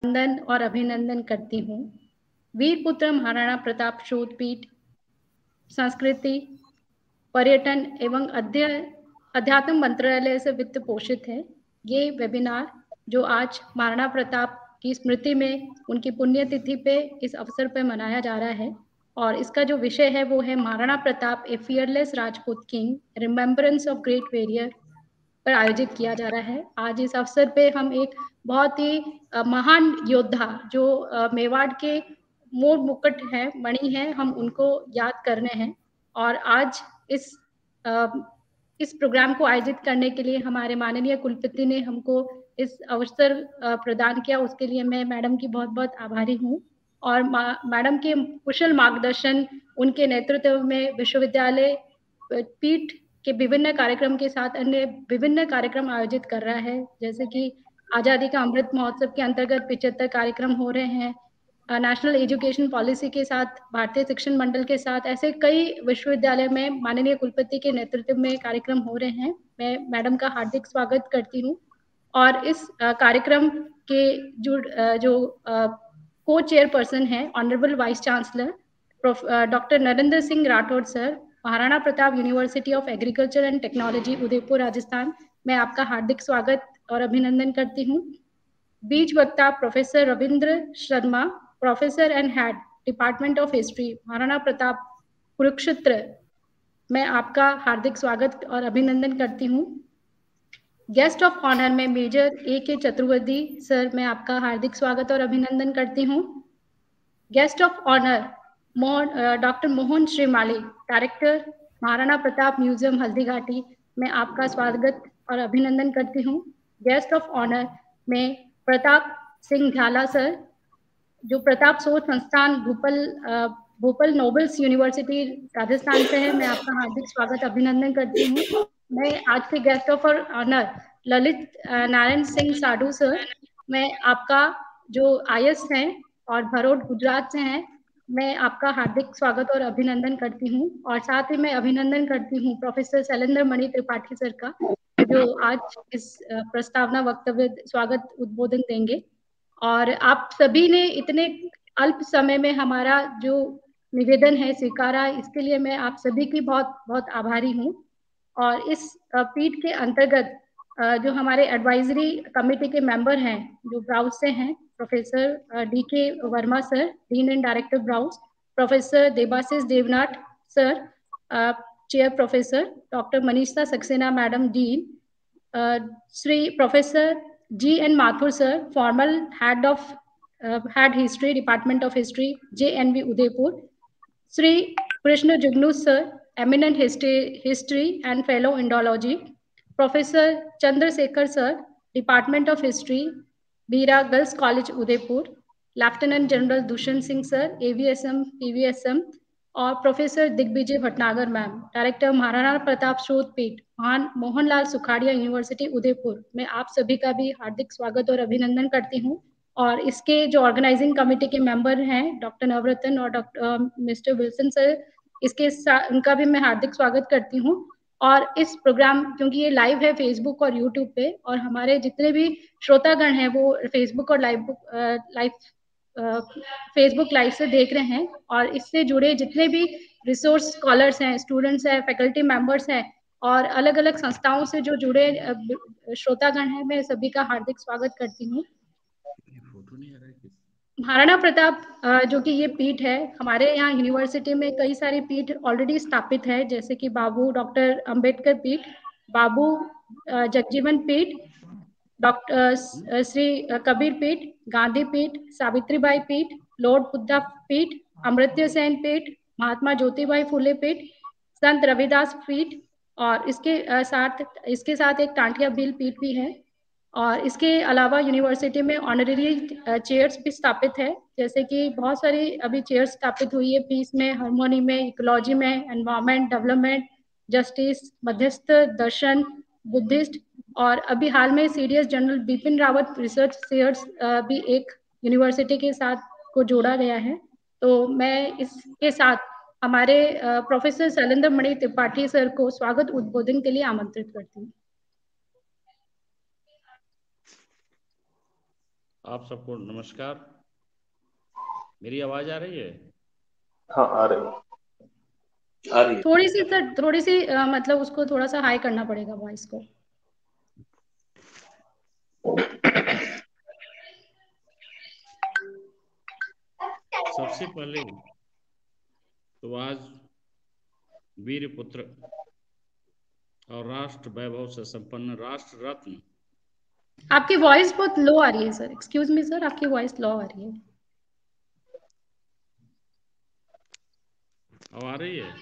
वंदन और अभिनंदन करती हूँ। वीर पुत्र महाराणा प्रताप शोध पीठ संस्कृति, पर्यटन एवं अध्यात्म मंत्रालय से वित्त पोषित है। ये वेबिनार जो आज महाराणा प्रताप की स्मृति में उनकी पुण्यतिथि पे इस अवसर पे मनाया जा रहा है और इसका जो विषय है वो है Maharana Pratap a fearless Rajput king, remembrance of great warrior पर आयोजित किया जा रहा है। आज इस अवसर पे हम एक बहुत ही महान योद्धा जो मेवाड़ के मोर मुकुट है, मणि है, हम उनको याद कर रहे हैं और आज इस प्रोग्राम को आयोजित करने के लिए हमारे माननीय कुलपति ने हमको इस अवसर प्रदान किया, उसके लिए मैं मैडम की बहुत बहुत आभारी हूँ और मैडम के कुशल मार्गदर्शन, उनके नेतृत्व में विश्वविद्यालय पीठ के विभिन्न कार्यक्रम के साथ अन्य विभिन्न कार्यक्रम आयोजित कर रहा है, जैसे कि आज़ादी का अमृत महोत्सव के अंतर्गत 75 कार्यक्रम हो रहे हैं, नेशनल एजुकेशन पॉलिसी के साथ, भारतीय शिक्षण मंडल के साथ, ऐसे कई विश्वविद्यालय में माननीय कुलपति के नेतृत्व में कार्यक्रम हो रहे हैं। मैं मैडम का हार्दिक स्वागत करती हूँ और इस कार्यक्रम के जो को चेयरपर्सन है honourable vice chancellor doctor Narendra Singh Rathore sir, Maharana Pratap university of agriculture and technology Udaipur Rajasthan, मैं आपका हार्दिक स्वागत और अभिनंदन करती हूँ। बीच वक्ता professor Ravindra Sharma, professor and head department of history, Maharana Pratap Kurukshetra, मैं आपका हार्दिक स्वागत और अभिनंदन करती हूँ। गेस्ट ऑफ ऑनर में मेजर A.K. चतुर्वेदी सर, मैं आपका हार्दिक स्वागत और अभिनंदन करती हूँ। Guest of honour doctor Mohan Shrimali, director Maharana Pratap museum Haldighati, मैं आपका स्वागत और अभिनंदन करती हूँ। गेस्ट ऑफ ऑनर में प्रताप सिंह झाला सर, जो प्रताप शोध संस्थान भोपाल नोबल्स यूनिवर्सिटी राजस्थान से है, मैं आपका हार्दिक स्वागत अभिनंदन करती हूँ। मैं आज के guest of honour Lalit Narayan Singh Sadhu sir, मैं आपका जो IS हैं और भरोट गुजरात से हैं, मैं आपका हार्दिक स्वागत और अभिनंदन करती हूँ और साथ ही मैं अभिनंदन करती हूँ प्रोफेसर शैलेंद्र मणि त्रिपाठी सर का, जो आज इस प्रस्तावना वक्तव्य स्वागत उद्बोधन देंगे। और आप सभी ने इतने अल्प समय में हमारा जो निवेदन है स्वीकारा, इसके लिए मैं आप सभी की बहुत बहुत आभारी हूँ। और इस पीठ के अंतर्गत जो हमारे एडवाइजरी कमेटी के मेंबर हैं जो ब्राउज से हैं, professor DK Verma sir, dean and director ब्राउज, professor Debashish Devnath sir, chair professor doctor Manisha Saxena madam dean, Shri professor G.N. Mathur sir, formal head history department of history JNV Udaipur, Shri Krishna Jugnu sir, eminent history and fellow Indology, professor Chandrashekhar sir, department of history Bira girls college Udaipur, lieutenant general Dushyant Singh sir, AVSM PVSM, और professor Digvijay Bhatnagar ma'am, director Maharana Pratap शोध पीठ Mohanlal Sukhadia university Udaipur, मैं आप सभी का भी हार्दिक स्वागत और अभिनंदन करती हूँ। और इसके जो ऑर्गेनाइजिंग कमेटी के मेंबर हैं डॉक्टर नवरत्न और डॉक्टर मिस्टर विल्सन सर, इसके साथ उनका भी मैं हार्दिक स्वागत करती हूँ। और इस प्रोग्राम क्योंकि ये लाइव है फेसबुक और यूट्यूब पे, और हमारे जितने भी श्रोतागण हैं वो फेसबुक और फेसबुक लाइव से देख रहे हैं, और इससे जुड़े जितने भी रिसोर्स स्कॉलर्स हैं, स्टूडेंट्स हैं, फैकल्टी मेंबर्स हैं और अलग अलग संस्थाओं से जो जुड़े श्रोतागण हैं, मैं सभी का हार्दिक स्वागत करती हूँ। महाराणा प्रताप जो कि ये पीठ है, हमारे यहाँ यूनिवर्सिटी में कई सारी पीठ ऑलरेडी स्थापित है, जैसे कि बाबू डॉक्टर अंबेडकर पीठ, बाबू जगजीवन पीठ, डॉक्टर श्री कबीर पीठ, गांधी पीठ, सावित्रीबाई पीठ, लॉर्ड बुद्धा पीठ, अमर्त्य सेन पीठ, महात्मा ज्योतिबाई फुले पीठ, संत रविदास पीठ, और इसके साथ एक टांटिया भील पीठ भी है। और इसके अलावा यूनिवर्सिटी में ऑनरेरी चेयर्स भी स्थापित है, जैसे कि बहुत सारी अभी चेयर्स स्थापित हुई है पीस में, हार्मोनी में, इकोलॉजी में, एनवायरमेंट, डेवलपमेंट, जस्टिस, मध्यस्थ, दर्शन, बुद्धिस्ट, और अभी हाल में CDS general Bipin Rawat research chairs भी एक यूनिवर्सिटी के साथ को जोड़ा गया है। तो मैं इसके साथ हमारे प्रोफेसर शैलेंद्र मणि त्रिपाठी सर को स्वागत उद्बोधन के लिए आमंत्रित करती हूँ। आप सबको नमस्कार। मेरी आवाज आ रही है? हाँ, आ रही है, आ रही है। थोड़ी सी सर, थोड़ी सी मतलब उसको थोड़ा सा हाई करना पड़ेगा वॉइस को। सबसे पहले तो आज वीर पुत्र और राष्ट्र वैभव से संपन्न राष्ट्र रत्न। आपकी वॉइस बहुत लो आ रही है सर, एक्सक्यूज मी सर, आपकी वॉइस लो आ रही है। अब आ रही है?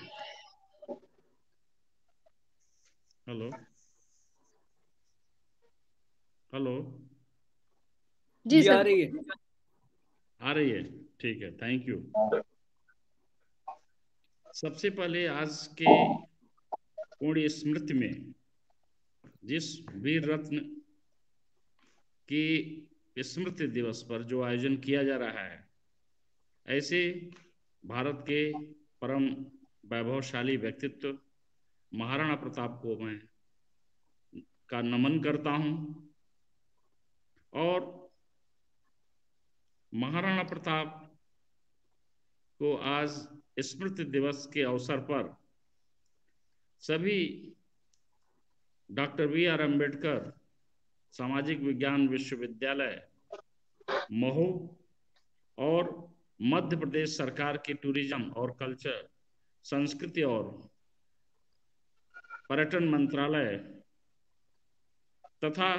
Hello hello. जी जी आ सर। रही है। आ रही है? ठीक है, थैंक यू। सबसे पहले आज के पुण्य स्मृति में जिस वीर रत्न की स्मृति दिवस पर जो आयोजन किया जा रहा है, ऐसे भारत के परम वैभवशाली व्यक्तित्व महाराणा प्रताप को मैं का नमन करता हूं। और महाराणा प्रताप को आज स्मृति दिवस के अवसर पर सभी डॉक्टर बी आर अम्बेडकर सामाजिक विज्ञान विश्वविद्यालय महो और मध्य प्रदेश सरकार के टूरिज्म और कल्चर, संस्कृति और पर्यटन मंत्रालय तथा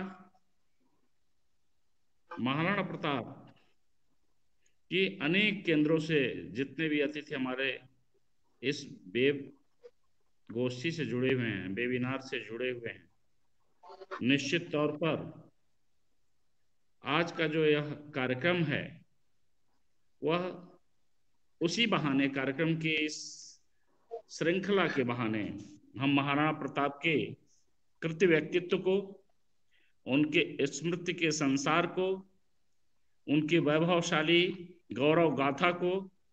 महाराणा प्रताप की अनेक केंद्रों से जितने भी अतिथि हमारे इस वेब गोष्ठी से जुड़े हुए हैं, वेबिनार से जुड़े हुए हैं, निश्चित तौर पर आज का जो यह कार्यक्रम है वह उसी बहाने, कार्यक्रम की इस श्रृंखला के बहाने हम महाराणा प्रताप के कृत्य व्यक्तित्व को, उनके स्मृति के संसार को, उनकी वैभवशाली गौरव गाथा को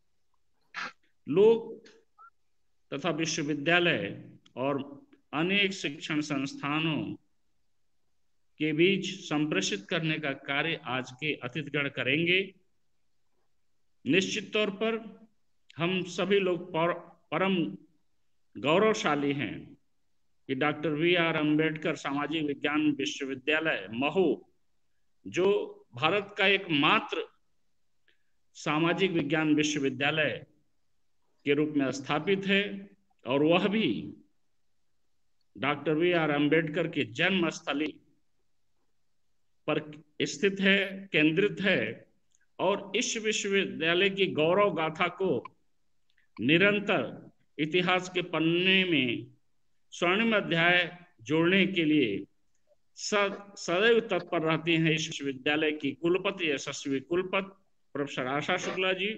लोक तथा विश्वविद्यालय और अनेक शिक्षण संस्थानों के बीच संप्रेषित करने का कार्य आज के अतिथिगण करेंगे। निश्चित तौर पर हम सभी लोग परम गौरवशाली हैं कि डॉक्टर बी आर अम्बेडकर सामाजिक विज्ञान विश्वविद्यालय महू, जो भारत का एकमात्र सामाजिक विज्ञान विश्वविद्यालय के रूप में स्थापित है, और वह भी डॉक्टर बी आर अम्बेडकर की जन्मस्थली पर स्थित है, केंद्रित है, और इस विश्वविद्यालय की गौरव गाथा को निरंतर इतिहास के पन्ने में स्वर्णिम अध्याय जोड़ने के लिए सदैव तत्पर रहती हैं इस विश्वविद्यालय की कुलपति, यशस्वी कुलपति प्रोफेसर आशा शुक्ला जी,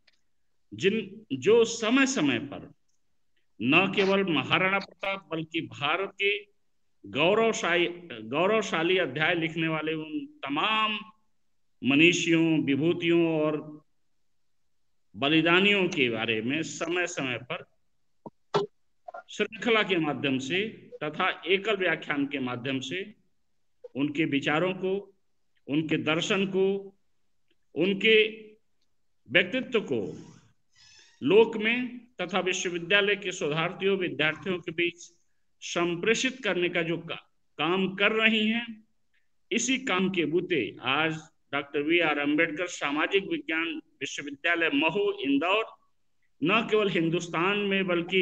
जो समय समय पर न केवल महाराणा प्रताप बल्कि भारत के गौरवशाली अध्याय लिखने वाले उन तमाम मनीषियों, विभूतियों और बलिदानियों के बारे में समय समय पर श्रृंखला के माध्यम से तथा एकल व्याख्यान के माध्यम से उनके विचारों को, उनके दर्शन को, उनके व्यक्तित्व को लोक में तथा विश्वविद्यालय के शोधार्थियों, विद्यार्थियों के बीच संप्रेषित करने का जो काम कर रही हैं, इसी काम के बूते आज डॉक्टर बी आर अम्बेडकर सामाजिक विज्ञान विश्वविद्यालय महू इंदौर न केवल हिंदुस्तान में बल्कि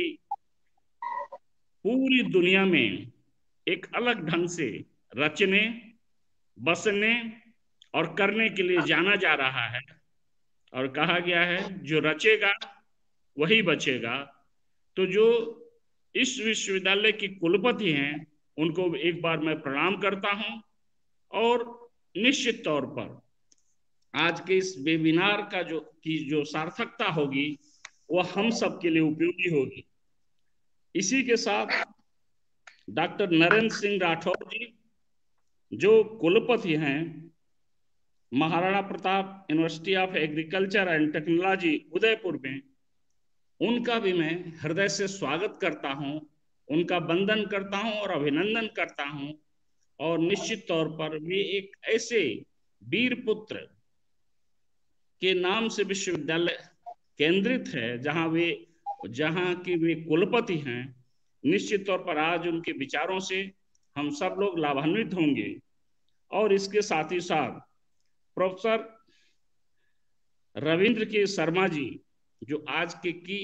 पूरी दुनिया में एक अलग ढंग से रचने, बसने और करने के लिए जाना जा रहा है। और कहा गया है जो रचेगा वही बचेगा। तो जो इस विश्वविद्यालय की कुलपति हैं उनको एक बार मैं प्रणाम करता हूं, और निश्चित तौर पर आज के इस वेबिनार का जो सार्थकता होगी वह हम सब के लिए उपयोगी होगी। इसी के साथ डॉक्टर नरेंद्र सिंह राठौर जी जो कुलपति हैं Maharana Pratap university of agriculture and technology Udaipur में, उनका भी मैं हृदय से स्वागत करता हूं, उनका वंदन करता हूं और अभिनंदन करता हूं। और निश्चित तौर पर वे एक ऐसे वीर पुत्र के नाम से विश्वविद्यालय केंद्रित है, जहां के वे कुलपति हैं। निश्चित तौर पर आज उनके विचारों से हम सब लोग लाभान्वित होंगे। और इसके साथ ही साथ प्रोफेसर रविंद्र के शर्मा जी, जो आज के की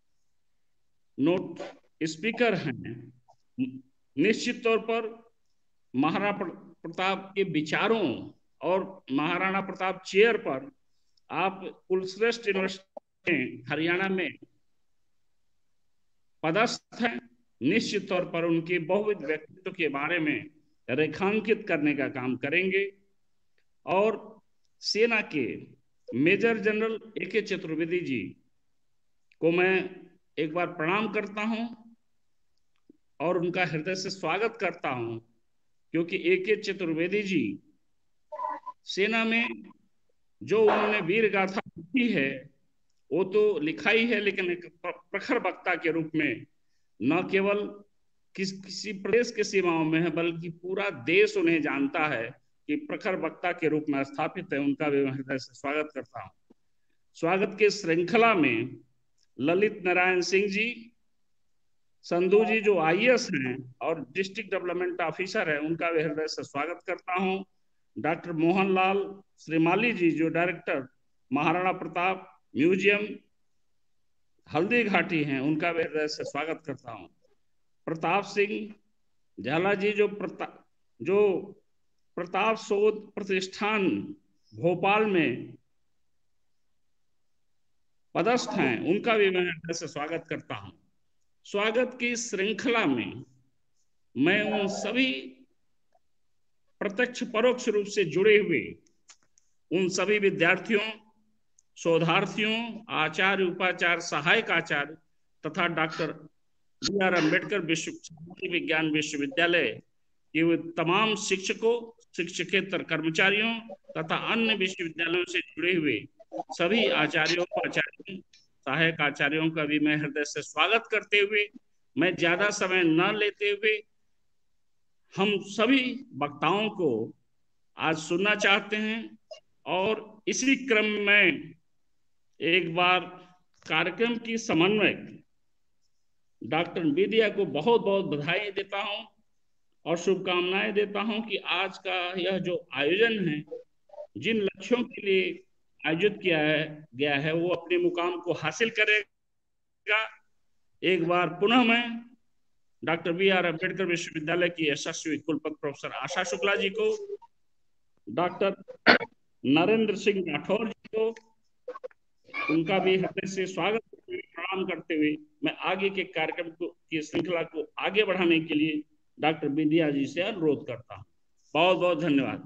नोट स्पीकर हैं, निश्चित तौर पर महाराणा प्रताप के विचारों और महाराणा प्रताप चेयर पर आप कुलश्रेष्ठ यूनिवर्सिटी हरियाणा में पदस्थ हैं। निश्चित तौर पर उनके बहुविध व्यक्तित्व के बारे में रेखांकित करने का काम करेंगे। और सेना के major general A.K. Chaturvedi ji को मैं एक बार प्रणाम करता हूं और उनका हृदय से स्वागत करता हूं, क्योंकि A.K. चतुर्वेदी जी सेना में जो उन्होंने वीर गाथा लिखी है वो तो लिखा ही है, लेकिन एक प्रखर वक्ता के रूप में न केवल किसी प्रदेश के सीमाओं में है, बल्कि पूरा देश उन्हें जानता है कि प्रखर वक्ता के रूप में स्थापित है। उनका भी मैं हृदय से स्वागत करता हूं। स्वागत के श्रृंखला में ललित नारायण सिंह जी, संधू जी जो IAS हैं और डिस्ट्रिक्ट डेवलपमेंट ऑफिसर है, उनका भी हृदय से स्वागत करता हूं। डॉक्टर मोहनलाल श्रीमाली जी जो डायरेक्टर महाराणा प्रताप म्यूजियम हल्दी घाटी हैं, उनका भी हृदय से स्वागत करता हूं। प्रताप सिंह झाला जी जो प्रताप शोध प्रतिष्ठान भोपाल में पदस्थ हैं, उनका भी मैं हृदय से स्वागत करता हूं। स्वागत की श्रृंखला में मैं उन सभी प्रत्यक्ष परोक्ष रूप से जुड़े हुए उन सभी विद्यार्थियों, शोधार्थियों, आचार्य, उपाचार्य, सहायक आचार्य तथा डॉक्टर B.R. अम्बेडकर विज्ञान विश्वविद्यालय के तमाम शिक्षकों, शिक्षकेतर कर्मचारियों तथा अन्य विश्वविद्यालयों से जुड़े हुए सभी आचार्यों, उपाचार्यों, सहायक आचार्यों का भी मैं हृदय से स्वागत करते हुए, मैं ज्यादा समय न लेते हुए हम सभी वक्ताओं को आज सुनना चाहते हैं। और इसी क्रम में एक बार कार्यक्रम की समन्वयक डॉक्टर विद्या को बहुत बहुत बधाई देता हूं और शुभकामनाएं देता हूं कि आज का यह जो आयोजन है, जिन लक्ष्यों के लिए आयोजित किया गया है, वो अपने मुकाम को हासिल करेगा। एक बार पुनः मैं डॉक्टर B.R. अम्बेडकर विश्वविद्यालय की यशस्वी कुलपति प्रोफेसर आशा शुक्ला जी को, डॉक्टर नरेंद्र सिंह राठौर जी को, उनका भी हृदय से स्वागत प्रणाम करते हुए मैं आगे के कार्यक्रम की श्रृंखला को आगे बढ़ाने के लिए डॉक्टर विद्या जी से अनुरोध करता हूं। बहुत बहुत धन्यवाद।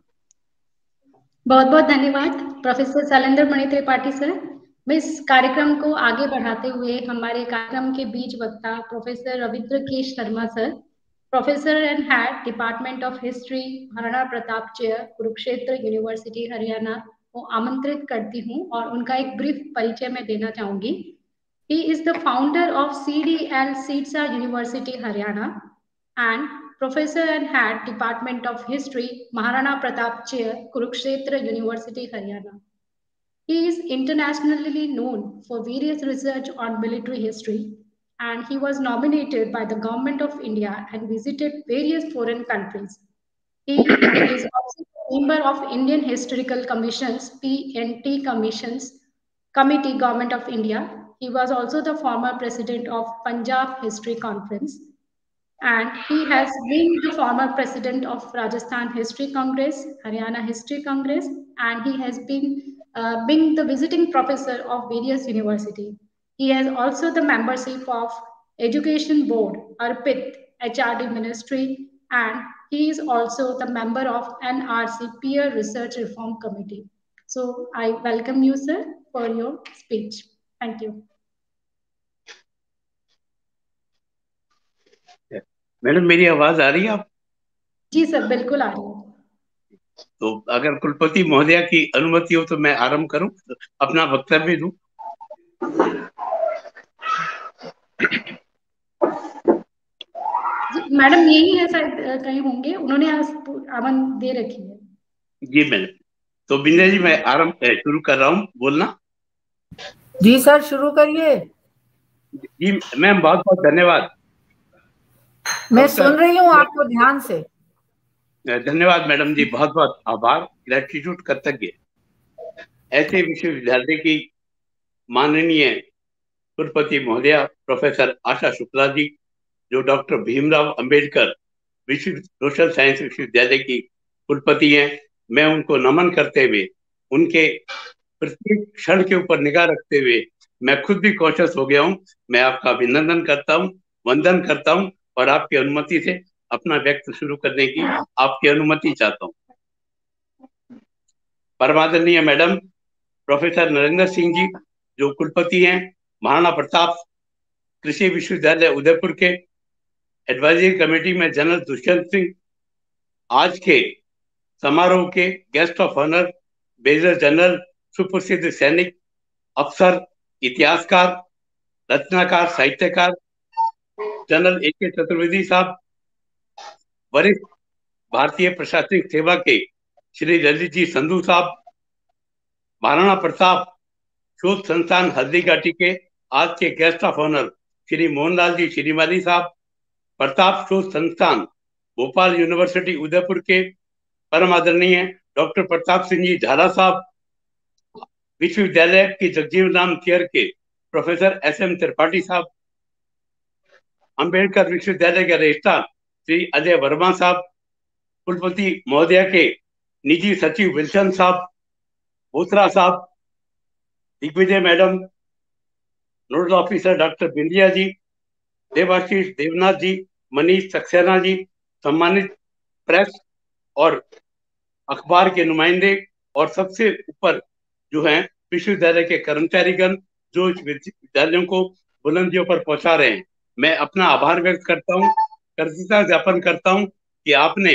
बहुत बहुत धन्यवाद प्रोफेसर शैलेंद्र मणि त्रिपाठी सर। मैं इस कार्यक्रम को आगे बढ़ाते हुए हमारे कार्यक्रम के बीच वक्ता professor Ravindra K Sharma sir, professor and head department of history, Maharana Pratap chair, Kurukshetra university Haryana को आमंत्रित करती हूँ और उनका एक ब्रीफ परिचय मैं देना चाहूंगी। He is the founder of CDL Seedsa University Haryana and Professor and Head Department of History, Maharana Pratap Chair, Kurukshetra University Haryana. He is internationally known for various research on military history, and he was nominated by the Government of India and visited various foreign countries. He is also a member of Indian Historical Commissions, PNT Commissions Committee, Government of India. He was also the former president of Punjab History Conference, and he has been the former president of Rajasthan History Congress, Haryana History Congress, and he has been the visiting professor of various universities. He has also the membership of Education Board, ARPIT, HRD Ministry, and he is also the member of NRC Peer Research Reform Committee. So I welcome you, sir, for your speech. Thank you. Madam मेरी आवाज आ रही है आप? जी sir, बिल्कुल आ रही है। तो अगर कुलपति महोदया की अनुमति हो तो मैं आरंभ करूं, अपना वक्तव्य दूं। मैडम यही है, शायद कहीं होंगे, उन्होंने आमन दे रखी है। जी मैडम, तो बिंदे जी मैं आरंभ शुरू कर रहा हूँ बोलना। जी सर, शुरू करिए। जी मैम, बहुत बहुत धन्यवाद। मैं सुन रही हूँ आपको ध्यान से। धन्यवाद मैडम जी, बहुत बहुत आभार, ग्रेटिट्यूड, कृतज्ञ। ऐसे विश्वविद्यालय की माननीय कुलपति महोदया प्रोफेसर आशा शुक्ला जी, जो डॉक्टर भीमराव अंबेडकर विश्व सोशल साइंस विश्वविद्यालय की कुलपति हैं, मैं उनको नमन करते हुए, उनके प्रत्येक क्षण के ऊपर निगाह रखते हुए मैं खुद भी कॉन्शियस हो गया हूँ। मैं आपका अभिनंदन करता हूँ, वंदन करता हूँ और आपकी अनुमति से अपना व्यक्त शुरू करने की आपकी अनुमति चाहता हूँ। परमादरणीय मैडम प्रोफेसर नरेंद्र सिंह जी, जो कुलपति हैं महाराणा प्रताप कृषि विश्वविद्यालय उदयपुर के, एडवाइजरी कमेटी में जनरल दुष्यंत सिंह, आज के समारोह के guest of honour major general सुप्रसिद्ध सैनिक, अफसर, इतिहासकार, रचनाकार, साहित्यकार जनरल ए.के. चतुर्वेदी साहब, वरिष्ठ भारतीय प्रशासनिक सेवा के श्री ललित जी संधू साहब, महाराणा प्रताप शोध संस्थान हल्दीघाटी के आज के guest of honour Shri Mohanlal ji Shrimali साहब, प्रताप शोध संस्थान भोपाल यूनिवर्सिटी उदयपुर के परम आदरणीय डॉक्टर प्रताप सिंह जी झाला साहब, विश्वविद्यालय की जगजीवन राम चेयर के प्रोफेसर एस.एम. त्रिपाठी साहब, अंबेडकर विश्वविद्यालय के रजिस्ट्रार श्री अजय वर्मा साहब, कुलपति महोदया के निजी सचिव विल्सन साहब, बोथरा साहब, Digvijay madam, nodal officer doctor Bindiya ji, Devashish Devnath ji, Manish Saxena ji, सम्मानित प्रेस और अखबार के नुमाइंदे और सबसे ऊपर जो हैं विश्वविद्यालय के कर्मचारीगण, जो इस विद्यालयों को बुलंदियों पर पहुंचा रहे हैं, मैं अपना आभार व्यक्त करता हूं, कृतज्ञता ज्ञापन करता हूं कि आपने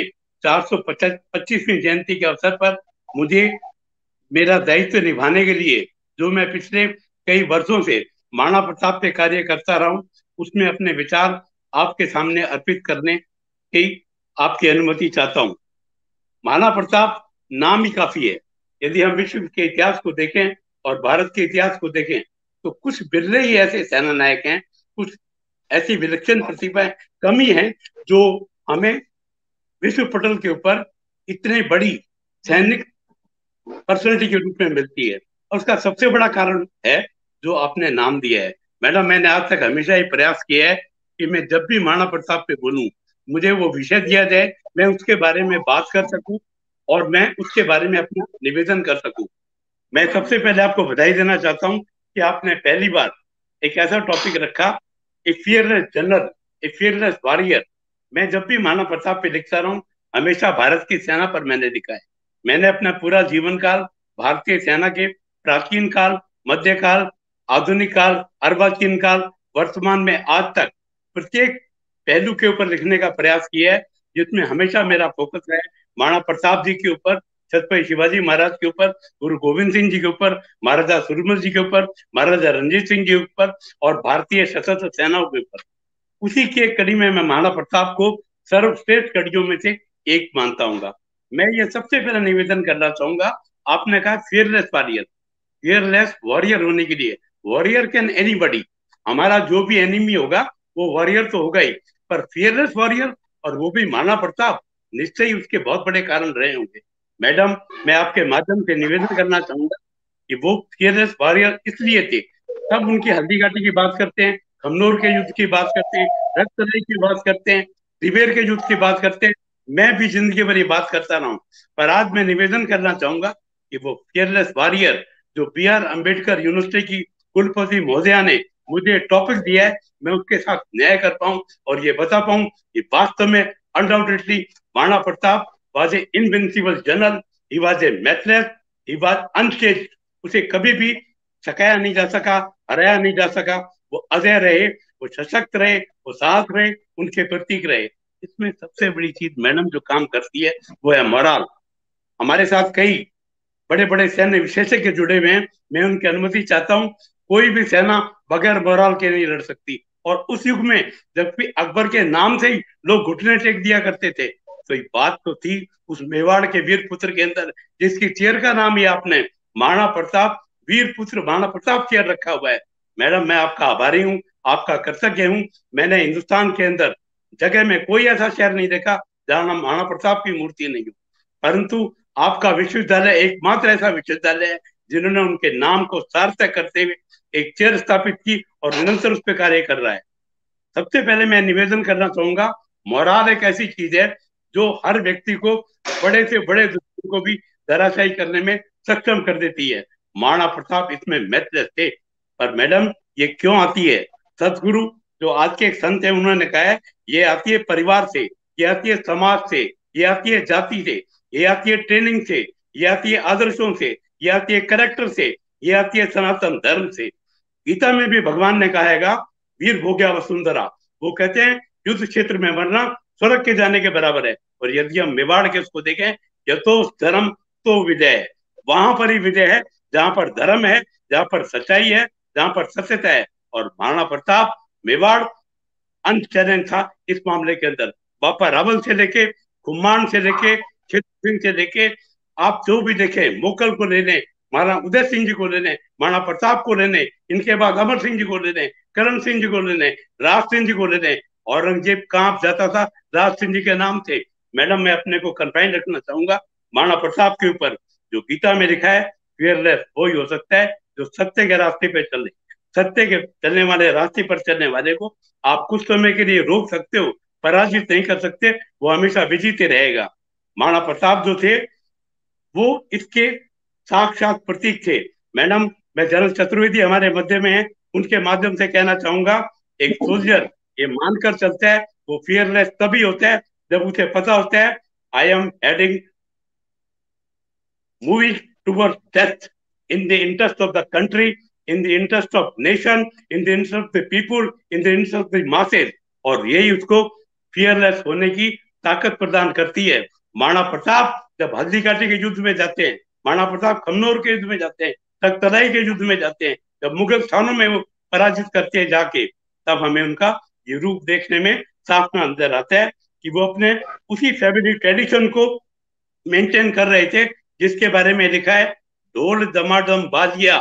425वीं जयंती के अवसर पर मुझे मेरा दायित्व निभाने के लिए, जो मैं पिछले कई वर्षों से महाराणा प्रताप पे कार्य करता रहा हूं, उसमें अपने विचार आपके सामने अर्पित करने की आपकी अनुमति चाहता हूं। महाराणा प्रताप नाम ही काफी है। यदि हम विश्व के इतिहास को देखें और भारत के इतिहास को देखें तो कुछ बिरले ही ऐसे सेना नायक हैं, कुछ ऐसी विलक्षण प्रतिभाएं कम ही हैं जो हमें विश्व पटल के ऊपर इतने बड़ी सैनिक पर्सनैलिटी के रूप में मिलती है। और उसका सबसे बड़ा कारण है जो आपने नाम दिया है। मैडम, मैंने आज तक हमेशा ही प्रयास किया है कि मैं जब भी महाराणा प्रताप पे बोलूं, मुझे वो विषय दिया जाए, मैं उसके बारे में बात कर सकूं और मैं उसके बारे में अपना निवेदन कर सकूं। मैं सबसे पहले आपको बधाई देना चाहता हूं कि आपने पहली बार एक ऐसा टॉपिक रखा, a fearless general, a fearless warrior. मैं जब भी महाराणा प्रताप पे लिखता रहा हूं, हमेशा भारत की सेना पर मैंने लिखा है। मैंने अपना पूरा जीवन काल भारतीय सेना के प्राचीन काल, मध्यकाल, आधुनिक काल, अर्वाचीन काल, वर्तमान में आज तक प्रत्येक पहलू के ऊपर लिखने का प्रयास किया है, जिसमें हमेशा मेरा फोकस है महाराणा प्रताप जी के ऊपर, छत्रपति शिवाजी महाराज के ऊपर, गुरु गोविंद सिंह जी के ऊपर, महाराजा सूरजमल जी के ऊपर, महाराजा रणजीत सिंह जी के ऊपर और भारतीय सशस्त्र सेनाओं के ऊपर। उसी की एक कड़ी में मैं महाराणा प्रताप को सर्वश्रेष्ठ कड़ियों में से एक मानता हूँ। मैं ये सबसे पहले निवेदन करना चाहूंगा, आपने कहा फियरलेस वॉरियर, फियरलेस वॉरियर होने के लिए वॉरियर कैन एनीबॉडी, हमारा जो भी एनिमी होगा वो वॉरियर तो होगा ही, पर फियरलेस वॉरियर और वो भी महाराणा प्रताप, निश्चय ही उसके बहुत बड़े कारण रहे होंगे। मैडम, मैं आपके माध्यम से निवेदन करना चाहूंगा कि वो फियरलेस वॉरियर इसलिए थे, सब उनकी हल्दीघाटी की बात करते हैं, खमनोर के युद्ध की बात करते हैं, रक्तलय की बात करते हैं, दिवेर के युद्ध की बात करते हैं, मैं भी जिंदगी भर ये बात करता रहा हूँ, पर आज मैं निवेदन करना चाहूंगा कि वो फियरलेस वॉरियर जो बी.आर. अम्बेडकर यूनिवर्सिटी की कुलपति महोदया ने मुझे टॉपिक दिया है, मैं उसके साथ न्याय कर पाऊं और ये बता पाऊं कि वास्तव में undoubtedly Maharana Pratap was a invincible general, he was a matchless, he was unstaged, उसे कभी भी सकाया नहीं जा सका, हराया नहीं जा सका, वो अजय रहे, वो सशक्त रहे, वो साहस रहे, उनके प्रतीक रहे। इसमें सबसे बड़ी चीज मैडम जो काम करती है वो है मोरल। हमारे साथ कई बड़े बड़े सैन्य विशेषज्ञ जुड़े हुए हैं, मैं उनकी अनुमति चाहता हूँ, कोई भी सेना बगैर मोरल के नहीं लड़ सकती। और उस युग में जबकि अकबर के नाम से ही लोग घुटने टेक दिया करते थे, तो ये बात तो थी उस मेवाड़ के वीर पुत्र के अंदर, जिसकी चेयर का नाम ही आपने महाराणा प्रताप, वीर पुत्र महाराणा प्रताप चेयर रखा हुआ है। मैडम मैं आपका आभारी हूँ, आपका कृतज्ञ हूँ। मैंने हिंदुस्तान के अंदर जगह में कोई ऐसा शहर नहीं देखा जहां नाम महाराणा प्रताप की मूर्ति नहीं हो, परंतु आपका विश्वविद्यालय एकमात्र ऐसा विश्वविद्यालय है जिन्होंने उनके नाम को सार्थक करते हुए एक चेयर स्थापित की और निरंतर उस पर कार्य कर रहा है। सबसे पहले मैं निवेदन करना चाहूंगा, मोराल एक ऐसी चीज है जो हर व्यक्ति को, बड़े से बड़े दुश्मन को भी धराशायी करने में सक्षम कर देती है। महाराणा प्रताप इसमें मैथलेस थे। पर मैडम ये क्यों आती है? सदगुरु जो आज के एक संत है उन्होंने कहा है ये आती है परिवार से, ये आती है समाज से, ये आती है जाति से, ये आती है ट्रेनिंग से, ये आती है आदर्शों से, ये आती है कैरेक्टर से, ये आती है सनातन धर्म से। गीता में भी भगवान ने कहा है वीर भोग्या वसुंधरा, वो कहते हैं युद्ध क्षेत्र में मरना स्वर्ग के जाने के बराबर है। और यदि हम मेवाड़ के उसको देखें, यतो धर्म तो विजय है, वहां पर ही विजय है जहां पर धर्म है, जहां पर सच्चाई है, जहां पर सत्यता है। और महाराणा प्रताप मेवाड़ अनचैलेंज था इस मामले के अंदर। बापा रावल से लेके, खुम्मान से लेके, क्षेत्र सिंह से लेके, आप जो भी देखे, मोकल को लेने, महाराणा उदय सिंह जी को लेने, महाराणा प्रताप को लेने, इनके बाद अमर सिंह जी को लेने, करण सिंह जी को लेने, राज सिंह जी को लेने, औरंगजेब कांप जाता था राज सिंह जी के नाम थे। मैडम मैं अपने को कंफाइन रखना चाहूंगा महाराणा प्रताप के ऊपर। जो गीता में लिखा है फियरलेस वो ही हो सकता है जो सत्य के रास्ते पे चले। सत्य के चलने वाले रास्ते पर चलने वाले को आप कुछ समय के लिए रोक सकते हो, पराजित नहीं कर सकते, वो हमेशा विजेते रहेगा। महाराणा प्रताप जो थे वो इसके साक्षात प्रतीक थे। मैडम मैं जनरल चतुर्वेदी हमारे मध्य में है, उनके माध्यम से कहना चाहूंगा, एक सोल्जर ये मानकर चलता है वो फियरलेस तभी होता है जब उसे पता होता है I am heading moving towards death in the interest of the country, in the interest of nation, in the interest of the people, in the interest of the masses। और यही उसको फियरलेस होने की ताकत प्रदान करती है। महाराणा प्रताप जब हल्दी घाटी के युद्ध में जाते हैं, महाराणा प्रताप खमनोर के युद्ध में जाते हैं, तख्तराई के युद्ध में जाते हैं, जब मुगल स्थानों में वो पराजित करते हैं जाके, तब हमें उनका ये रूप देखने में साफ नजर आता है कि वो अपने उसी फैमिली ट्रेडिशन को मेंटेन कर रहे थे जिसके बारे में लिखा है ढोल दमादम बाजिया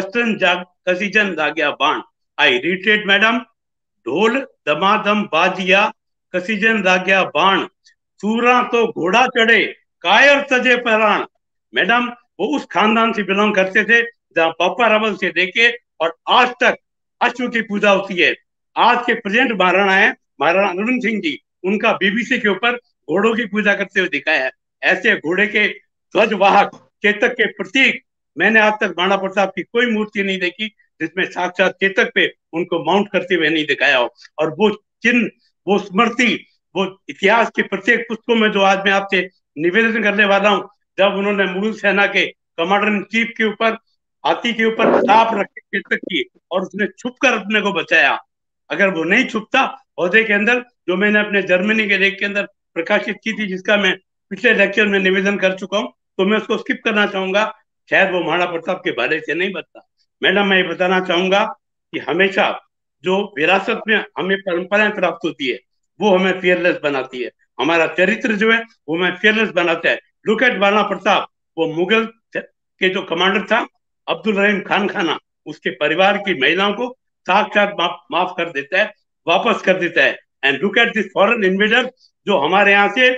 कसीजन जाग्या बाण। आई रिट्रेट मैडम, ढोल दमादम बाजिया कसीजन जाग्या बाण, सूरा तो घोड़ा चढ़े कायर तजे पराण। मैडम वो उस खानदान से बिलोंग करते थे जहां पापा रावल से लेके और आज तक अश्व की पूजा होती है। आज के प्रेजेंट महाराणा है महाराणा अरुण सिंह जी, उनका बीबीसी के ऊपर घोड़ों की पूजा करते हुए दिखाया है। ऐसे घोड़े के ध्वजवाहक चेतक के प्रतीक मैंने आज तक महाराणा प्रताप की कोई मूर्ति नहीं देखी जिसमें साक्षात चेतक पे उनको माउंट करते हुए नहीं दिखाया हो। और वो चिन्ह, वो स्मृति, वो इतिहास के प्रत्येक पुस्तकों में जो आज मैं आपसे निवेदन करने वाला हूँ, जब उन्होंने मुगल सेना के कमांडर इन चीफ के ऊपर, हाथी के ऊपर छाप रखे चेतक की और उसने छुपकर अपने को बचाया, अगर वो नहीं छुपता औहदे के अंदर, जो मैंने अपने जर्मनी के लेख के अंदर प्रकाशित की थी, जिसका मैं पिछले लेक्चर में निवेदन कर चुका हूँ, तो मैं उसको स्किप करना चाहूंगा, शायद वो महाराणा प्रताप के बारे से नहीं बता। मैडम मैं ये बताना चाहूंगा कि हमेशा जो विरासत में हमें परंपराएं प्राप्त होती है वो हमें फियरलेस बनाती है। हमारा चरित्र जो है वो हमें फियरलेस बनाता है। लुक एट महाराणा प्रताप, वो मुगल के जो कमांडर था अब्दुल रहीम खान खाना, उसके परिवार की महिलाओं को साक्षात माफ कर देता है, वापस कर देता है। And look at this foreign invader जो हमारे यहाँ से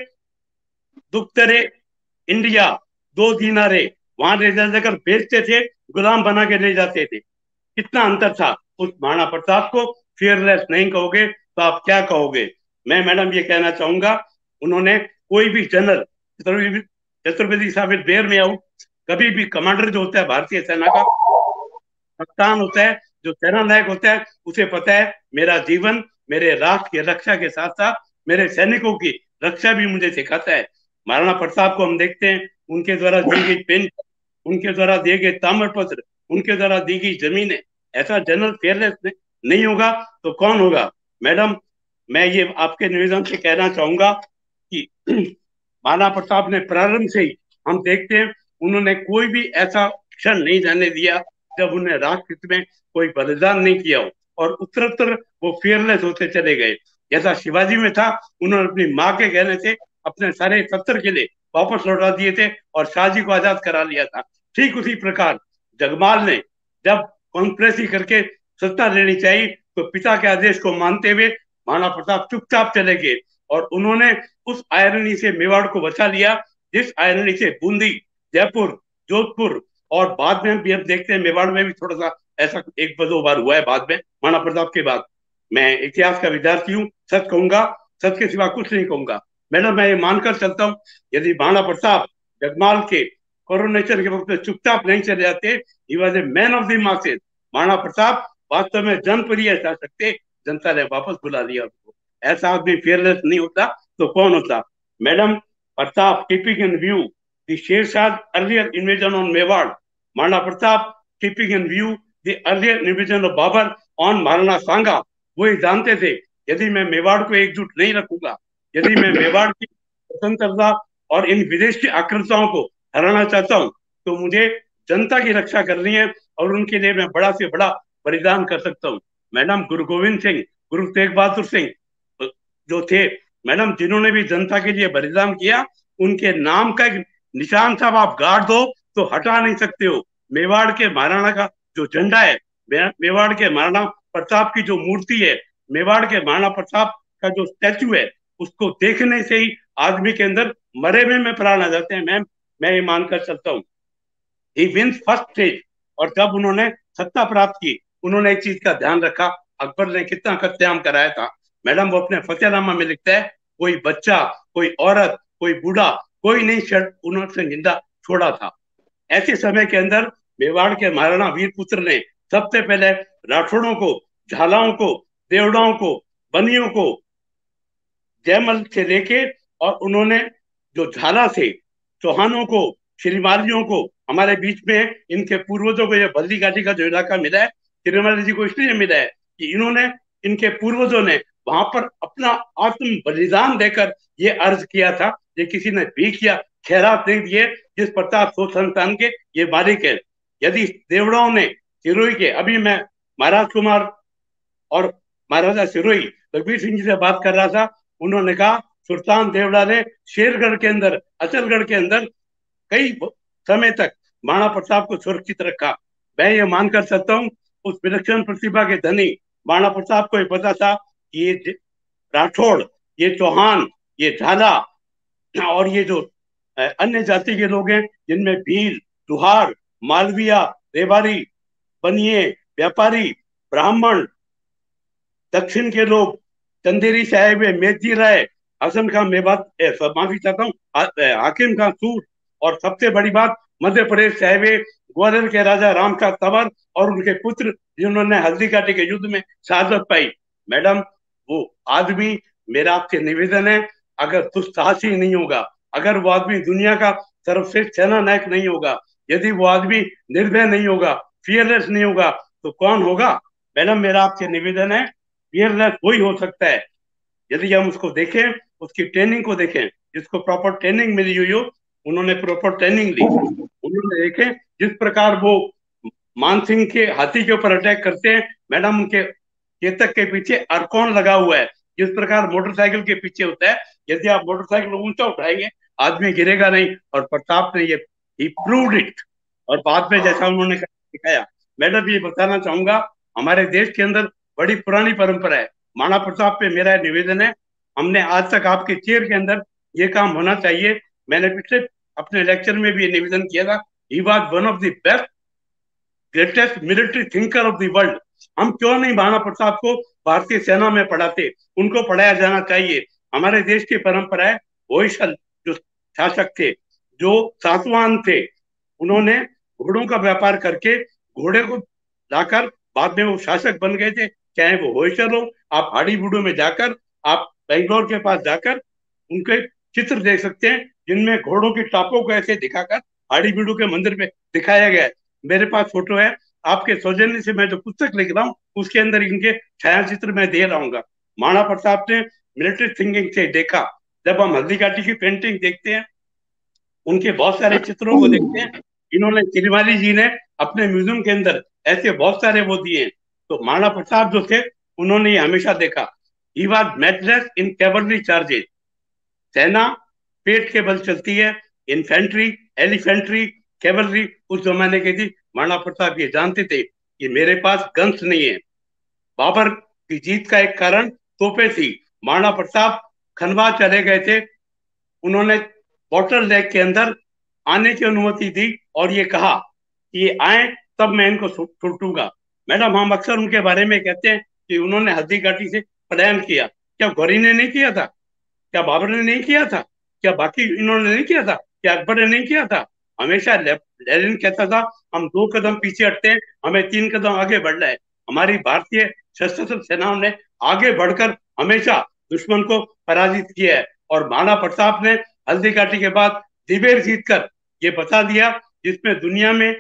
दुख्तरे इंडिया 2 दिनारे वहां ले जाकर बेचते थे, गुलाम बना के ले जाते थे। कितना अंतर था। उस महाराणा प्रताप को फियरलेस नहीं कहोगे तो आप क्या कहोगे? मैं मैडम ये कहना चाहूंगा, उन्होंने कोई भी जनरल, चतुर्वेदी साहब देर में आऊं, कभी भी कमांडर जो होता है भारतीय सेना का, कप्तान होता है, जो सेना नायक होता है, उसे पता है मेरा जीवन मेरे राष्ट्र की रक्षा के साथ साथ मेरे सैनिकों की रक्षा भी मुझे सिखाता है। महाराणा प्रताप को हम देखते हैं, उनके द्वारा दी गई पेन, उनके द्वारा दिए गए ताम्रपत्र, उनके द्वारा दी गई जमीनें, ऐसा जनरल फेयरलेस नहीं होगा तो कौन होगा? मैडम मैं ये आपके निवेदन से कहना चाहूंगा कि महाराणा प्रताप ने प्रारंभ से ही हम देखते हैं उन्होंने कोई भी ऐसा क्षण नहीं जाने दिया जब उन्हें राष्ट्र में कोई बलिदान नहीं किया हो, और उत्तरोत्तर वो फेयरलेस होते चले गए। जैसा शिवाजी में था, उन्होंने अपनी माँ के कहने से अपने सारे 70 किले वापस लौटा दिए थे और शाहजी को आजाद करा लिया था। ठीक उसी प्रकार जगमाल ने जब कॉन्फ्रेंसी करके सत्ता लेनी चाहिए तो पिता के आदेश को मानते हुए महाराणा प्रताप चुपचाप चले गए और उन्होंने उस आयरनी से मेवाड़ को बचा लिया, जिस आयरनी से बूंदी, जयपुर, जोधपुर और बाद में भी हम देखते हैं मेवाड़ में भी थोड़ा सा ऐसा एक दो बार हुआ है बाद में महाराणा प्रताप के बाद। मैं इतिहास का विद्यार्थी हूँ, सच कहूंगा, सच के सिवा कुछ नहीं कहूंगा। मैडम मैं ये मानकर चलता हूँ यदि महाराणा प्रताप जगमाल के कोरोनेशन के वक्त में चुपचाप नहीं चले जाते, he was a man of the masses. Maharana Pratap वास्तव में जनप्रिय शासक थे, जनता ने वापस बुला लिया उनको। ऐसा आदमी फेयरलेस नहीं होता तो कौन होता। Madam Pratap keeping in view the Shershah earlier invasion on Mewar, Maharana Pratap keeping in view the earlier invasion of Babur on Maharana Sanga. वो ही जानते थे यदि मैं मेवाड़ को एकजुट नहीं रखूंगा, यदि मैं मेवाड़ की स्वतंत्रता और इन विदेशी आक्रमणों को हराना चाहता हूं तो मुझे जनता की रक्षा करनी है और उनके लिए मैं बड़ा से बड़ा बलिदान कर सकता हूँ। मैडम गुरु गोविंद सिंह, गुरु तेग बहादुर सिंह जो थे मैडम, जिन्होंने भी जनता के लिए बलिदान किया, उनके नाम का एक निशान साहब आप गाड़ दो तो हटा नहीं सकते हो। मेवाड़ के महाराणा का जो झंडा है, मेवाड़ के महाराणा प्रताप की जो मूर्ति है, मेवाड़ के महाराणा प्रताप का जो स्टैचू है, उसको देखने से ही आदमी के अंदर मरे में प्राण आ जाते हैं। मैम मैं ये मानकर चलता हूँ ही विंस फर्स्ट स्टेज। और जब उन्होंने सत्ता प्राप्त की, उन्होंने एक चीज का ध्यान रखा, अकबर ने कितना कत्लेआम कराया था। मैडम वो अपने फतेहनामा में लिखता है, कोई बच्चा, कोई औरत, कोई बूढ़ा, कोई नहीं शर्ट उन्होंने जिंदा छोड़ा था। ऐसे समय के अंदर मेवाड़ के महाराणा वीरपुत्र ने सबसे पहले राठौड़ों को, झालाओं को, देवड़ाओं को, बनियों को, जयमल से लेके, और उन्होंने जो झाला से चौहानों को, श्रीमालियों को, हमारे बीच में इनके पूर्वजों को, ये बल्ली घाटी का जो इलाका मिला है, श्रीमाली जी को इसलिए मिला है कि इन्होंने, इनके पूर्वजों ने वहां पर अपना आत्म बलिदान देकर ये अर्ज किया था। ये किसी ने भीख या खैरात नहीं दिए, जिस प्रताप सो संतान के ये मालिक है। यदि देवड़ाओं ने सिरोही के, अभी मैं महाराज कुमार और महाराजा सिरोही रघुवीर सिंह जी से बात कर रहा था, उन्होंने कहा सुल्तान देवड़ा ने शेरगढ़ के अंदर, अचलगढ़ के अंदर कई समय तक महाराणा प्रताप को सुरक्षित रखा। मैं ये मानकर सकता हूँ उस विलक्षण प्रतिभा के धनी महाराणा प्रताप को ये पता था कि ये राठौड़, ये चौहान, ये झाला और ये जो अन्य जाति के लोग हैं, जिनमें भील, दुहार, मालविया, रेवाड़ी, बनिए, व्यापारी, ब्राह्मण, दक्षिण के लोग, चंदेरी से आए हुए मेघजी राय, हसन खान मेवात, माफी चाहता हूँ, हाकिम खान सूर, और सबसे बड़ी बात मध्य प्रदेश से आए हुए ग्वालियर के राजा राम का तंवर और उनके पुत्र, जिन्होंने हल्दी घाटी के युद्ध में शहादत पाई। मैडम वो आदमी, मेरा आपसे निवेदन है, अगर दुस्साहसी नहीं होगा, अगर वो आदमी दुनिया का सर्वश्रेष्ठ सेना नायक नहीं होगा, यदि वो आदमी निर्भय नहीं होगा, फियरलेस नहीं होगा, तो कौन होगा। मैडम मेरा आपसे निवेदन है, फियरलेस वही हो सकता है यदि हम उसको देखें, उसकी ट्रेनिंग को देखें, जिसको प्रॉपर ट्रेनिंग मिली हुई हो। उन्होंने प्रॉपर ट्रेनिंग ली, उन्होंने देखे जिस प्रकार वो मानसिंह के हाथी के ऊपर अटैक करते हैं, मैडम उनके चेतक के पीछे अरकौन लगा हुआ है, जिस प्रकार मोटरसाइकिल के पीछे होता है, यदि आप मोटरसाइकिल ऊंचा उठाएंगे आदमी गिरेगा नहीं, और प्रताप ने ये ही प्रूव्ड इट, और बाद में जैसा उन्होंने दिखाया। मैडम ये बताना चाहूंगा, हमारे देश के अंदर बड़ी पुरानी परंपरा है। महाराणा प्रताप पे मेरा निवेदन है, हमने आज तक आपके चेयर के अंदर ये काम होना चाहिए। मैंने पिछले अपने लेक्चर में भी ये निवेदन किया था, he was one of the best greatest military thinker of the world. हम क्यों नहीं महाराणा प्रताप को भारतीय सेना में पढ़ाते, उनको पढ़ाया जाना चाहिए। हमारे देश की परंपरा है, होयसल जो शासक थे, जो सातवाहन थे, उन्होंने घोड़ों का व्यापार करके घोड़े को लाकर बाद में वो शासक बन गए थे। चाहे वो होयसल हो, आप हाड़ी बूढ़ो में जाकर, आप बेंगलोर के पास जाकर उनके चित्र देख सकते हैं, जिनमें घोड़ों की टापों को ऐसे दिखाकर हाड़ी बीडू के मंदिर में दिखाया गया है। मेरे पास फोटो है, आपके सौजन्य से मैं जो पुस्तक लिख रहा हूँ उसके अंदर इनके छायाचित्र मैं दे रहूंगा। महाराणा प्रताप ने मिलिट्री थिंकिंग से देखा। जब हम हल्दी घाटी की पेंटिंग देखते हैं, उनके बहुत सारे चित्रों को देखते हैं, इन्होंने श्रीमाली जी ने अपने म्यूजियम के अंदर ऐसे बहुत सारे वो दिए। तो महाराणा प्रताप जो थे, उन्होंने ये हमेशा देखा, he was matchless in cavalry charges. सेना पेट के बल चलती है। इन्फेंट्री, एलिफेंट्री, कैवलरी उस जमाने की थी। महाराणा प्रताप ये जानते थे कि मेरे पास गन्स नहीं है। बाबर की जीत का एक कारण तोपे थी। महाराणा प्रताप खनवा चले गए थे, उन्होंने बॉटल नेक के अंदर आने की अनुमति दी और ये कहा कि ये आए तब मैं इनको छूटूंगा। मैडम, हम अक्सर उनके बारे में कहते हैं कि उन्होंने हल्दी घाटी से पलायन किया। क्या गौरी ने नहीं किया था? क्या बाबर ने नहीं किया था? क्या बाकी इन्होंने नहीं किया था? क्या अकबर ने नहीं किया था? हमेशा लेनिन कहता था हम 2 कदम पीछे हटते हैं, हमें 3 कदम आगे बढ़ना है। हमारी भारतीय सशस्त्र सेनाओं ने आगे बढ़कर हमेशा दुश्मन को पराजित किया है। और महाराणा प्रताप ने हल्दी घाटी के बाद दिबेर जीतकर ये बता दिया, जिसमें दुनिया में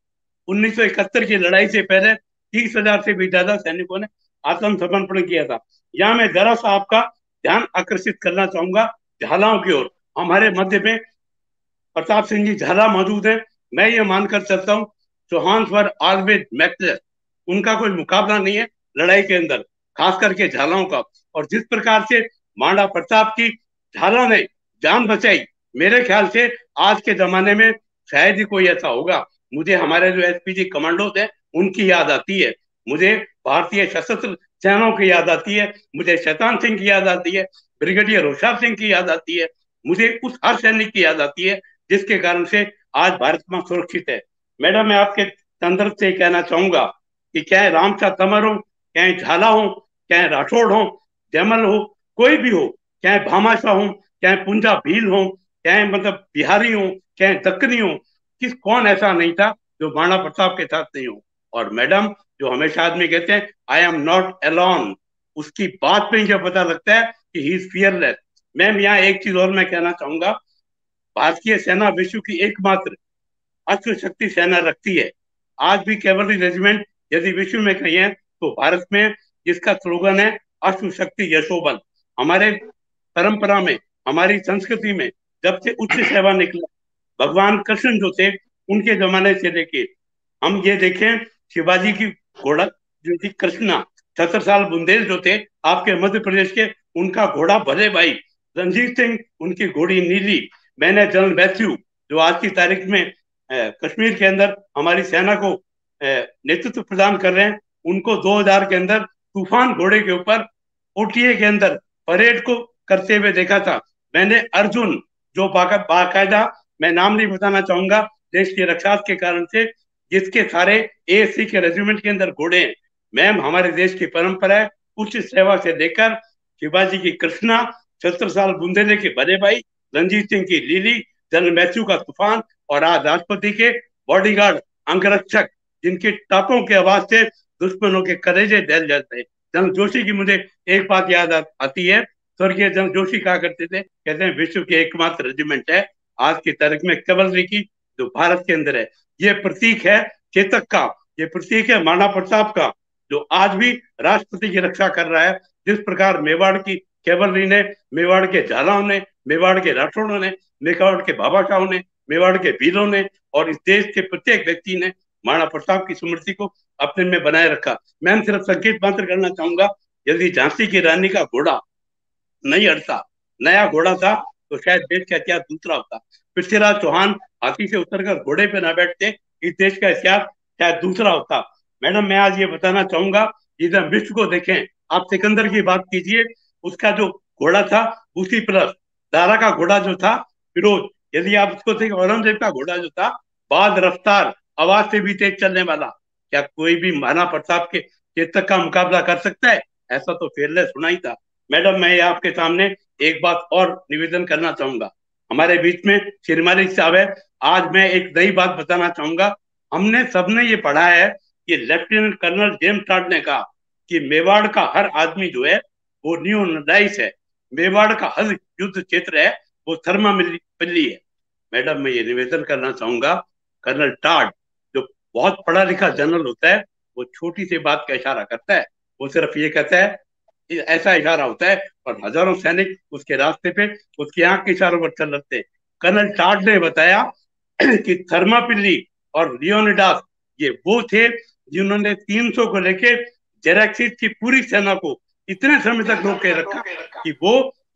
1971 की लड़ाई से पहले 30,000 से भी ज्यादा सैनिकों ने आत्मसमर्पण किया था। यहाँ मैं जरा सा आपका ध्यान आकर्षित करना चाहूंगा झालाओं की ओर। हमारे मध्य में प्रताप सिंह जी झाला मौजूद है। मैं ये मानकर चलता हूँ चौहान वर ऑलवेज मैचलेस, उनका कोई मुकाबला नहीं है लड़ाई के अंदर, खास करके झालाओं का। और जिस प्रकार से महाराणा प्रताप की झाला ने जान बचाई, मेरे ख्याल से आज के जमाने में शायद ही कोई ऐसा होगा। मुझे हमारे जो एसपीजी कमांडोज हैं उनकी याद आती है, मुझे भारतीय सशस्त्र सेनाओं की याद आती है, मुझे शैतान सिंह की याद आती है, ब्रिगेडियर होशियार सिंह की याद आती है, मुझे उस हर सैनिक की याद आती है जिसके कारण से आज भारत में सुरक्षित है। मैडम, मैं आपके संदर्भ से कहना चाहूंगा कि चाहे रामचा तंवर हो, चाहे झाला हो, चाहे राठौड़ हो, जयमल हो, कोई भी हो, चाहे भामाशाह हो, चाहे पुंजा भील हो, चाहे मतलब बिहारी हो, चाहे दक्कनी हो, कौन ऐसा नहीं था जो महाराणा प्रताप के साथ नहीं हो। और मैडम, जो हमेशा आदमी कहते हैं आई एम नॉट अलोन, उसकी बात में यह पता लगता है कि ही इज फियरलेस। मैम, यहाँ एक चीज और मैं कहना चाहूंगा, भारतीय सेना विश्व की एकमात्र अश्व शक्ति सेना रखती है। आज भी कैवलरी रेजिमेंट यदि विश्व में कहीं है तो भारत में, जिसका स्लोगन है अश्व शक्ति यशोबल। हमारे परंपरा में, हमारी संस्कृति में जब से उच्च सेवा निकला, भगवान कृष्ण जो थे उनके जमाने से लेके हम ये देखें, शिवाजी की घोड़ा जो थी कृष्णा, 70 साल बुंदेल जो थे आपके मध्य प्रदेश के, उनका घोड़ा भले भाई रणजीत सिंह, उनकी घोड़ी नीली। मैंने जनरल मैथ्यू जो आज की तारीख में कश्मीर के अंदर हमारी सेना को नेतृत्व प्रदान कर रहे हैं, उनको 2000 के अंदर तूफान घोड़े के ऊपर ओटीए के अंदर परेड को करते हुए देखा था। मैंने अर्जुन जो बाकायदा, मैं नाम नहीं बताना चाहूंगा देश की रक्षा के कारण से, जिसके सारे एएससी के रेजिमेंट के अंदर घोड़े हैं। मैम, हमारे देश की परंपरा है उच्च सेवा से लेकर शिवाजी की कृष्णा, 70 साल बुंदेले के भले भाई, रणजीत सिंह की लीली, जनरल मैथ्यू का तूफान, और आज राष्ट्रपति के बॉडीगार्ड अंगरक्षक, जिनके टापों की आवाज से दुश्मनों के कलेजे दहल जाते हैं। जनरल जोशी की मुझे एक बात याद आती है, स्वर्गीय जनरल जोशी कहा करते थे, कहते हैं विश्व की एकमात्र रेजिमेंट है आज की तारीख में कैवलरी की जो भारत के अंदर है। ये प्रतीक है चेतक का, ये प्रतीक है महाराणा प्रताप का, जो आज भी राष्ट्रपति की रक्षा कर रहा है। जिस प्रकार मेवाड़ की कैवलरी ने, मेवाड़ के झालाओं ने, मेवाड़ के राठौड़ों ने, मेवाड़ के बाबाशाहों ने, मेवाड़ के वीरों ने, और इस देश के प्रत्येक व्यक्ति ने महाराणा प्रताप की स्मृति को अपने में बनाए रखा। मैं सिर्फ संकेत मात्र करना चाहूंगा, यदि झांसी की रानी का घोड़ा नहीं अड़ता, नया घोड़ा था, तो शायद देश का इतिहास दूसरा होता। पृथ्वीराज चौहान हाथी से उतरकर घोड़े पे ना बैठते, इस देश का इतिहास शायद दूसरा होता। मैडम, मैं आज ये बताना चाहूंगा, यदि हम विश्व को देखें, आप सिकंदर की बात कीजिए, उसका जो घोड़ा था उसी प्लस दारा का घोड़ा जो था फिरोज, यदि आप उसको देखें, औरंगजेब का घोड़ा जो था बाद रफ्तार, आवाज से भी तेज चलने वाला, क्या कोई भी महाराणा प्रताप के चेतक का मुकाबला कर सकता है? ऐसा तो फेयरलेस होना ही था। मैडम, मैं आपके सामने एक बात और निवेदन करना चाहूंगा, हमारे बीच में श्रीमाली साहब है, आज मैं एक नई बात बताना चाहूंगा। हमने सबने ये पढ़ा है कि लेफ्टिनेंट कर्नल जेम्स टॉड ने कहा कि मेवाड़ का हर आदमी जो है वो न्यू नडाइस है, मेवाड़ का हर युद्ध क्षेत्र है वो थर्मापिल्ली है। मैडम, मैं ये निवेदन करना चाहूंगा, कर्नल टॉड जो बहुत पढ़ा लिखा जनरल होता है, वो छोटी सी बात का इशारा करता है, वो सिर्फ ये कहता है, ऐसा इशारा होता है, और हजारों सैनिक उसके रास्ते पे उसकी आंख के इशारों पर चल रहे थे। कर्नल टॉड ने बताया कि थर्मापिल्ली और लियोनिडास ये वो थे जिन्होंने 300 को लेके जेरैक्सिस की पूरी सेना को इतने समय तक रोक के रखा कि वो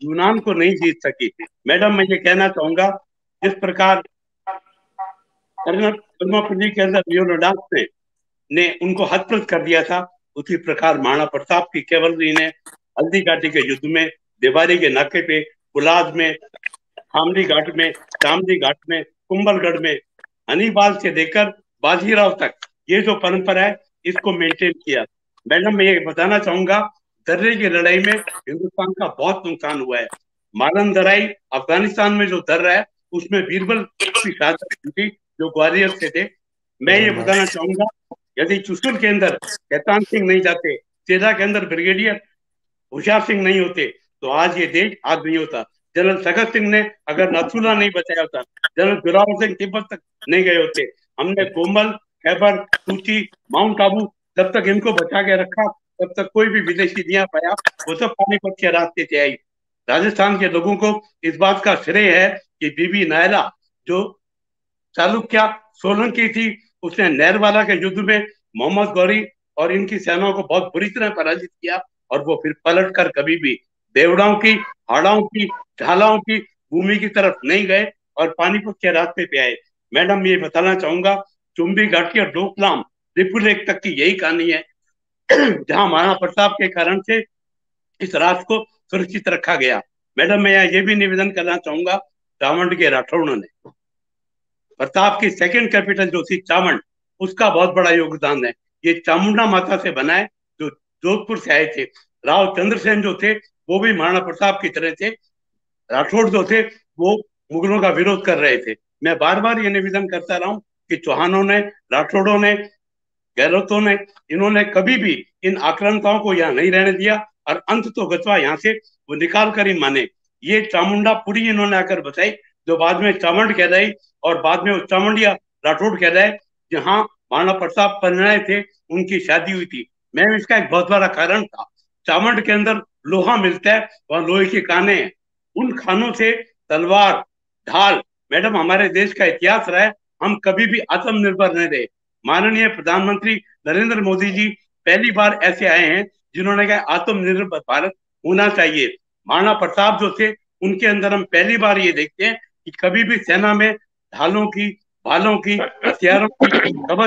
यूनान को नहीं जीत सकी। मैडम मैं ये कहना चाहूंगा, जिस प्रकार कर्नाटक के अंदर लियोनार्डो ने उनको हतप्रत कर दिया था, उसी प्रकार महाराणा प्रताप की कैवलरी ने हल्दी घाटी के युद्ध में, देवारी के नाके पे, कुलाद में, खामली घाट में, चामली घाट में, कुंभलगढ़ में, हनीबाल से लेकर बाजीराव तक ये जो परंपरा है इसको मेंटेन किया। मैडम मैं ये बताना चाहूंगा, दर्रे की लड़ाई में हिंदुस्तान का बहुत नुकसान हुआ है। मालन दराई अफगानिस्तान में जो दर्रा है उसमें बीरबल की शहादत हुई थी जो ग्वालियर से थे। मैं ये बताना चाहूंगा, यदि चुशुल के अंदर कैतान सिंह नहीं जाते, सेना के अंदर ब्रिगेडियर होशियार सिंह नहीं होते, तो आज ये देश आज नहीं होता। जनरल सगत सिंह ने अगर नथुला नहीं बचाया होता, जनरल जोरावर सिंह तिब्बत तक नहीं गए होते, हमने कोमल, खैबर, सूची, माउंट आबू जब तक इनको बचा के रखा तब तक कोई भी विदेशी नहीं आ पाया, वो सब पानीपत के रास्ते से आई। राजस्थान के लोगों को इस बात का श्रेय है कि बीबी नायला जो चालुक्य सोलंकी थी, उसने नहरवाला के युद्ध में मोहम्मद गौरी और इनकी सेनाओं को बहुत बुरी तरह पराजित किया, और वो फिर पलट कर कभी भी देवड़ाओं की, हाड़ाओं की, झालाओं की भूमि की तरफ नहीं गए और पानीपत के रास्ते पे आए। मैडम ये बताना चाहूंगा, चुम्बी घाटी और डोकलाम रिपुलेख तक की यही कहानी है, जहां महाराणा प्रताप के कारण से इस राष्ट्र को सुरक्षित रखा गया। मैडम मैं ये भी निवेदन करना चाहूंगा, चावंड के राठौड़ों ने प्रताप की सेकंड कैपिटल जो थी चावंड, उसका बहुत बड़ा योगदान है। ये चामुंडा माता से बना है, जो जोधपुर से आए थे। राव चंद्रसेन जो थे वो भी महाराणा प्रताप की तरह थे। राठौड़ जो थे वो मुगलों का विरोध कर रहे थे। मैं बार बार ये निवेदन करता रहा हूं कि चौहानों ने, राठौड़ों ने, गहलोतों ने, इन्होंने कभी भी इन आक्रांताओं को यहाँ नहीं रहने दिया, और अंत तो गतवा यहाँ से वो निकाल कर ही माने। ये चामुंडा पुरी इन्होंने आकर बचाई, जो बाद में चावंड कहलाई और बाद में वो चामुंडिया राठौड़ कहलाए, जहाँ महाराणा प्रताप परिणय थे, उनकी शादी हुई थी। मैं इसका एक बहुत बड़ा कारण था, चावंड के अंदर लोहा मिलता है, वहां लोहे के खाने हैं, उन खानों से तलवार, ढाल, मैडम हमारे देश का इतिहास रहा है, हम कभी भी आत्मनिर्भर नहीं रहे। माननीय प्रधानमंत्री नरेंद्र मोदी जी पहली बार ऐसे आए हैं जिन्होंने कहा आत्मनिर्भर भारत होना चाहिए। महाराणा प्रताप जो थे उनके अंदर हम पहली बार ये देखते हैं कि कभी भी सेना में ढालों की, भालों की, हथियारों की, कवच,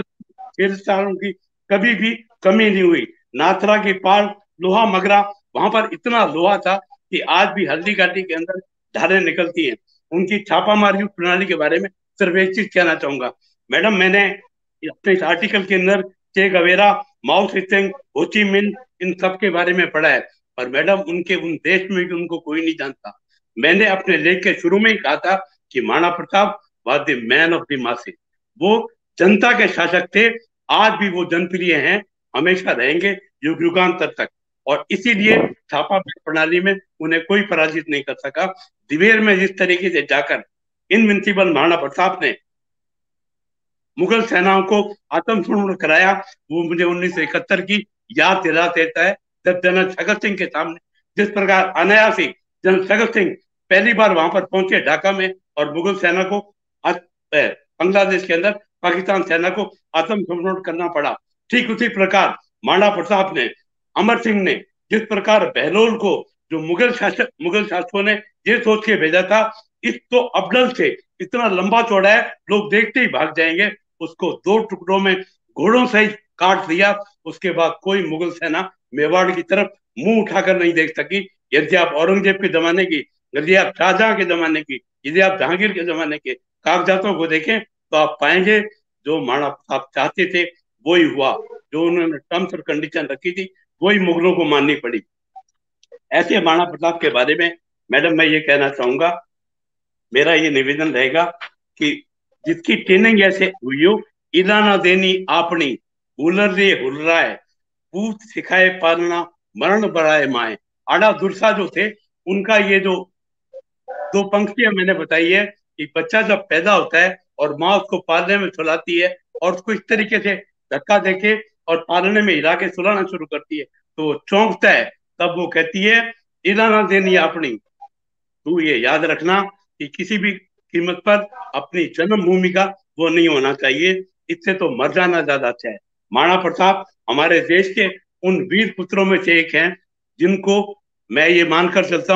की कभी भी कमी नहीं हुई। नाथरा की पाल, लोहा मगरा, वहां पर इतना लोहा था कि आज भी हल्दी घाटी के अंदर ढालें निकलती हैं। उनकी छापामारी प्रणाली के बारे में सिर्फ एक चीज कहना चाहूंगा, मैडम मैंने अपने इस आर्टिकल के अंदर चे गवेरा, माओ सेतुंग, हो ची मिन्ह, इन सब के बारे में पढ़ा है, पर मैडम उनके उन देश में भी उनको कोई नहीं जानता। मैंने अपने लेख के शुरू में ही कहा था कि Maharana Pratap was the man of the masses, वो जनता के शासक थे, आज भी वो जनप्रिय हैं, हमेशा रहेंगे युग युगांतर तक, और इसीलिए छापा प्रणाली में उन्हें कोई पराजित नहीं कर सका। दिवेर में जिस तरीके से जाकर इनविंसिबल महाराणा प्रताप ने मुगल सेनाओं को आत्मसमर्पण कराया, वो मुझे 1971 की याद दिला देता है, जब जनरल सगत सिंह के सामने जिस प्रकार अनायासी जनरल सगत सिंह पहली बार वहां पर पहुंचे ढाका में, और मुगल सेना को बांग्लादेश के अंदर पाकिस्तान सेना को आत्मसमर्पण करना पड़ा। ठीक उसी प्रकार महाराणा प्रताप ने, अमर सिंह ने, जिस प्रकार बहलोल को, जो मुगल शासकों ने ये सोच के भेजा था इस तो अब्दल से इतना लंबा चौड़ा है लोग देखते ही भाग जाएंगे, उसको 2 टुकड़ों में घोड़ों से काट दिया। उसके बाद कोई मुगल सेना मेवाड़ की तरफ मुंह उठाकर नहीं देख सकी। यदि आप औरंगजेब के जमाने की, यदि आप शाहजहां के जमाने की, यदि आप जहांगीर के जमाने के कागजातों को देखें तो आप पाएंगे जो महाराणा प्रताप चाहते थे वही हुआ, जो उन्होंने टर्म्स और कंडीशन रखी थी वही मुगलों को माननी पड़ी। ऐसे महाराणा प्रताप के बारे में मैडम मैं ये कहना चाहूंगा, मेरा ये निवेदन रहेगा कि जिसकी ट्रेनिंग ऐसे हुई हो, इलाना देनी आपनी, हुलर रे हुलराय, पूत सिखाए पालना, मरण बढ़ाए माए। आड़ा दुर्सा जो थे उनका ये जो 2 पंक्तियां मैंने बताई है कि बच्चा जब पैदा होता है और माँ उसको पालने में सुलाती है और उसको इस तरीके से धक्का देके और पालने में हिला के सुलाना शुरू करती है तो चौंकता है, तब वो कहती है इलाना देनी अपनी, तू ये याद रखना कि किसी भी कीमत पर अपनी जन्मभूमि का वो नहीं होना चाहिए, इससे तो मर जाना ज्यादा अच्छा है। महाराणा प्रताप हमारे देश के उन वीर पुत्रों में से एक हैं जिनको मैं ये मानकर चलता हूँ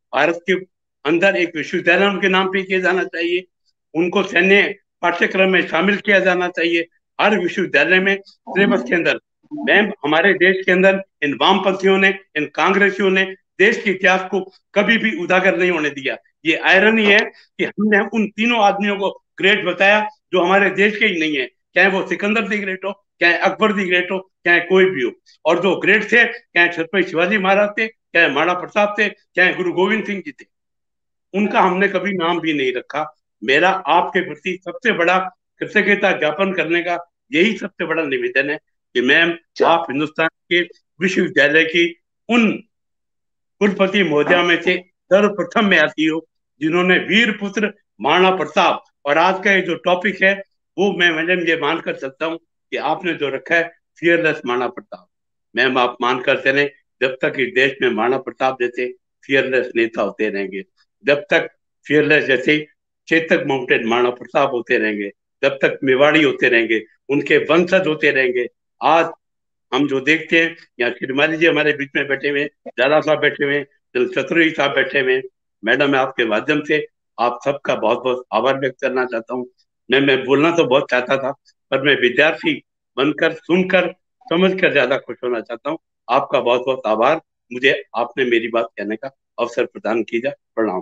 भारत के अंदर एक विश्वविद्यालय उनके नाम पे किया जाना चाहिए, उनको सैन्य पाठ्यक्रम में शामिल किया जाना चाहिए। हर विश्वविद्यालय में सिलेबस के अंदर मैम हमारे देश के अंदर इन वामपंथियों ने, इन कांग्रेसियों ने देश के इतिहास को कभी भी उजागर नहीं होने दिया। ये आयरनी है कि हमने उन तीनों आदमियों को ग्रेट बताया जो हमारे देश के ही नहीं है, चाहे वो सिकंदर दी ग्रेट हो, चाहे अकबर दी ग्रेट हो, चाहे कोई भी हो। और जो ग्रेट थे, चाहे छत्रपति शिवाजी महाराज थे, चाहे महाराणा प्रताप थे, चाहे गुरु गोविंद सिंह जी थे, उनका हमने कभी नाम भी नहीं रखा। मेरा आपके प्रति सबसे बड़ा कृतज्ञता ज्ञापन करने का यही सबसे बड़ा निवेदन है कि मैम आप हिंदुस्तान के विश्वविद्यालय की उन कुलपति महोदया में से सर्वप्रथम में आती हो जिन्होंने वीर पुत्र महाराणा प्रताप, और आज का ये जो टॉपिक है वो मैं मैडम ये मानकर चलता हूँ कि आपने जो रखा है फियरलेस महाराणा प्रताप, मैम आप मानकर चले जब तक इस देश में महाराणा प्रताप जैसे फियरलेस नेता होते रहेंगे, जब तक फियरलेस जैसे चेतक माउंटेन महाराणा प्रताप होते रहेंगे, जब तक मेवाड़ी होते रहेंगे, उनके वंशज होते रहेंगे। आज हम जो देखते हैं यहाँ श्रीमाली जी हमारे बीच में बैठे हुए, दादा साहब बैठे हुए, चतुर्वेदी साहब बैठे हुए, मैडम मैं आपके माध्यम से आप सबका बहुत बहुत आभार व्यक्त करना चाहता हूँ। मैं बोलना तो बहुत चाहता था पर मैं विद्यार्थी बनकर सुनकर समझकर ज्यादा खुश होना चाहता हूँ। आपका बहुत बहुत आभार, मुझे आपने मेरी बात कहने का अवसर प्रदान किया। प्रणाम।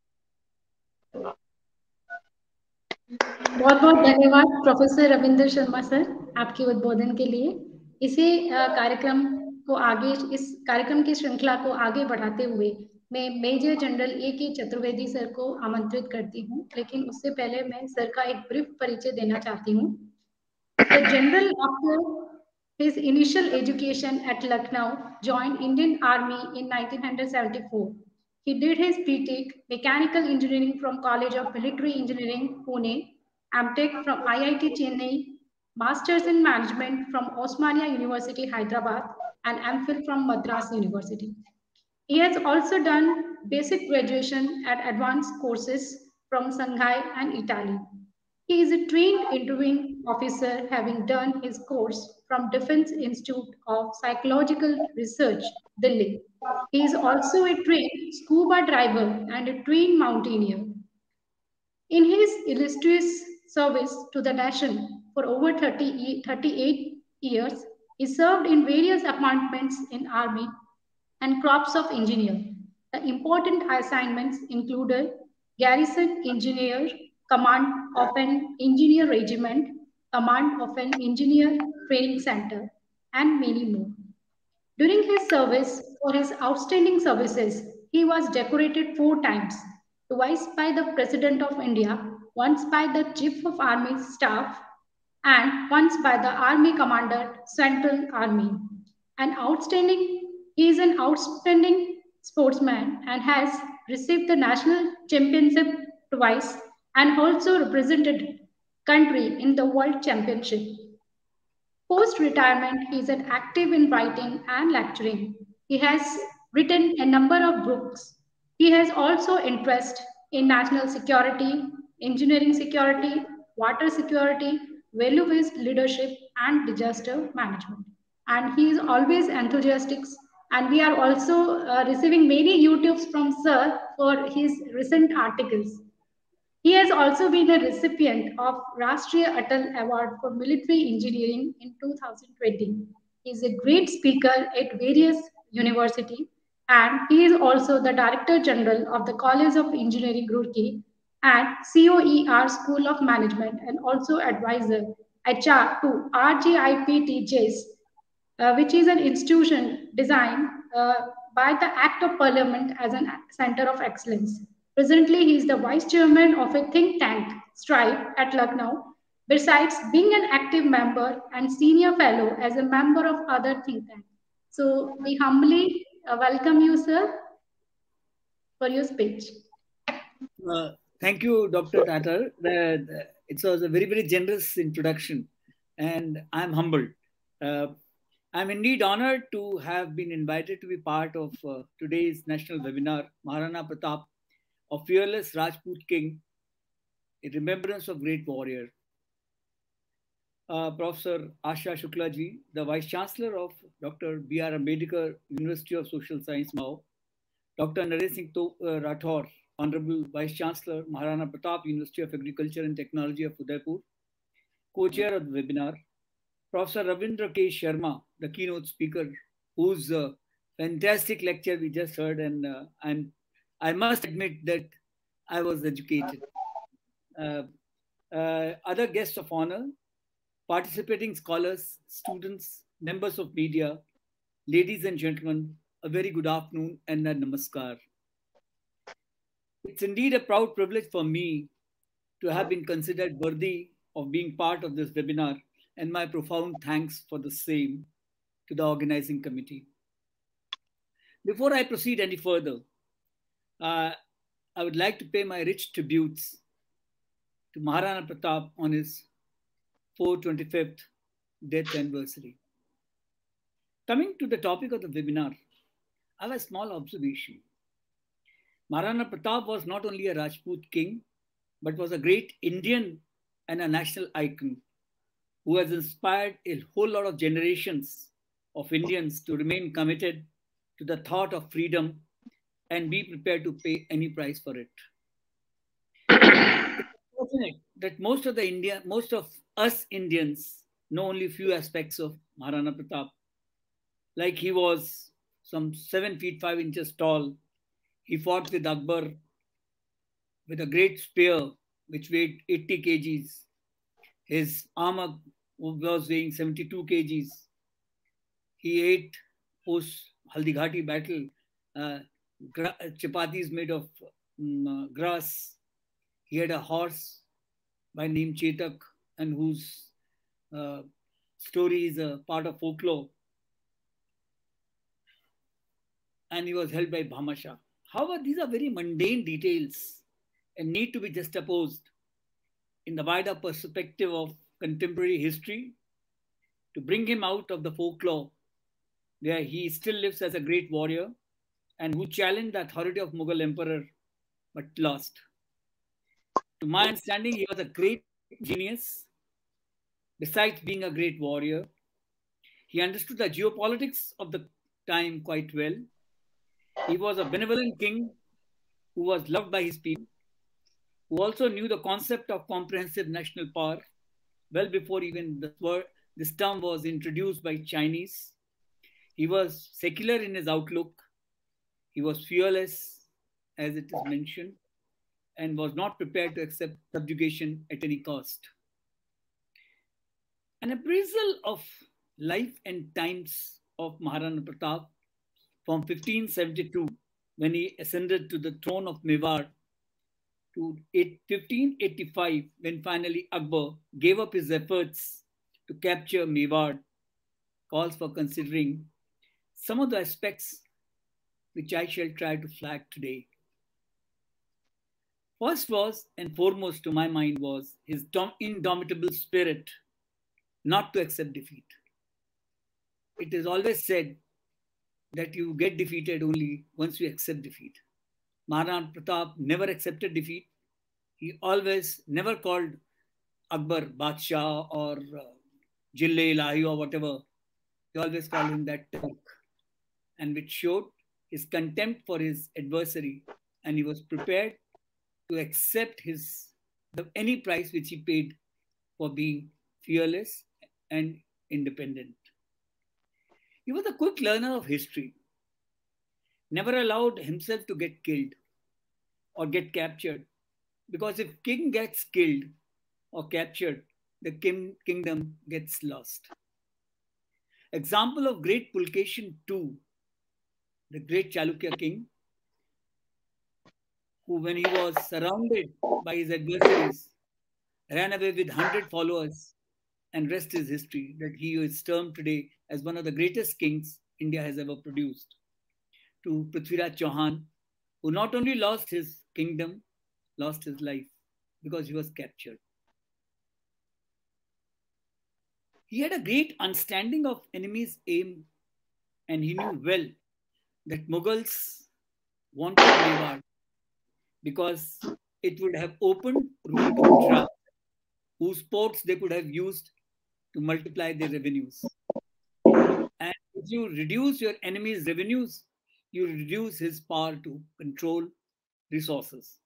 बहुत बहुत धन्यवाद प्रोफेसर रविंद्र शर्मा सर आपके उद्बोधन के लिए। इसी कार्यक्रम इस कार्यक्रम की श्रृंखला को आगे बढ़ाते हुए मैं major general A.K. Chaturvedi sir को आमंत्रित करती हूँ, लेकिन उससे पहले मैं सर का एक ब्रीफ परिचय देना चाहती हूँ। The general, after his initial education at Lucknow, joined Indian Army in 1974. He did his BTech Mechanical Engineering from College of Military Engineering, Pune, MTech from IIT Chennai, Masters in Management from Osmania University, Hyderabad, and MPhil from Madras University. He has also done basic graduation at advanced courses from Shanghai and Italy. He is a trained interviewing officer, having done his course from Defense Institute of Psychological Research, Delhi. He is also a trained scuba diver and a trained mountaineer. In his illustrious service to the nation for over 38 years, he served in various appointments in Army and Corps of Engineer. The important assignments included Garrison Engineer, Command of an Engineer Regiment, Command of an Engineer Training Center, and many more. During his service, for his outstanding services, he was decorated 4 times, twice by the President of India, once by the Chief of Army Staff, and once by the Army Commander, Central Army. He is an outstanding sportsman and has received the national championship twice and also represented country in the World Championship. Post-retirement, he is active in writing and lecturing. He has written a number of books. He has also interest in national security, engineering security, water security, value-based leadership, and disaster management. And he is always enthusiastic. And we are also receiving many YouTubes from Sir for his recent articles. He has also been a recipient of Rashtriya Atal Award for Military Engineering in 2020. He is a great speaker at various universities, and he is also the Director General of the College of Engineering Roorkee and COER School of Management, and also advisor HR to RGIPTJs, which is an institution designed by the Act of Parliament as a center of excellence. Presently, he is the vice chairman of a think tank, Strive, at Lucknow, besides being an active member and senior fellow as a member of other think tanks. So we humbly welcome you, sir, for your speech. Thank you, Dr. Tatar. It was a very, very generous introduction, and I'm humbled. I'm indeed honored to have been invited to be part of today's national webinar, Maharana Pratap, a fearless Rajput king, in remembrance of great warrior. Professor Asha Shukla ji, the Vice Chancellor of Dr. B.R. Ambedkar University of Social Science, Mao, Dr. Naresh Singh Rathore, Honorable Vice Chancellor, Maharana Pratap University of Agriculture and Technology of Udaipur, co-chair of the webinar, Professor Ravindra K. Sharma, the keynote speaker, whose fantastic lecture we just heard, and I must admit that I was educated. Other guests of honor, participating scholars, students, members of media, ladies and gentlemen, a very good afternoon and a namaskar. It's indeed a proud privilege for me to have been considered worthy of being part of this webinar, and my profound thanks for the same to the organizing committee. Before I proceed any further, I would like to pay my rich tributes to Maharana Pratap on his 425th death anniversary. Coming to the topic of the webinar, I have a small observation. Maharana Pratap was not only a Rajput king, but was a great Indian and a national icon who has inspired a whole lot of generations of Indians to remain committed to the thought of freedom and be prepared to pay any price for it. It's fortunate that most of us Indians know only a few aspects of Maharana Pratap. Like he was some 7 feet 5 inches tall. He fought with Akbar with a great spear which weighed 80 kgs. His armor was weighing 72 kgs. He ate post Haldighati battle chapatis made of grass. He had a horse by name Chetak, and whose story is a part of folklore. And he was held by Bhamasha. However, these are very mundane details and need to be juxtaposed in the wider perspective of contemporary history to bring him out of the folklore where he still lives as a great warrior and who challenged the authority of Mughal emperor but lost. To my understanding, he was a great genius. Besides being a great warrior, he understood the geopolitics of the time quite well. He was a benevolent king who was loved by his people, who also knew the concept of comprehensive national power well before even this term was introduced by Chinese. He was secular in his outlook. He was fearless, as it is mentioned, and was not prepared to accept subjugation at any cost. An appraisal of life and times of Maharana Pratap from 1572, when he ascended to the throne of Mewar, to 1585, when finally Akbar gave up his efforts to capture Mewar, calls for considering some of the aspects which I shall try to flag today. First was, and foremost to my mind, was his indomitable spirit not to accept defeat. It is always said that you get defeated only once you accept defeat. Maharana Pratap never accepted defeat. He always never called Akbar Badshah or Jille Ilahi or whatever. He always called him that Turk, and which showed his contempt for his adversary, and he was prepared to accept any price which he paid for being fearless and independent. He was a quick learner of history, never allowed himself to get killed or get captured, because if king gets killed or captured, the kingdom gets lost. Example of great Pulkeshin II, the great Chalukya king, who when he was surrounded by his adversaries, ran away with 100 followers, and rest is history, that he is termed today as one of the greatest kings India has ever produced. To Prithviraj Chauhan, who not only lost his kingdom, lost his life because he was captured. He had a great understanding of enemy's aim, and he knew well that Mughals wanted Mewar because it would have opened route to Gujarat, whose ports they could have used to multiply their revenues. And if you reduce your enemy's revenues, you reduce his power to control resources.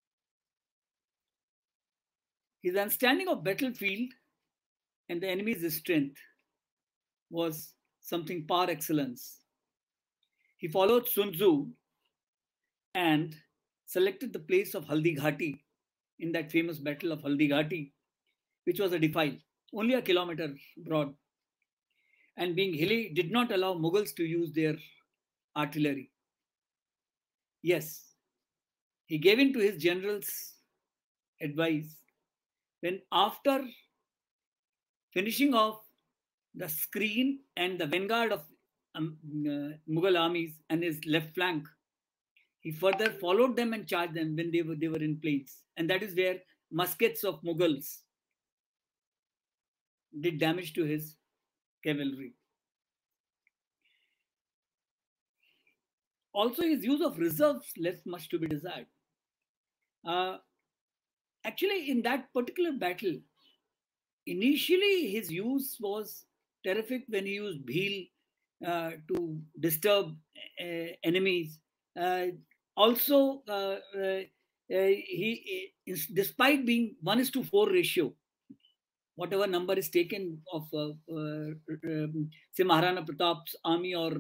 His understanding of battlefield and the enemy's strength was something par excellence. He followed Sun Tzu and selected the place of Haldi Ghati in that famous battle of Haldi Ghati, which was a defile, only a kilometer broad. And being hilly, did not allow Mughals to use their artillery. Yes, he gave in to his general's advice when, after finishing off the screen and the vanguard of Mughal armies and his left flank, he further followed them and charged them when they were in plains. And that is where muskets of Mughals did damage to his cavalry. Also, his use of reserves left much to be desired. Actually, in that particular battle, initially his use was terrific when he used Bhil to disturb enemies. Also, he, despite being 1:4 ratio, whatever number is taken of say Maharana Pratap's army or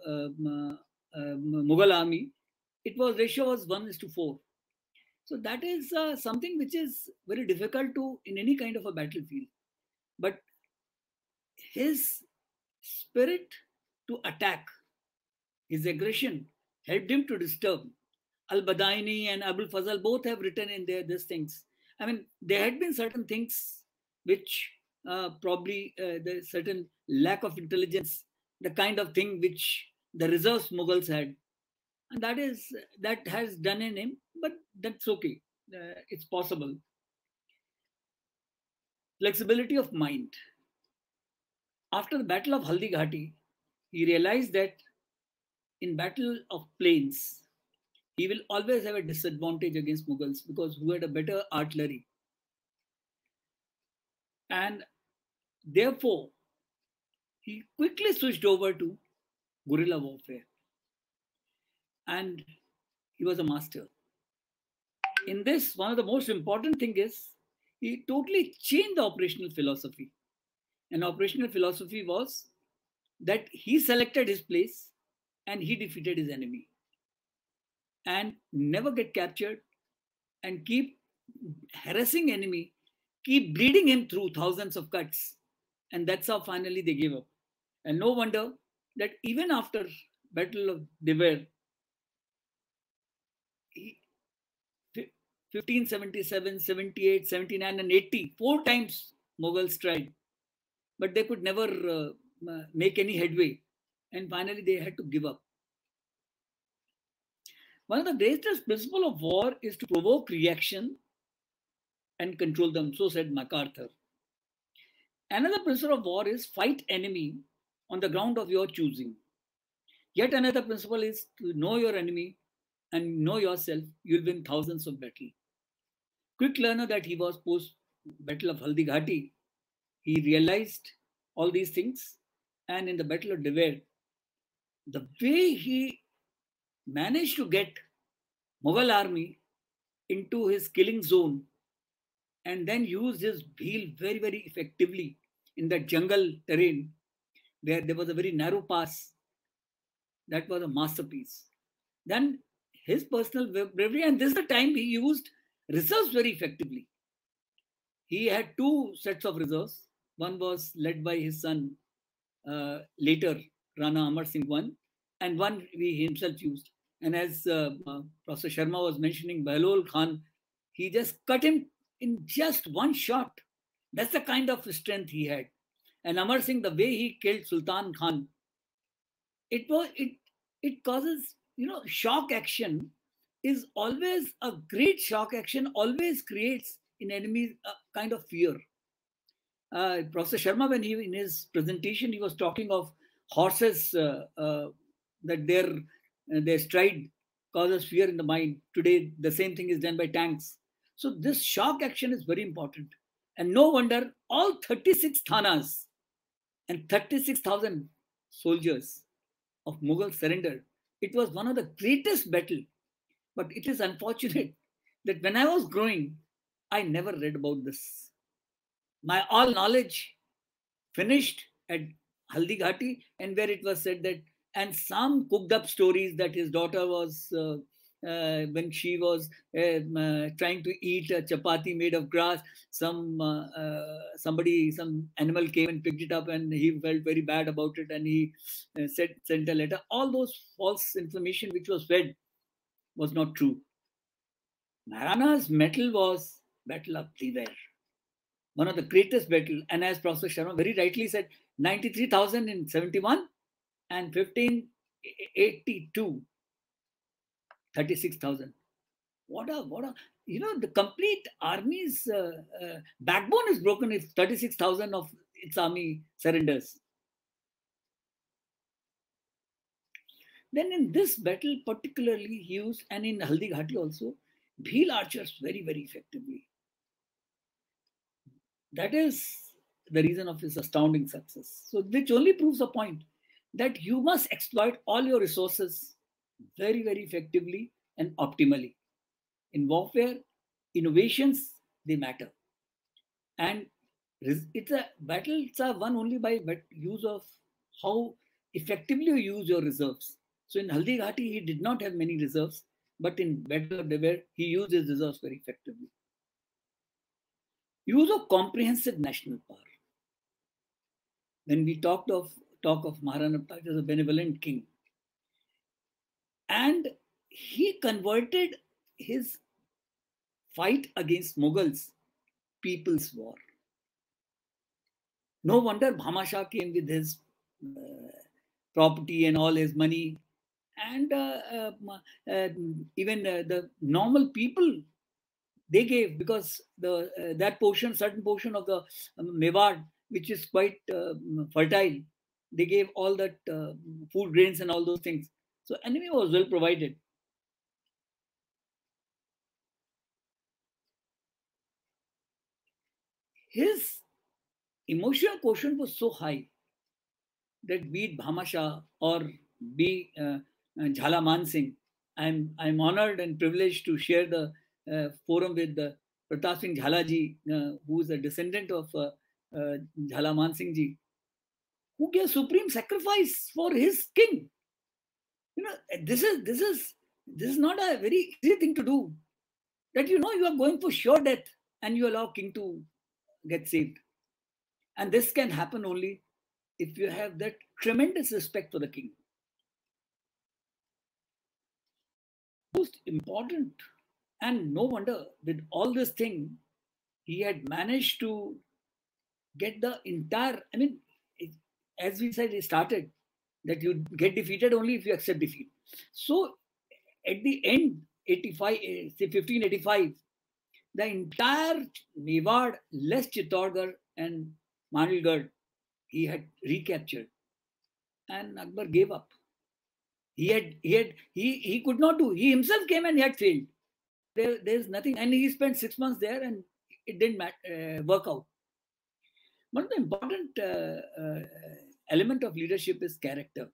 Mughal army, ratio was 1:4. So that is something which is very difficult to in any kind of a battlefield. But his spirit to attack, his aggression, helped him to disturb. Al-Badaini and Abul Fazal both have written in there these things. I mean, there had been certain things which probably the certain lack of intelligence, the kind of thing which the reserves Mughals had, and that has done in him. But that's okay. It's possible. Flexibility of mind. After the Battle of Haldi Ghati, he realized that in Battle of Plains, he will always have a disadvantage against Mughals because who had a better artillery. And therefore, he quickly switched over to guerrilla warfare. And he was a master. In this, one of the most important things is he totally changed the operational philosophy. And operational philosophy was that he selected his place and he defeated his enemy. And never get captured and keep harassing enemy, keep bleeding him through thousands of cuts. And that's how finally they gave up. And no wonder that even after Battle of Dever, 1577, 78, 79 and 80, 4 times Mughals tried. But they could never make any headway. And finally they had to give up. One of the greatest principles of war is to provoke reaction and control them, so said MacArthur. Another principle of war is fight enemy on the ground of your choosing. Yet another principle is to know your enemy and know yourself, you'll win thousands of battles. Quick learner that he was post Battle of Haldi Ghati, he realized all these things. And in the Battle of Dever, the way he managed to get Mughal army into his killing zone and then use his Bhil very, very effectively in that jungle terrain where there was a very narrow pass, that was a masterpiece. Then his personal bravery, and this is the time he used reserves very effectively. He had 2 sets of reserves. One was led by his son, later Rana Amar Singh I, and one he himself used. And as Professor Sharma was mentioning, Bahlol Khan, he just cut him in just one shot. That's the kind of strength he had. And Amar Singh, the way he killed Sultan Khan, it causes, shock action is always a great shock action, always creates in enemies a kind of fear. Professor Sharma, when in his presentation, he was talking of horses, that their stride causes fear in the mind. Today, the same thing is done by tanks. So this shock action is very important. And no wonder all 36 thanas and 36,000 soldiers of Mughal surrendered It was one of the greatest battle. But it is unfortunate that when I was growing, I never read about this. My all knowledge finished at Haldi Ghati, and where it was said that, and some cooked up stories that his daughter was, when she was trying to eat a chapati made of grass, some animal came and picked it up, and he felt very bad about it, and he sent a letter. All those false information which was fed was not true. Maharana's medal was Battle of Blighter, one of the greatest battle. And as Professor Sharma very rightly said, 93,000 in 71 and 1582, 36,000. What a, the complete army's backbone is broken if 36,000 of its army surrenders. Then in this battle, particularly he used, and in Haldi Ghati also, Bhil archers very, very effectively. That is the reason of his astounding success. So, which only proves the point that you must exploit all your resources very, very effectively and optimally. In warfare, innovations, they matter. And battles are won only by use of how effectively you use your reserves. So in Haldi Ghati, he did not have many reserves, but in Battle of Blighter, he used his reserves very effectively. Use of comprehensive national power. When we talk of Maharana Pratap as a benevolent king, and he converted his fight against Mughals people's war. No wonder Bhamashah came with his property and all his money, and even the normal people, they gave, because that certain portion of the Mewar, which is quite fertile, they gave all that food grains and all those things. So enemy was well provided. His emotional quotient was so high that be it Bhamashah or be Jhala Man Singh, I'm honored and privileged to share the forum with Pratap Singh Jhala ji, who is a descendant of Jhala Man Singh ji, who gave supreme sacrifice for his king. This is not a very easy thing to do. That you are going for sure death and you allow king to get saved. And this can happen only if you have that tremendous respect for the king. Most important, and no wonder with all this thing, he had managed to get the entire, as we said, it started that you get defeated only if you accept defeat. So at the end, 1585, the entire Mewar, less Chittorgarh and Manilgarh, he had recaptured, and Akbar gave up. He could not do. He himself came and he had failed. There's nothing, and he spent 6 months there, and it didn't work out. One of the important element of leadership is character,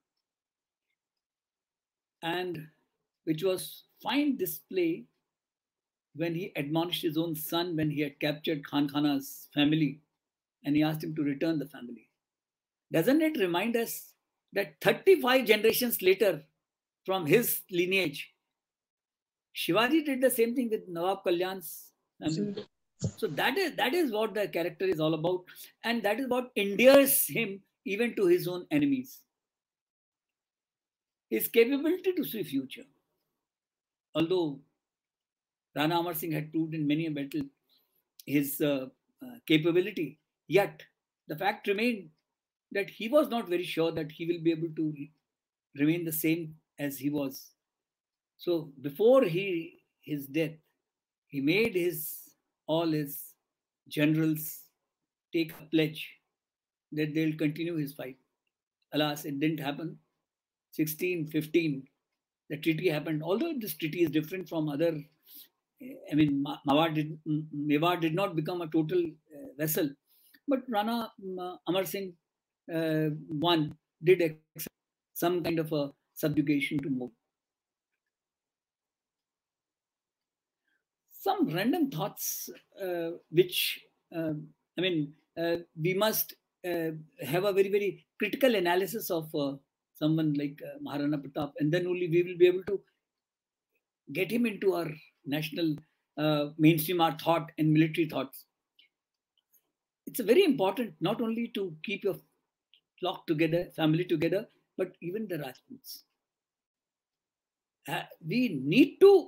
and which was fine display when he admonished his own son when he had captured Khan Khana's family, and he asked him to return the family. Doesn't it remind us that 35 generations later from his lineage, Shivaji did the same thing with Nawab Kalyan's family? So that is what the character is all about, and that is what endears him even to his own enemies. His capability to see future. Although Rana Amar Singh had proved in many a battle his capability, yet the fact remained that he was not very sure that he will be able to remain the same as he was. So before his death, he made all his generals take a pledge that they'll continue his fight. Alas, it didn't happen. 1615, the treaty happened. Although this treaty is different from other, Mewar did not become a total vessel, but Rana Amar Singh did accept some kind of a subjugation to more. Some random thoughts, which we must have a very, very critical analysis of someone like Maharana Pratap, and then only we will be able to get him into our national mainstream art thought and military thoughts. It's very important not only to keep your flock together, family together, but even the Rajputs. We need to,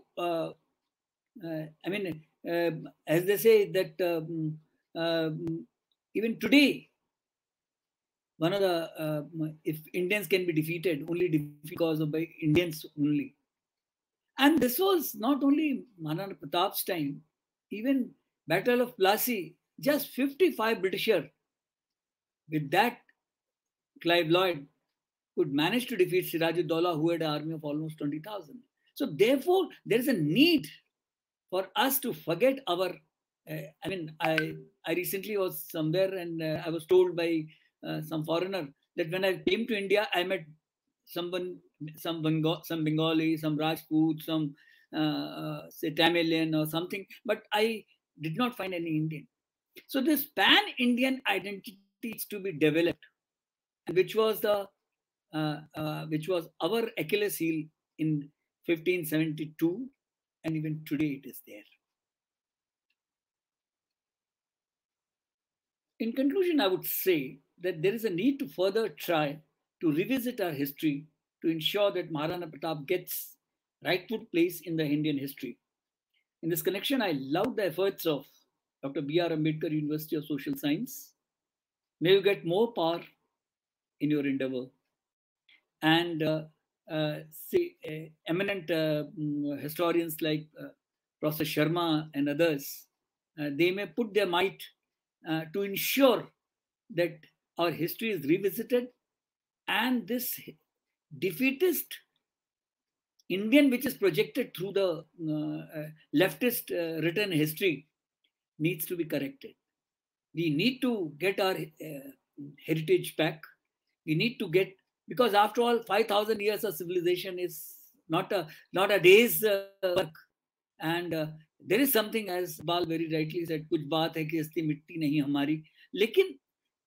as they say that even today, one of the, if Indians can be defeated, only because of by Indians only. And this was not only Maharana Pratap's time, even Battle of Plassey, just 55 Britisher. With that, Clive Lloyd could manage to defeat Siraj-ud-Daulah, who had an army of almost 20,000. So therefore, there is a need for us to forget our, I recently was somewhere and I was told by some foreigner that when I came to India, I met someone, some Bengali, some Rajput, some say Tamilian or something, but I did not find any Indian. So this pan-Indian identity is to be developed, which was the which was our Achilles heel in 1572, and even today it is there. In conclusion, I would say that there is a need to further try to revisit our history to ensure that Maharana Pratap gets rightful place in the Indian history. In this connection, I love the efforts of Dr. B.R. Ambedkar University of Social Science. May you get more power in your endeavor. And eminent historians like Professor Sharma and others, they may put their might to ensure that our history is revisited, and this defeatist Indian which is projected through the leftist written history needs to be corrected. We need to get our heritage back. We need to get, because after all, 5,000 years of civilization is not a day's work. And there is something, as Bal very rightly said, kuch baat hai ki asti mitti nahi hamari. Lekin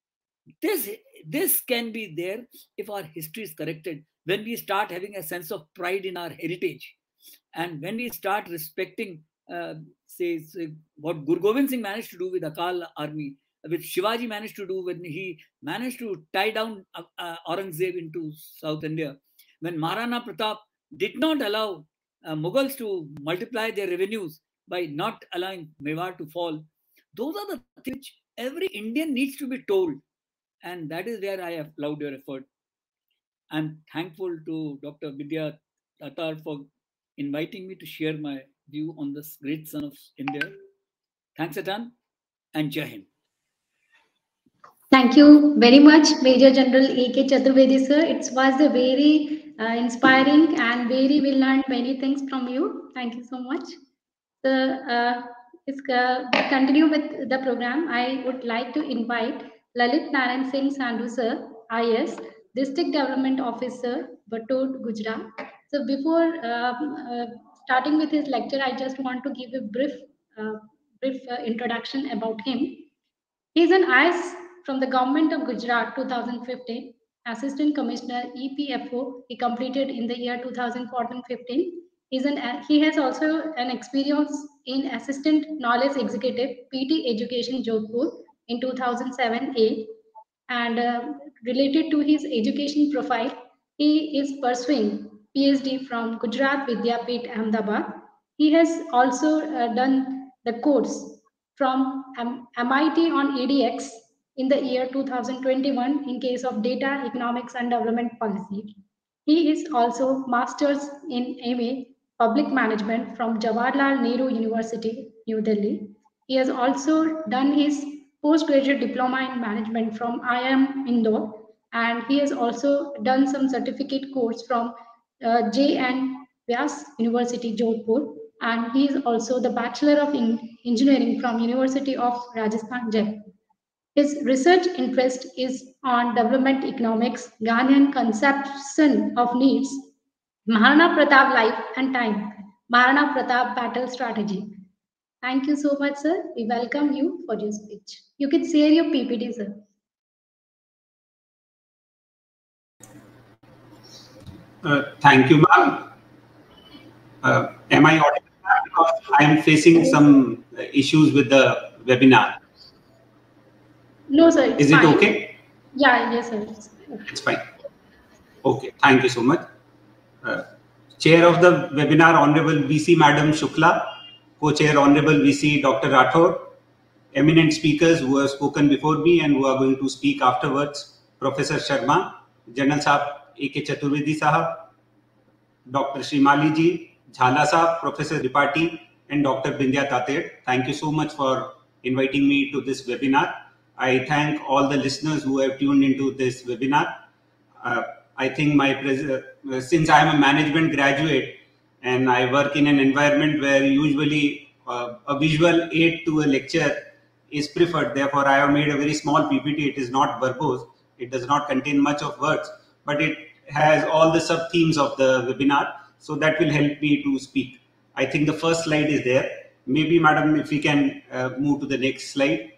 this can be there if our history is corrected. When we start having a sense of pride in our heritage, and when we start respecting, say what Guru Gobind Singh managed to do with Akal army, which Shivaji managed to do when he managed to tie down Aurangzeb into South India, when Maharana Pratap did not allow Mughals to multiply their revenues by not allowing Mewar to fall. Those are the things which every Indian needs to be told, and that is where I have loved your effort. I'm thankful to Dr. Vidya Tatar for inviting me to share my view on this great son of India. Thanks, Atan, and Jai Hind. Thank you very much, Major General A.K. Chaturvedi, sir. It was a very inspiring and very we learned many things from you. Thank you so much. So, continue with the program. I would like to invite Lalit Narayan Singh Sandhu, sir, IS, District Development Officer, Batod, Gujarat. So before starting with his lecture, I just want to give a brief introduction about him. He is an IS from the Government of Gujarat 2015, Assistant Commissioner EPFO. He completed in the year 2014-15. He has also an experience in Assistant Knowledge Executive PT Education Jodhpur in 2007-8. And related to his education profile, he is pursuing PhD from Gujarat Vidyapeeth Ahmedabad. He has also done the course from MIT on EDX in the year 2021 in case of data economics and development policy. He is also Masters in MA Public Management from Jawaharlal Nehru University, New Delhi. He has also done his postgraduate diploma in management from IIM Indore, and he has also done some certificate course from J.N. Vyas University, Jodhpur, and he is also the Bachelor of Engineering from University of Rajasthan, Jaipur. His research interest is on development economics, Ghanaian conception of needs, Maharana Pratap Life and Time, Maharana Pratap Battle Strategy. Thank you so much, sir. We welcome you for your speech. You can share your PPT, sir. Thank you, ma'am. Am I audible? Because I am facing some issues with the webinar. No, sir. Is it okay? Yeah, yes, sir. It's fine. Okay, thank you so much. Chair of the webinar, Honorable VC Madam Shukla, Co-Chair Honorable VC Dr. Rathore, eminent speakers who have spoken before me and who are going to speak afterwards, Professor Sharma, General Sahab A.K. Chaturvedi Sahab, Dr. Shrimali ji, Jhala Sahab, Professor Ripati, and Dr. Bindya Tater. Thank you so much for inviting me to this webinar. I thank all the listeners who have tuned into this webinar. I think since I am a management graduate and I work in an environment where usually a visual aid to a lecture is preferred, therefore I have made a very small PPT. It is not verbose. It does not contain much of words, but it has all the sub themes of the webinar. So that will help me to speak. I think the first slide is there. Maybe, madam, if we can move to the next slide.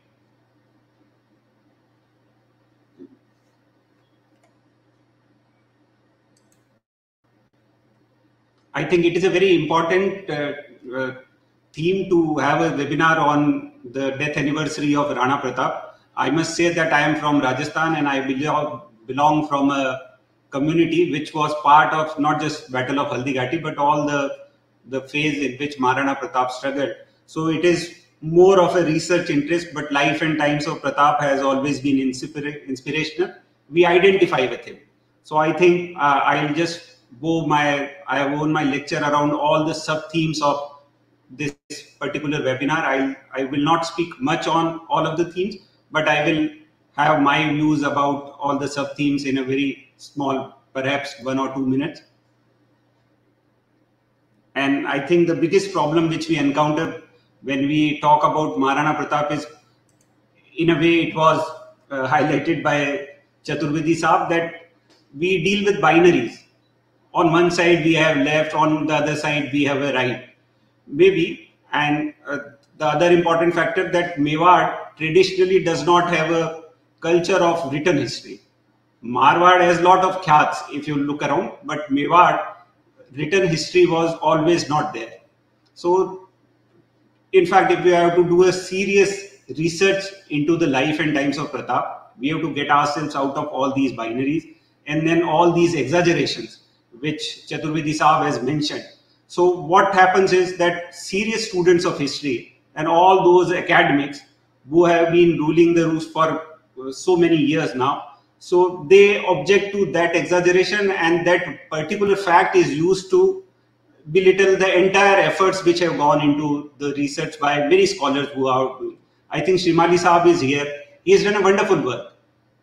I think it is a very important theme to have a webinar on the death anniversary of Rana Pratap. I must say that I am from Rajasthan and I belong from a community which was part of not just Battle of Haldighati, but all the phase in which Maharana Pratap struggled. So it is more of a research interest, but life and times of Pratap has always been inspirational. We identify with him. So I think I'll just I have won my lecture around all the sub themes of this particular webinar. I will not speak much on all of the themes, but I will have my views about all the sub themes in a very small, perhaps 1 or 2 minutes. And I think the biggest problem which we encounter when we talk about Maharana Pratap is, in a way, it was highlighted by Chaturvedi Sahab, that we deal with binaries. On one side we have left, on the other side we have a right, maybe. And the other important factor that Mewar traditionally does not have a culture of written history. Marwar has a lot of khyats if you look around, but Mewar written history was always not there. So in fact, if we have to do a serious research into the life and times of Pratap, we have to get ourselves out of all these binaries and then all these exaggerations which Chaturvedi Sahab has mentioned. So what happens is that serious students of history and all those academics who have been ruling the roost for so many years now, so they object to that exaggeration, and that particular fact is used to belittle the entire efforts which have gone into the research by many scholars who are doing. I think Shrimali Sahab is here. He has done a wonderful work.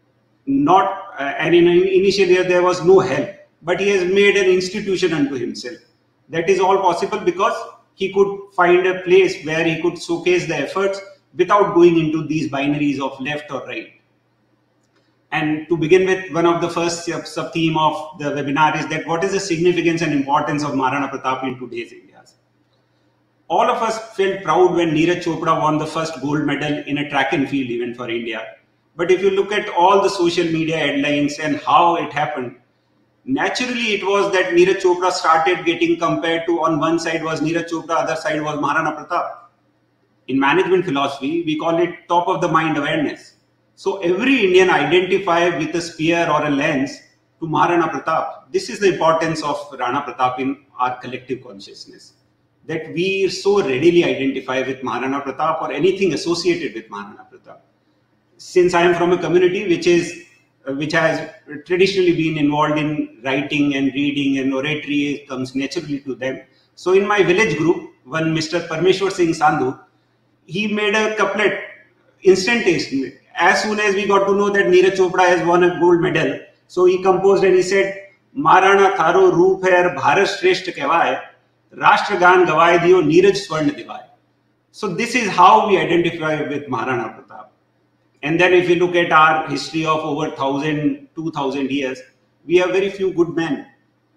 And in initial year there was no help, but he has made an institution unto himself. That is all possible because he could find a place where he could showcase the efforts without going into these binaries of left or right. And to begin with, one of the first sub-theme of the webinar is that what is the significance and importance of Maharana Pratap in today's India? All of us felt proud when Neeraj Chopra won the first gold medal in a track and field event for India. But if you look at all the social media headlines and how it happened, naturally it was that Neeraj Chopra started getting compared to, on one side was Neeraj Chopra, other side was Maharana Pratap. In management philosophy, we call it top of the mind awareness. So every Indian identify with a spear or a lens to Maharana Pratap. This is the importance of Rana Pratap in our collective consciousness, that we so readily identify with Maharana Pratap or anything associated with Maharana Pratap. Since I am from a community which has traditionally been involved in writing and reading, and oratory comes naturally to them. So in my village group, one Mr. Parmeshwar Singh Sandhu, he made a couplet instantaneously. As soon as we got to know that Neeraj Chopra has won a gold medal, so he composed and he said, Maharana Tharo Roop Hai Bharat Shresht Kehvaye, Rashtra Gaan Gavaye Diyo Neeraj Swarna Divaye. So this is how we identify with Maharana Pratap. And then if you look at our history of over 1,000, 2,000 years, we have very few good men.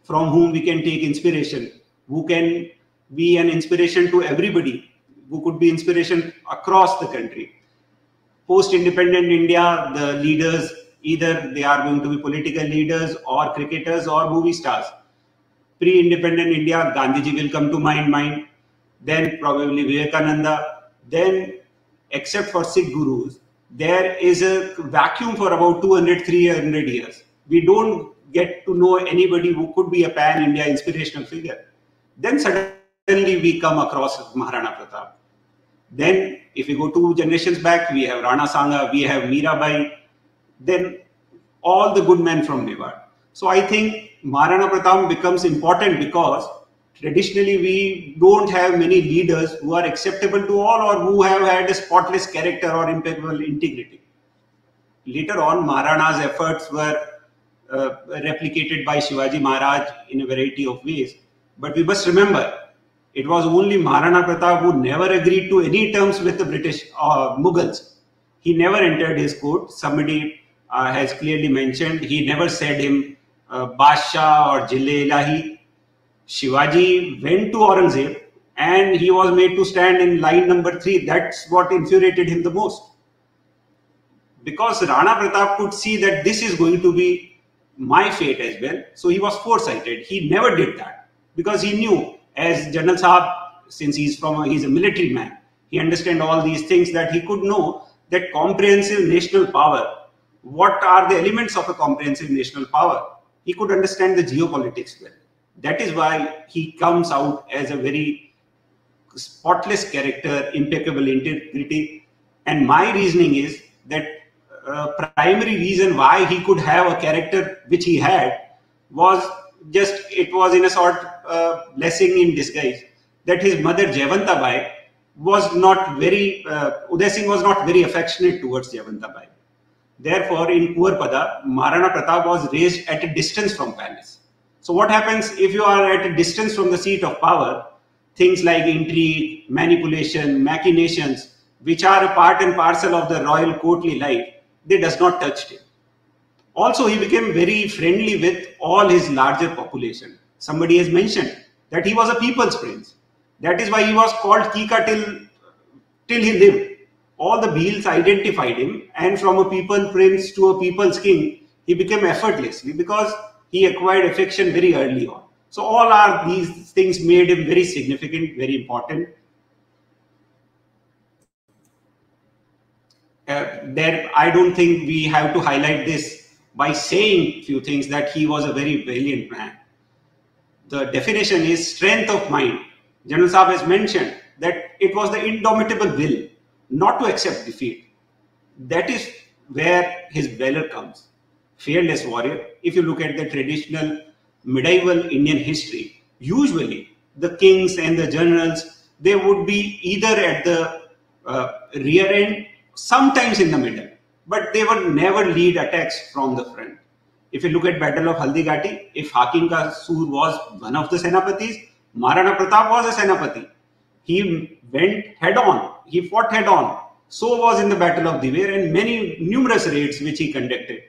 from whom we can take inspiration, who can be an inspiration to everybody, who could be inspiration across the country. Post-independent India, the leaders, either they are going to be political leaders or cricketers or movie stars. Pre-independent India, Gandhiji will come to my mind, then probably Vivekananda, then except for Sikh gurus, there is a vacuum for about 200, 300 years. We don't get to know anybody who could be a pan-India inspirational figure. Then suddenly we come across Maharana Pratap. Then if we go 2 generations back, we have Rana Sanga, we have Mirabai, then all the good men from Mewar. So I think Maharana Pratap becomes important because traditionally we don't have many leaders who are acceptable to all or who have had a spotless character or impeccable integrity. Later on, Maharana's efforts were replicated by Shivaji Maharaj in a variety of ways. But we must remember, it was only Maharana Pratap who never agreed to any terms with the British Mughals. He never entered his court. Somebody has clearly mentioned, he never said him Basha or Jille-Ilahi. Shivaji went to Aurangzeb and he was made to stand in line number 3. That's what infuriated him the most. Because Rana Pratap could see that this is going to be my fate as well. So he was foresighted. He never did that because he knew, as General Saab, since he's a military man, he understands all these things, that he could know that comprehensive national power, what are the elements of a comprehensive national power? He could understand the geopolitics well. That is why he comes out as a very spotless character, impeccable integrity. And my reasoning is that primary reason why he could have a character which he had was just, it was in a sort blessing in disguise, that his mother Jayavantabai was not very, Uday Singh was not very affectionate towards Jayavantabai. Therefore, in Kuarpada, Maharana Pratap was raised at a distance from palace. So what happens if you are at a distance from the seat of power? Things like intrigue, manipulation, machinations, which are a part and parcel of the royal courtly life, they does not touch him. Also, he became very friendly with all his larger population. Somebody has mentioned that he was a people's prince. That is why he was called Kika till he lived. All the Bhils identified him, and from a people prince to a people's king, he became effortlessly because he acquired affection very early on. So all are these things made him very significant, very important. I don't think we have to highlight this by saying few things, that he was a very brilliant man. The definition is strength of mind. General Saab has mentioned that it was the indomitable will not to accept defeat. That is where his valor comes. Fearless warrior. If you look at the traditional medieval Indian history, usually the kings and the generals, they would be either at the rear end, sometimes in the middle, but they would never lead attacks from the front. If you look at Battle of Haldighati, if Hakim Ka Sur was one of the Senapatis, Maharana Pratap was a Senapati. He went head on, he fought head on. So was in the Battle of Diver and numerous raids which he conducted.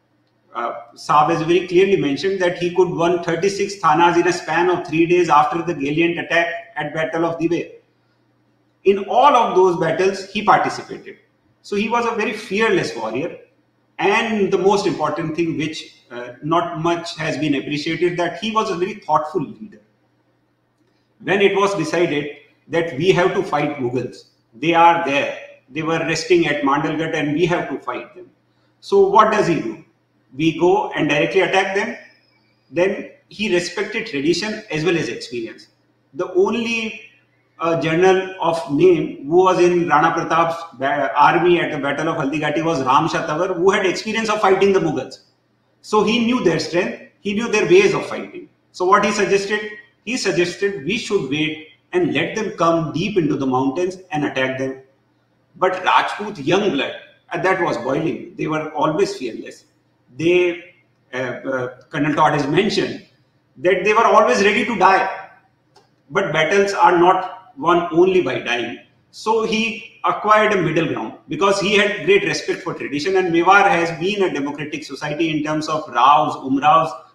Saab has very clearly mentioned that he could win 36 thanas in a span of 3 days after the gallant attack at Battle of Diver. In all of those battles, he participated. So he was a very fearless warrior. And the most important thing, which not much has been appreciated, that he was a very thoughtful leader. When it was decided that we have to fight Mughals, they are there. They were resting at Mandalgarh and we have to fight them. So what does he do? We go and directly attack them. Then he respected tradition as well as experience. The only general of name who was in Rana Pratap's army at the Battle of Haldighati was Ram Shah Tavar, who had experience of fighting the Mughals. So he knew their strength, he knew their ways of fighting. So what he suggested? He suggested we should wait and let them come deep into the mountains and attack them. But Rajput young blood, that was boiling. They were always fearless. They, Colonel Todd has mentioned that they were always ready to die. But battles are not won only by dying. So he acquired a middle ground because he had great respect for tradition, and Mewar has been a democratic society in terms of Raos, Umraos,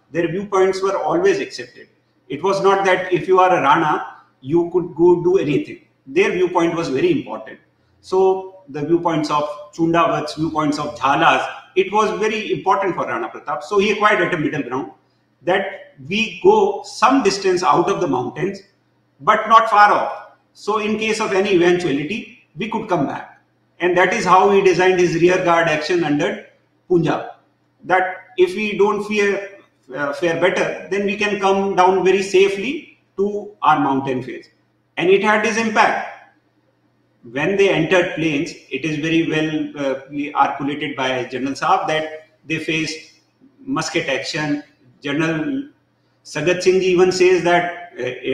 their viewpoints were always accepted. It was not that if you are a Rana, you could go do anything. Their viewpoint was very important. So the viewpoints of Chundawats, viewpoints of Jhalas, it was very important for Rana Pratap. So he acquired at a middle ground that we go some distance out of the mountains, but not far off. So in case of any eventuality, we could come back. And that is how he designed his rear guard action under Punjab. That if we don't fare better, then we can come down very safely to our mountain phase. And it had its impact. When they entered plains, it is very well articulated by General Saab that they faced musket action. General Sagat Singh even says that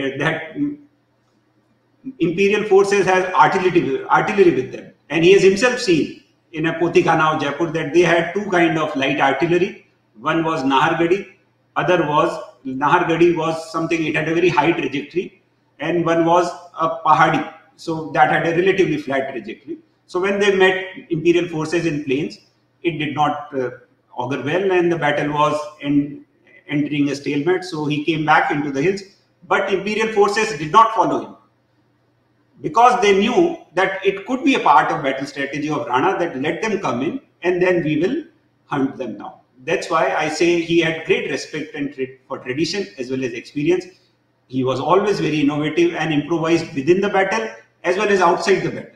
imperial forces has artillery with them. And he has himself seen in a Potikhana of Jaipur that they had two kind of light artillery. One was Nahargadi, Nahargadi was something, it had a very high trajectory, and one was a Pahadi, so that had a relatively flat trajectory. So when they met imperial forces in plains, it did not augur well, and the battle was entering a stalemate. So he came back into the hills, but imperial forces did not follow him, because they knew that it could be a part of battle strategy of Rana that let them come in and then we will hunt them down. That's why I say he had great respect and for tradition as well as experience. He was always very innovative and improvised within the battle as well as outside the battle.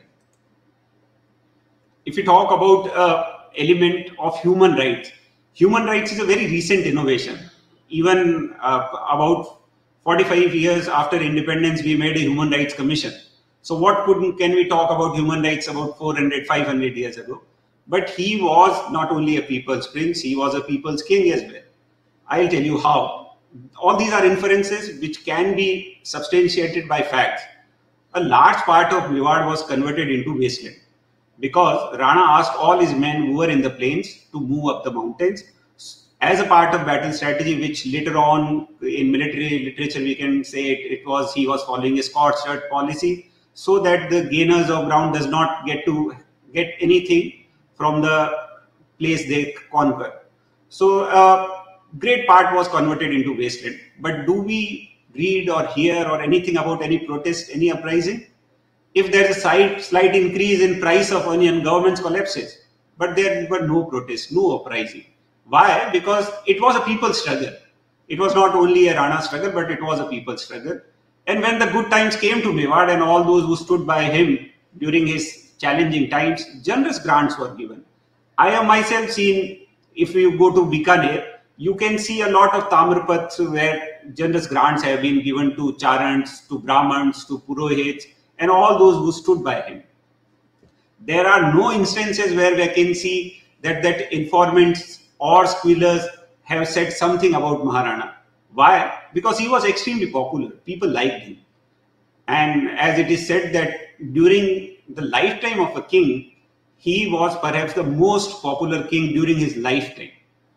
If you talk about element of human rights is a very recent innovation. Even about 45 years after independence, we made a Human Rights Commission. So what can we talk about human rights about 400, 500 years ago? But he was not only a people's prince, he was a people's king as well. I'll tell you how. All these are inferences which can be substantiated by facts. A large part of Mewar was converted into wasteland because Rana asked all his men who were in the plains to move up the mountains as a part of battle strategy, which later on in military literature we can say he was following a scorched earth policy, so that the gainers of ground does not get anything from the place they conquer. So great part was converted into wasteland. But do we read or hear or anything about any protest, any uprising? If there's a slight increase in price of onion, governments collapses. But there were no protests, no uprising. Why? Because it was a people's struggle. It was not only a Rana struggle, but it was a people's struggle. And when the good times came to Mewar and all those who stood by him during his challenging times, generous grants were given. I have myself seen, if you go to Bikaner, you can see a lot of Tamarpaths where generous grants have been given to Charans, to Brahmans, to Purohits, and all those who stood by him. There are no instances where we can see that informants or squealers have said something about Maharana. Why? Because he was extremely popular. People liked him. And as it is said that during the lifetime of a king, he was perhaps the most popular king during his lifetime.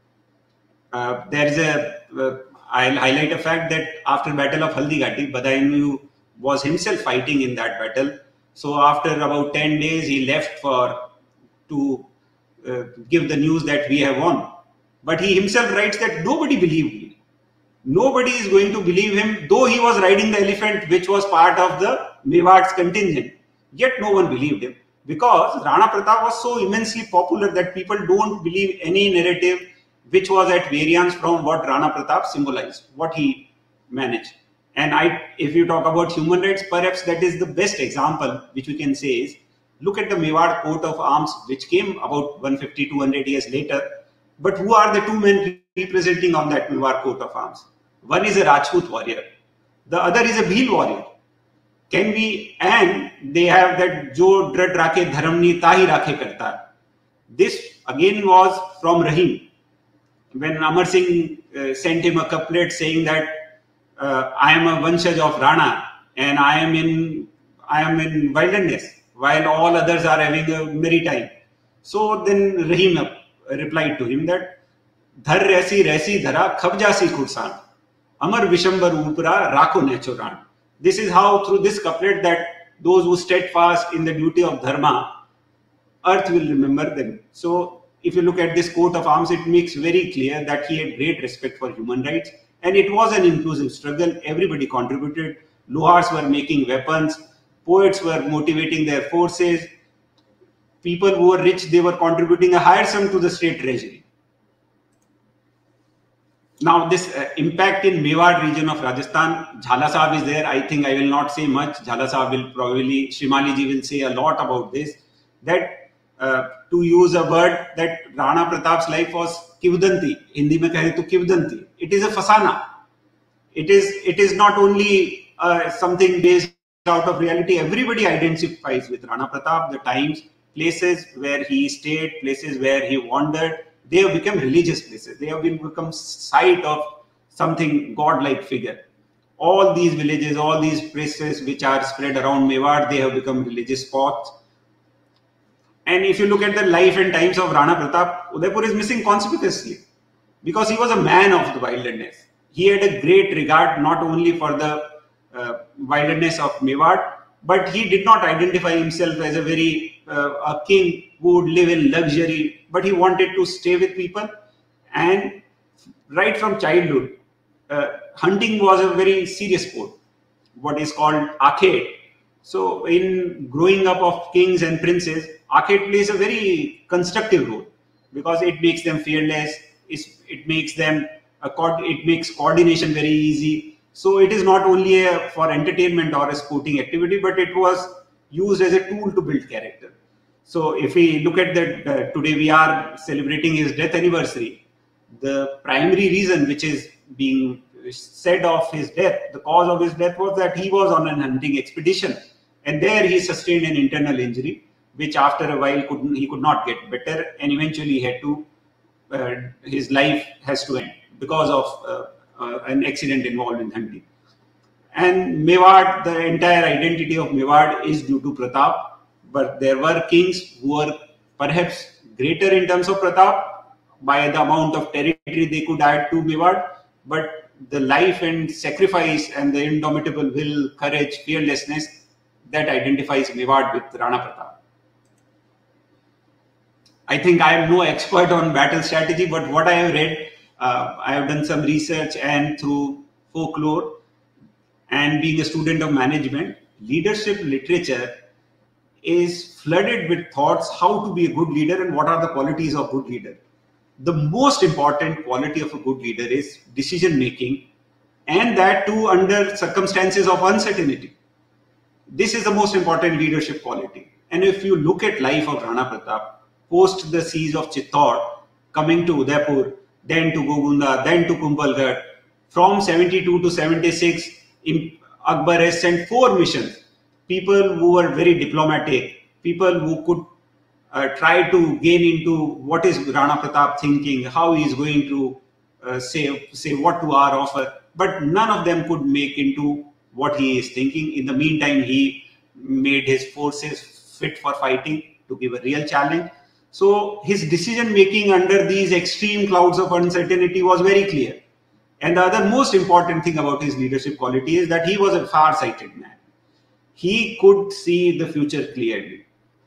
I'll highlight a fact that after Battle of Haldighati, Badayu was himself fighting in that battle. So after about 10 days, he left to give the news that we have won. But he himself writes that nobody believed me. Nobody is going to believe him, though he was riding the elephant, which was part of the Mewad's contingent. Yet no one believed him, because Rana Pratap was so immensely popular that people don't believe any narrative which was at variance from what Rana Pratap symbolized, what he managed. And if you talk about human rights, perhaps that is the best example which we can say is, look at the Mewar coat of arms, which came about 150, 200 years later. But who are the two men representing on that Mewar coat of arms? One is a Rajput warrior. The other is a Bhil warrior. And they have that Jo Drad Rakhe Dharamni Tahi Rakhe Karta. This again was from Rahim. When Amar Singh sent him a couplet saying that I am a Vanshaj of Rana and I am in wilderness while all others are having a merry time. So then Rahim replied to him that Dhar Resi Dhara Khabjasi Kursan Amar Vishambar Upra Rakho Nechoran. This is how through this couplet that those who steadfast in the duty of dharma, earth will remember them. So if you look at this coat of arms, it makes very clear that he had great respect for human rights. And it was an inclusive struggle. Everybody contributed. Lohars were making weapons. Poets were motivating their forces. People who were rich, they were contributing a higher sum to the state treasury. Now, this impact in Mewar region of Rajasthan, Jhala Sahab is there. I think I will not say much. Jhala Sahab will probably, Shrimali ji will say a lot about this. That to use a word, that Rana Pratap's life was kivdanti. Hindi mein kahe to kivdanti. It is a fasana. It is not only something based out of reality. Everybody identifies with Rana Pratap. The times, places where he stayed, places where he wandered, they have become religious places. They have become site of something godlike figure. All these villages, all these places which are spread around Mewar, they have become religious spots. And if you look at the life and times of Rana Pratap, Udaipur is missing conspicuously because he was a man of the wilderness. He had a great regard not only for the wilderness of Mewar, but he did not identify himself as a king who would live in luxury, but he wanted to stay with people. And right from childhood, hunting was a very serious sport, what is called arcade. So in growing up of kings and princes, arcade plays a very constructive role because it makes them fearless. It makes coordination very easy. So it is not only for entertainment or a sporting activity, but it was used as a tool to build character. So if we look at that, today we are celebrating his death anniversary. The primary reason which is being said of his death, the cause of his death was that he was on an hunting expedition. And there he sustained an internal injury, which after a while he could not get better. And eventually he had to, his life has to end because of an accident involved in hunting. And Mewar, the entire identity of Mewar is due to Pratap. But there were kings who were perhaps greater in terms of Pratap by the amount of territory they could add to Mewar. But the life and sacrifice and the indomitable will, courage, fearlessness, that identifies Mewar with Rana Pratap. I think I am no expert on battle strategy, but what I have read, I have done some research and through folklore and being a student of management, leadership literature is flooded with thoughts how to be a good leader and what are the qualities of good leader. The most important quality of a good leader is decision making, and that too under circumstances of uncertainty. This is the most important leadership quality. And if you look at life of Rana Pratap, post the siege of Chittor, coming to Udaipur, then to Gogunda, then to Kumbhalgarh, from 72 to 76, Akbar has sent 4 missions. People who were very diplomatic, people who could try to gain into what is Rana Pratap thinking, how he is going to say what to our offer. But none of them could make into what he is thinking. In the meantime, he made his forces fit for fighting to give a real challenge. So his decision making under these extreme clouds of uncertainty was very clear. And the other most important thing about his leadership quality is that he was a far-sighted man. He could see the future clearly.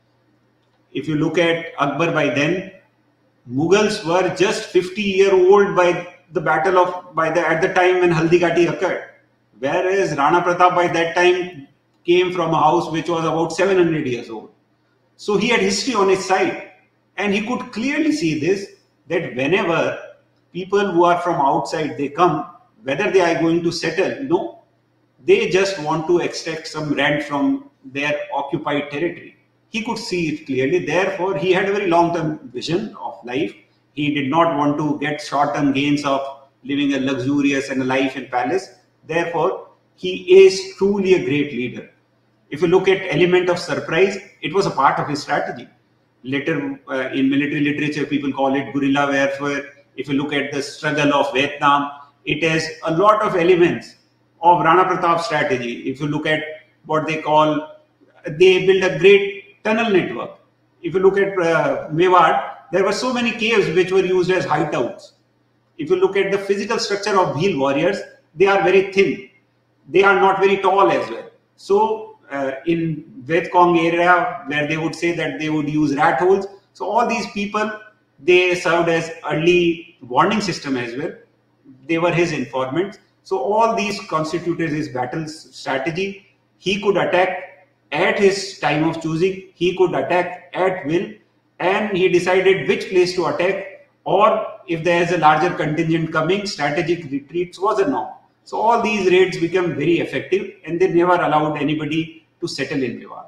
If you look at Akbar by then, Mughals were just 50-year-old by the battle of at the time when Haldighati occurred, whereas Rana Pratap by that time came from a house which was about 700 years old. So he had history on his side, and he could clearly see this, that whenever people who are from outside they come, whether they are going to settle, no, they just want to extract some rent from their occupied territory. He could see it clearly. Therefore, he had a very long-term vision of life. He did not want to get short-term gains of living a luxurious and a life in palace. Therefore, he is truly a great leader. If you look at element of surprise, it was a part of his strategy. Later, in military literature, people call it guerrilla warfare. If you look at the struggle of Vietnam, it has a lot of elements of Rana Pratap's strategy. If you look at what they call, they build a great tunnel network. If you look at Mewar, there were so many caves which were used as hideouts. If you look at the physical structure of Bhil warriors, they are very thin. They are not very tall as well. So in Viet Cong area, where they would say that they would use rat holes. So all these people They served as early warning system as well. They were his informants. So all these constituted his battle strategy. He could attack at his time of choosing. He could attack at will, and he decided which place to attack, or if there is a larger contingent coming, strategic retreats was a norm. So all these raids became very effective, and they never allowed anybody to settle in Mewar.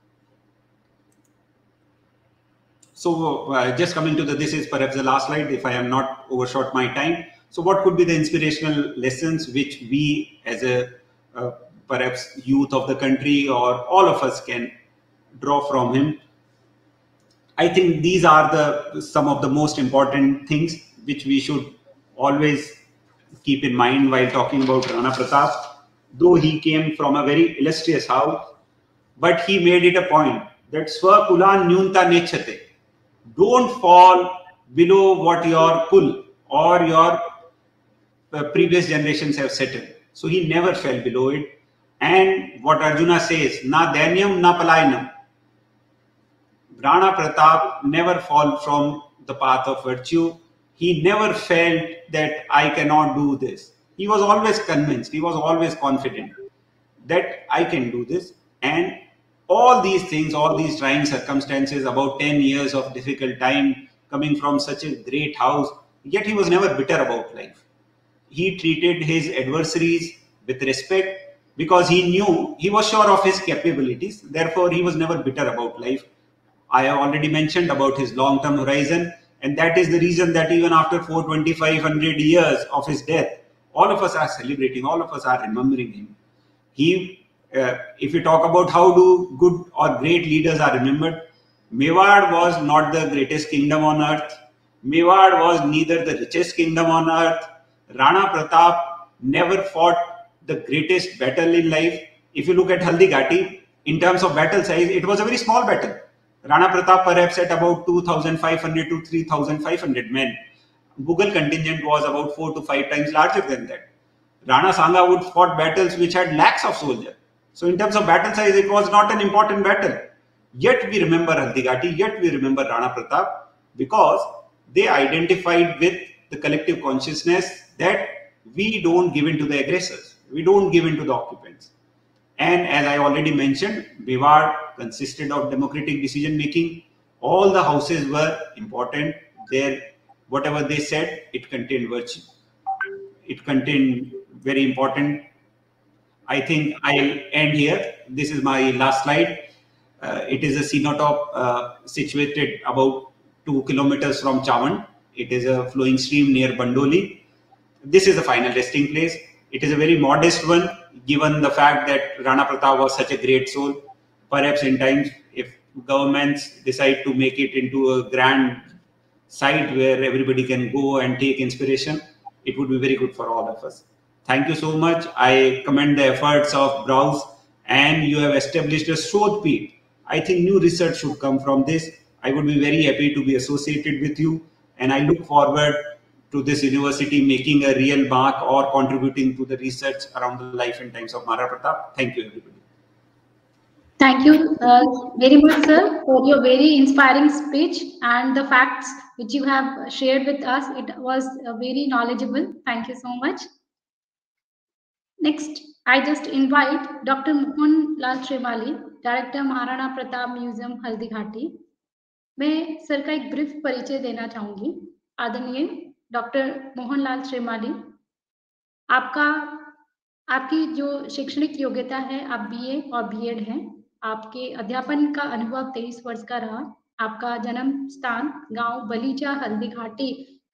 So just coming to this is perhaps the last slide, if I am not overshot my time. So what could be the inspirational lessons which we as a perhaps youth of the country or all of us can draw from him? I think these are some of the most important things which we should always keep in mind while talking about Rana Pratap. Though he came from a very illustrious house, but he made it a point that Swakulan Nyunta Nechate. Don't fall below what your kul or your previous generations have settled. So he never fell below it. And what Arjuna says, na danyam na palayanam. Rana Pratap never fall from the path of virtue. He never felt that I cannot do this. He was always convinced, he was always confident that I can do this. And all these things, all these trying circumstances, about 10 years of difficult time, coming from such a great house, yet he was never bitter about life. He treated his adversaries with respect because he knew, he was sure of his capabilities. Therefore, he was never bitter about life. I have already mentioned about his long-term horizon, and that is the reason that even after 420-500 years of his death, all of us are celebrating, all of us are remembering him. If we talk about how do good or great leaders are remembered, Mewar was not the greatest kingdom on earth. Mewar was neither the richest kingdom on earth. Rana Pratap never fought the greatest battle in life. If you look at Haldi Ghati, in terms of battle size, it was a very small battle. Rana Pratap perhaps at about 2,500 to 3,500 men. Mughal contingent was about 4 to 5 times larger than that. Rana Sanga would fought battles which had lakhs of soldiers. So in terms of battle size, it was not an important battle. Yet we remember Haldi Ghati, yet we remember Rana Pratap, because they identified with the collective consciousness that we don't give in to the aggressors. We don't give in to the occupants. And as I already mentioned, Mewar consisted of democratic decision making. All the houses were important. Whatever they said, it contained virtue. It contained very important. I think I'll end here. This is my last slide. It is a cenotop situated about 2 kilometers from Chawand. It is a flowing stream near Bandoli. This is the final resting place. It is a very modest one, given the fact that Rana Pratap was such a great soul. Perhaps in times, if governments decide to make it into a grand site where everybody can go and take inspiration, it would be very good for all of us. Thank you so much. I commend the efforts of Browse, and you have established a Shodhpeeth. I think new research should come from this. I would be very happy to be associated with you, and I look forward to this university making a real mark or contributing to the research around the life and times of Maharaja Pratap. Thank you, everybody. Thank you very much, sir, for your very inspiring speech and the facts which you have shared with us. It was very knowledgeable. Thank you so much. Next, I just invite Dr. Mohan Lal Shrivali, Director Maharana Pratap Museum, Haldi Ghati. मैं sir का एक brief परिचय देना चाहूंगी। आदरणीय doctor Mohanlal Shrimali, आपकी जो शैक्षणिक योग्यता है, आप बीए और बीएड हैं। आपके अध्यापन का अनुभव 23 वर्ष का रहा। आपका जन्म स्थान गांव बलीचा, हल्दी घाटी,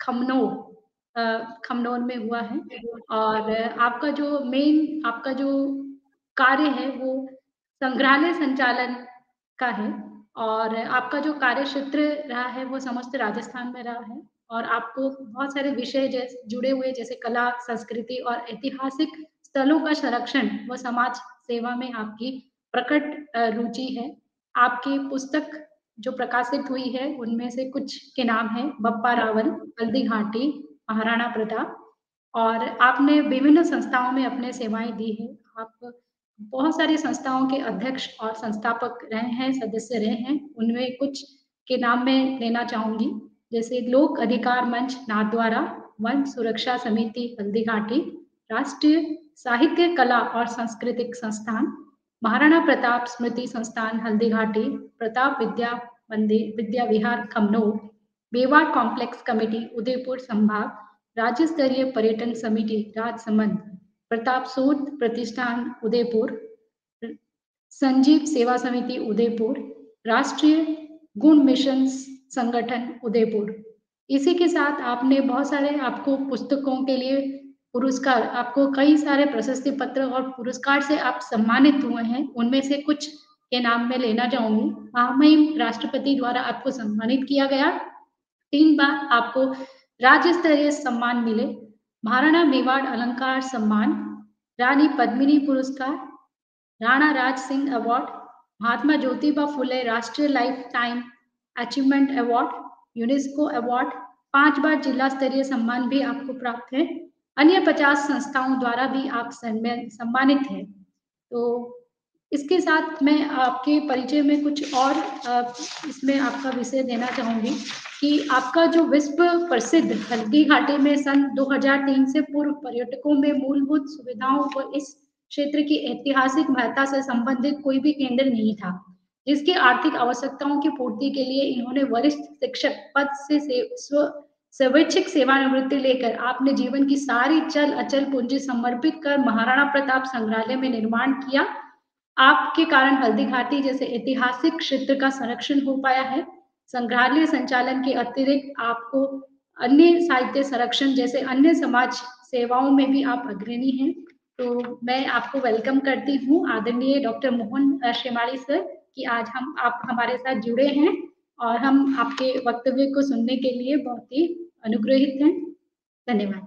खमनोर में हुआ है। और आपका जो कार्य है वो संग्रहालय संचालन का है, और आपका जो कार्य क्षेत्र रहा है वो समस्त राजस्थान में रहा है। और आपको बहुत सारे विषय जुड़े हुए, जैसे कला, संस्कृति और ऐतिहासिक स्थलों का संरक्षण व समाज सेवा में आपकी प्रकट रुचि है। आपकी पुस्तक जो प्रकाशित हुई है उनमें से कुछ के नाम है बप्पा रावल, हल्दी घाटी, महाराणा प्रताप, और आपने विभिन्न संस्थाओं में अपने सेवाएं दी है। आप बहुत सारी संस्थाओं के अध्यक्ष और संस्थापक रहे हैं, सदस्य रहे हैं। उनमें कुछ के नाम मैं लेना चाहूंगी, जैसे लोक अधिकार मंच नाथद्वारा, वन सुरक्षा समिति हल्दीघाटी, राष्ट्रीय साहित्य कला और सांस्कृतिक संस्थान, महाराणा प्रताप स्मृति संस्थान हल्दीघाटी, प्रताप विद्या विहार खमनोर, मेवाड़ कॉम्प्लेक्स कमेटी उदयपुर संभाग, राज्य स्तरीय पर्यटन समिति राजसमंद, प्रताप सूद प्रतिष्ठान उदयपुर, संजीव सेवा समिति उदयपुर, राष्ट्रीय गुण मिशन संगठन उदयपुर। इसी के साथ आपने बहुत सारे आपको पुस्तकों के लिए पुरस्कार, आपको कई सारे प्रशस्ति पत्र और पुरस्कार से आप सम्मानित हुए हैं। उनमें से कुछ के नाम मैं लेना चाहूंगी। महामहिम राष्ट्रपति द्वारा आपको सम्मानित किया गया, 3 बार आपको राज्य स्तरीय सम्मान मिले, महाराणा मेवाड़ अलंकार सम्मान, रानी पद्मिनी पुरस्कार, राणा राज सिंह अवार्ड, महात्मा ज्योतिबा फुले राष्ट्रीय lifetime achievement award, UNESCO award, 5 बार जिला स्तरीय सम्मान भी आपको प्राप्त है। अन्य 50 संस्थाओं द्वारा भी आप सम्मानित हैं। तो इसके साथ मैं आपके परिचय में कुछ और इसमें आपका विषय देना चाहूंगी कि आपका जो विश्व प्रसिद्ध हल्दीघाटी में सन 2003 से पूर्व पर्यटकों में मूलभूत सुविधाओं व इस क्षेत्र की ऐतिहासिक महत्ता से संबंधित कोई भी केंद्र नहीं था, जिसकी आर्थिक आवश्यकताओं की पूर्ति के लिए इन्होंने वरिष्ठ शिक्षक पद से स्वैच्छिक सेवानिवृत्ति लेकर आपने जीवन की सारी चल अचल पूंजी समर्पित कर महाराणा प्रताप संग्रहालय में निर्माण किया। आपके कारण हल्दीघाटी जैसे ऐतिहासिक क्षेत्र का संरक्षण हो पाया है। संग्रहालय संचालन के अतिरिक्त आपको अन्य साहित्य संरक्षण जैसे अन्य समाज सेवाओं में भी आप अग्रणी हैं। तो मैं आपको वेलकम करती हूँ आदरणीय डॉक्टर मोहन श्रीमाली सर कि आज आप हमारे साथ जुड़े हैं और हम आपके वक्तव्य को सुनने के लिए बहुत ही अनुग्रहित हैं। धन्यवाद।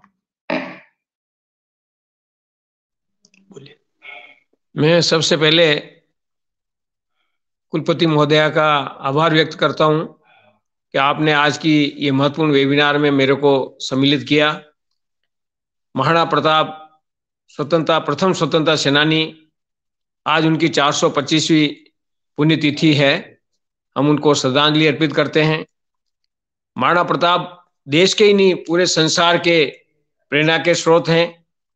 मैं सबसे पहले कुलपति महोदया का आभार व्यक्त करता हूं कि आपने आज की ये महत्वपूर्ण वेबिनार में मेरे को सम्मिलित किया। महाराणा प्रताप प्रथम स्वतंत्रता सेनानी, आज उनकी 425वीं पुण्यतिथि है। हम उनको श्रद्धांजलि अर्पित करते हैं। महाराणा प्रताप देश के ही नहीं पूरे संसार के प्रेरणा के स्रोत हैं।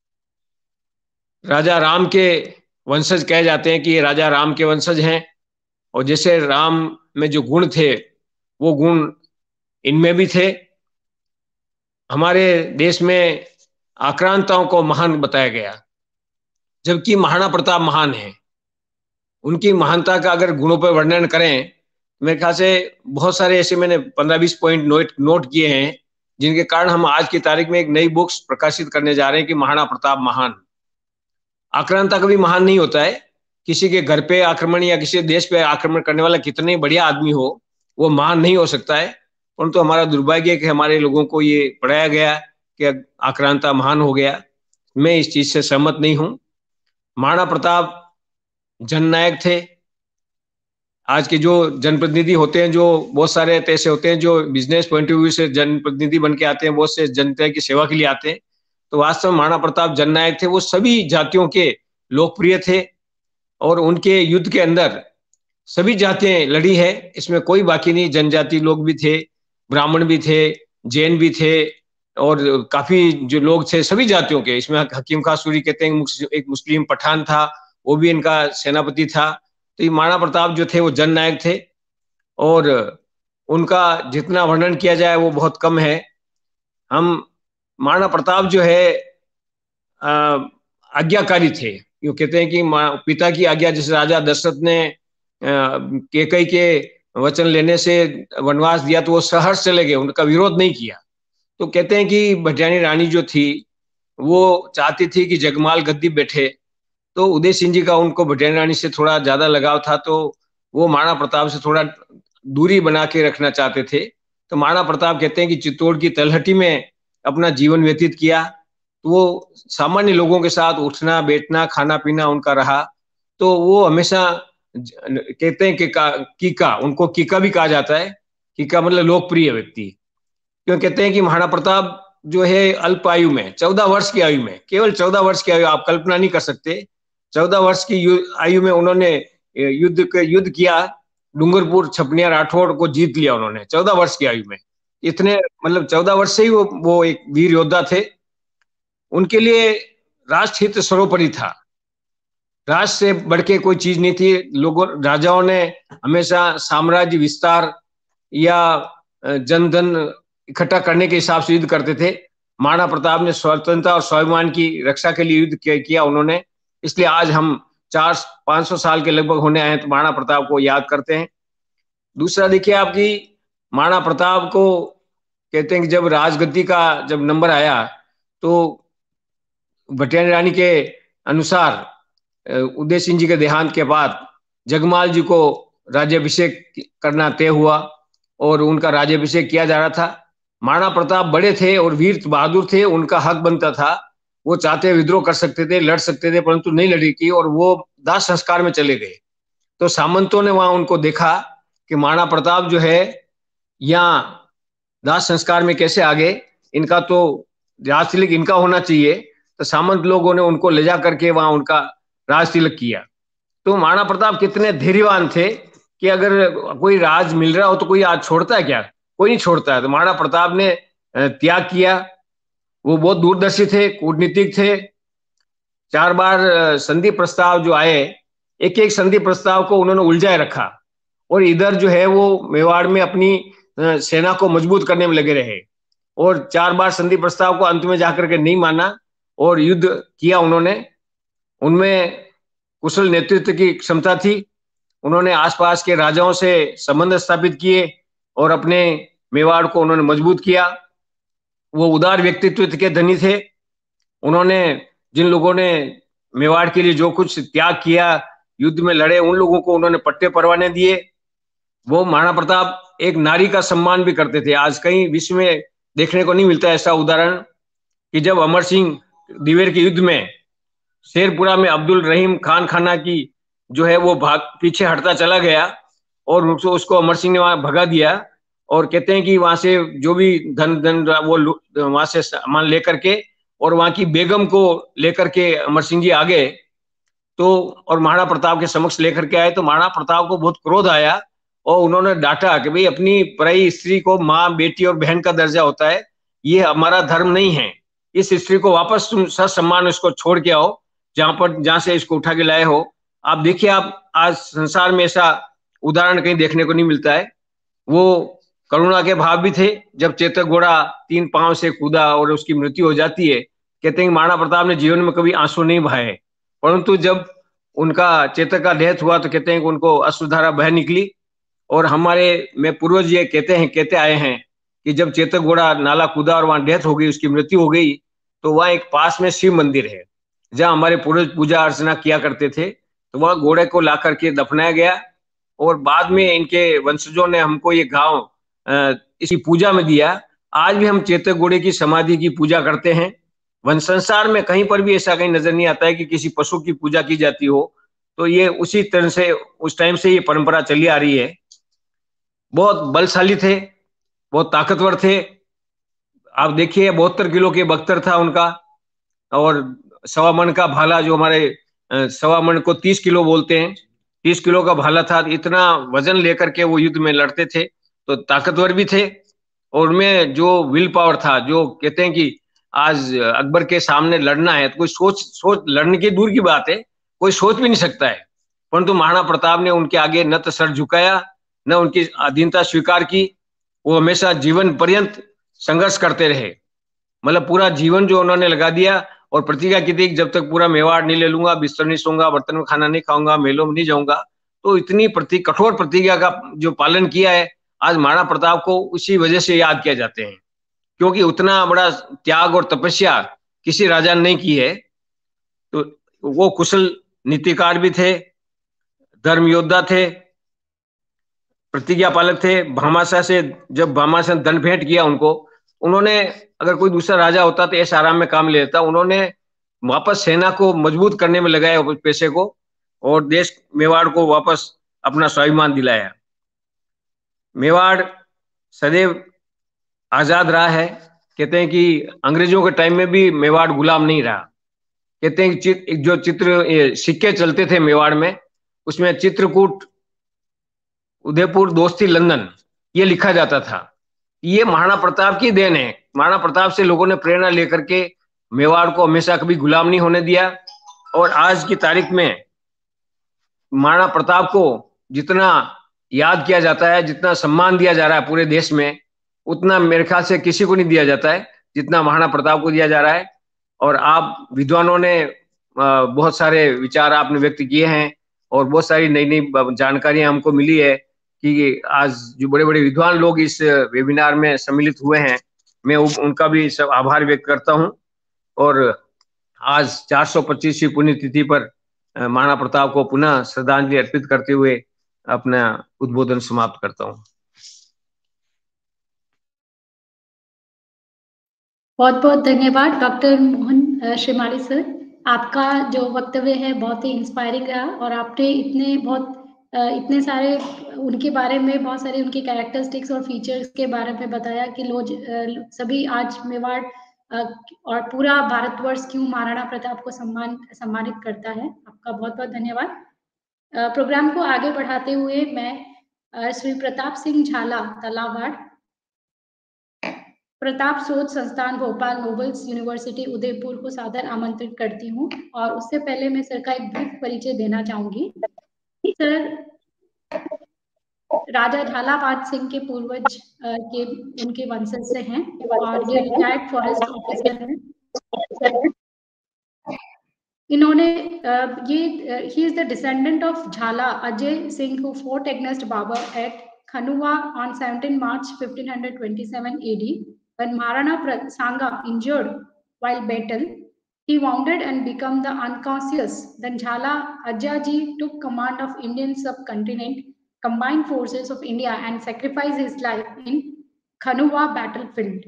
राजा राम के वंशज कहे जाते हैं कि ये राजा राम के वंशज हैं, और जैसे राम में जो गुण थे वो गुण इनमें भी थे। हमारे देश में आक्रांताओं को महान बताया गया, जबकि महाराणा प्रताप महान है। उनकी महानता का अगर गुणों पर वर्णन करें, मेरे ख्याल से बहुत सारे ऐसे मैंने 15-20 पॉइंट नोट किए हैं, जिनके कारण हम आज की तारीख में एक नई बुक्स प्रकाशित करने जा रहे हैं कि महाराणा प्रताप महान। आक्रांता कभी महान नहीं होता है। किसी के घर पे आक्रमण या किसी देश पे आक्रमण करने वाला कितने बढ़िया आदमी हो, वो महान नहीं हो सकता है। परंतु तो हमारा दुर्भाग्य है कि हमारे लोगों को ये पढ़ाया गया कि आक्रांता महान हो गया। मैं इस चीज से सहमत नहीं हूं। महाराणा प्रताप जननायक थे। आज के जो जनप्रतिनिधि होते हैं, जो बहुत सारे ऐसे होते हैं जो बिजनेस पॉइंट ऑफ व्यू से जनप्रतिनिधि बन के आते हैं, बहुत से जनता की सेवा के लिए आते हैं, तो वास्तव में महाराणा प्रताप जननायक थे। वो सभी जातियों के लोकप्रिय थे और उनके युद्ध के अंदर सभी जातियां लड़ी है, इसमें कोई बाकी नहीं। जनजाति लोग भी थे, ब्राह्मण भी थे, जैन भी थे और काफी जो लोग थे सभी जातियों के। इसमें हकीम खां सूरी कहते हैं एक मुस्लिम पठान था, वो भी इनका सेनापति था। तो ये महाराणा प्रताप जो थे वो जननायक थे और उनका जितना वर्णन किया जाए वो बहुत कम है। हम महाराणा प्रताप जो है आज्ञाकारी थे। यूँ कहते हैं कि पिता की आज्ञा, जैसे राजा दशरथ ने कैकेयी के वचन लेने से वनवास दिया तो वो सहर्ष चले गए, उनका विरोध नहीं किया। तो कहते हैं कि भटियानी रानी जो थी वो चाहती थी कि जगमाल गद्दी बैठे, तो उदय सिंह जी का उनको भटियानी रानी से थोड़ा ज्यादा लगाव था, तो वो महाराणा प्रताप से थोड़ा दूरी बना के रखना चाहते थे। तो महाराणा प्रताप कहते हैं कि चित्तौड़ की तलहटी में अपना जीवन व्यतीत किया। तो वो सामान्य लोगों के साथ उठना बैठना खाना पीना उनका रहा। तो वो हमेशा कहते हैं कि कीका, उनको कीका भी कहा जाता है। कीका मतलब लोकप्रिय व्यक्ति। क्यों कहते हैं कि महाराणा प्रताप जो है अल्प आयु में 14 वर्ष की आयु में, केवल 14 वर्ष की आयु, आप कल्पना नहीं कर सकते, 14 वर्ष की आयु में उन्होंने युद्ध किया। डूंगरपुर छपनिया राठौड़ को जीत लिया उन्होंने 14 वर्ष की आयु में। इतने मतलब 14 वर्ष से ही वो एक वीर योद्धा थे। उनके लिए राष्ट्र हित सर्वोपरि था, राष्ट्र से बढ़ के कोई चीज नहीं थी। लोगों राजाओं ने हमेशा साम्राज्य विस्तार या जन धन इकट्ठा करने के हिसाब से युद्ध करते थे। महाराणा प्रताप ने स्वतंत्रता और स्वाभिमान की रक्षा के लिए युद्ध किया उन्होंने, इसलिए आज हम 400-500 साल के लगभग होने आए हैं तो महाराणा प्रताप को याद करते हैं। दूसरा देखिए आपकी महाराणा प्रताप को कहते हैं कि जब राजगद्दी का जब नंबर आया तो भटियानी रानी के अनुसार उदय सिंह जी के देहांत के बाद जगमाल जी को राज्याभिषेक करना तय हुआ और उनका राज्याभिषेक किया जा रहा था। महाराणा प्रताप बड़े थे और वीर बहादुर थे, उनका हक बनता था, वो चाहते विद्रोह कर सकते थे, लड़ सकते थे, परंतु नहीं लड़ी की और वो दाह संस्कार में चले गए। तो सामंतों ने वहां उनको देखा कि महाराणा प्रताप जो है यहाँ दाह संस्कार में कैसे आ गए, इनका तो राज तिलक इनका होना चाहिए। तो सामंत लोगों ने उनको ले जा करके वहां उनका राज तिलक किया। तो महाराणा प्रताप कितने धैर्यवान थे कि अगर कोई राज मिल रहा हो तो कोई आज छोड़ता है क्या? कोई नहीं छोड़ता है। तो महाराणा प्रताप ने त्याग किया। वो बहुत दूरदर्शी थे, कूटनीतिक थे। 4 बार संधि प्रस्ताव जो आए, एक एक संधि प्रस्ताव को उन्होंने उलझाए रखा और इधर जो है वो मेवाड़ में अपनी सेना को मजबूत करने में लगे रहे और 4 बार संधि प्रस्ताव को अंत में जाकर के नहीं माना और युद्ध किया उन्होंने। उनमें कुशल नेतृत्व की क्षमता थी। उन्होंने आसपास के राजाओं से संबंध स्थापित किए और अपने मेवाड़ को उन्होंने मजबूत किया। वो उदार व्यक्तित्व के धनी थे। उन्होंने जिन लोगों ने मेवाड़ के लिए जो कुछ त्याग किया, युद्ध में लड़े, उन लोगों को उन्होंने पट्टे परवाने दिए। वो महाराणा प्रताप एक नारी का सम्मान भी करते थे। आज कहीं विश्व में देखने को नहीं मिलता ऐसा उदाहरण कि जब अमर सिंह दिवेर के युद्ध में शेरपुरा में अब्दुल रहीम खान खाना की जो है वो भाग पीछे हटता चला गया और उसको अमर सिंह ने वहां भगा दिया और कहते हैं कि वहां से जो भी धन वो वहां से सामान लेकर के और वहां की बेगम को लेकर के अमर सिंह जी आ गए तो और महाराणा प्रताप के समक्ष लेकर के आए। तो महाराणा प्रताप को बहुत क्रोध आया और उन्होंने डांटा कि भाई अपनी पराई स्त्री को माँ, बेटी और बहन का दर्जा होता है, ये हमारा धर्म नहीं है। इस स्त्री को वापस तुम ससम्मान इसको छोड़ के आओ जहां से इसको उठा के लाए हो। आप देखिए, आप आज संसार में ऐसा उदाहरण कहीं देखने को नहीं मिलता है। वो करुणा के भाव भी थे। जब चेतक घोड़ा 3 पांव से कूदा और उसकी मृत्यु हो जाती है, कहते हैं महाराणा प्रताप ने जीवन में कभी आंसू नहीं बहाए, परंतु जब उनका चेतक का डेथ हुआ तो कहते हैं कि उनको अश्रुधारा बह निकली। और हमारे में पूर्वज ये कहते आए हैं कि जब चेतक घोड़ा नाला कूदा और वहां डेथ हो गई, उसकी मृत्यु हो गई, तो वहां एक पास में शिव मंदिर है जहां हमारे पूर्वज पूजा अर्चना किया करते थे। तो वहां घोड़े को ला करके दफनाया गया और बाद में इनके वंशजों ने हमको ये गांव इसी पूजा में दिया। आज भी हम चेतक घोड़े की समाधि की पूजा करते हैं। वन संसार में कहीं पर भी ऐसा कहीं नजर नहीं आता है कि किसी पशु की पूजा की जाती हो। तो ये उसी तरह से उस टाइम से ये परंपरा चली आ रही है। बहुत बलशाली थे, बहुत ताकतवर थे। आप देखिए 72 किलो के बख्तर था उनका और 1.25 मन का भाला, जो हमारे 1.25 मन को 30 किलो बोलते हैं, 30 किलो का भाला था। इतना वजन लेकर के वो युद्ध में लड़ते थे, तो ताकतवर भी थे। और उनमें जो विल पावर था, जो कहते हैं कि आज अकबर के सामने लड़ना है तो कोई सोच लड़ने की दूर की बात है, कोई सोच भी नहीं सकता है, परंतु महाराणा प्रताप ने उनके आगे न तो सर झुकाया न उनकी अधीनता स्वीकार की। वो हमेशा जीवन पर्यंत संघर्ष करते रहे, मतलब पूरा जीवन जो उन्होंने लगा दिया और प्रतिज्ञा की थी जब तक पूरा मेवाड़ नहीं ले लूंगा, बिस्तर नहीं सोऊंगा, बर्तन में खाना नहीं खाऊंगा, मेलों में नहीं जाऊंगा। तो इतनी कठोर प्रतिज्ञा का जो पालन किया है, आज महाराणा प्रताप को उसी वजह से याद किया जाते हैं, क्योंकि उतना बड़ा त्याग और तपस्या किसी राजा ने नहीं की है। तो वो कुशल नीतिकार भी थे, धर्म योद्धा थे, प्रतिज्ञा पालक थे। भामाशाह से जब भामाशाह ने दंड भेंट किया उनको, उन्होंने अगर कोई दूसरा राजा होता तो ऐसे आराम में काम ले लेता, उन्होंने वापस सेना को मजबूत करने में लगाया पैसे को और देश मेवाड़ को वापस अपना स्वाभिमान दिलाया। मेवाड़ सदैव आजाद रहा है। कहते हैं कि अंग्रेजों के टाइम में भी मेवाड़ गुलाम नहीं रहा। कहते हैं कि जो चित्र सिक्के चलते थे मेवाड़ में, उसमें चित्रकूट, उदयपुर, दोस्ती, लंदन, ये लिखा जाता था। ये महाराणा प्रताप की देन है। महाराणा प्रताप से लोगों ने प्रेरणा लेकर के मेवाड़ को हमेशा कभी गुलाम नहीं होने दिया। और आज की तारीख में महाराणा प्रताप को जितना याद किया जाता है, जितना सम्मान दिया जा रहा है पूरे देश में, उतना मेरे ख्याल से किसी को नहीं दिया जाता है जितना महाराणा प्रताप को दिया जा रहा है। और आप विद्वानों ने बहुत सारे विचार आपने व्यक्त किए हैं और बहुत सारी नई नई जानकारियां हमको मिली है कि आज जो बड़े बड़े विद्वान लोग इस वेबिनार में सम्मिलित हुए हैं, मैं उनका भी सब आभार व्यक्त करता हूं। और आज 425वीं पुण्यतिथि पर महाराणा प्रताप को पुनः श्रद्धांजलि अर्पित करते हुए अपना उद्बोधन समाप्त करता हूं। बहुत बहुत धन्यवाद डॉक्टर मोहन श्रीमाली सर। आपका जो वक्तव्य है बहुत ही इंस्पायरिंग रहा और आपने इतने सारे उनके बारे में, बहुत सारे उनके कैरेक्टरिस्टिक्स और फीचर्स के बारे में बताया कि लोग सभी आज मेवाड़ और पूरा भारतवर्ष क्यों महाराणा प्रताप को सम्मानित करता है। आपका बहुत बहुत धन्यवाद। प्रोग्राम को आगे बढ़ाते हुए मैं श्री प्रताप सिंह झाला तलावाड़, प्रताप शोध संस्थान भोपाल नोबल्स यूनिवर्सिटी उदयपुर को सादर आमंत्रित करती हूँ। और उससे पहले मैं सर का एक ब्रीफ परिचय देना चाहूंगी। सर राजा झालावाड़ सिंह के पूर्वज के उनके वंशज से हैं और ये रिटायर्ड फॉरेस्ट ऑफिसर हैं। इन्होंने he is the descendant of Jhala Ajay Singh who fought against Babur at Khanuwa on 17 March 1527 AD. When Maharana Sangha injured while battle, he wounded and became the unconscious. Then Jhala Ajay took command of Indian subcontinent, combined forces of India and sacrificed his life in Khanuwa battlefield.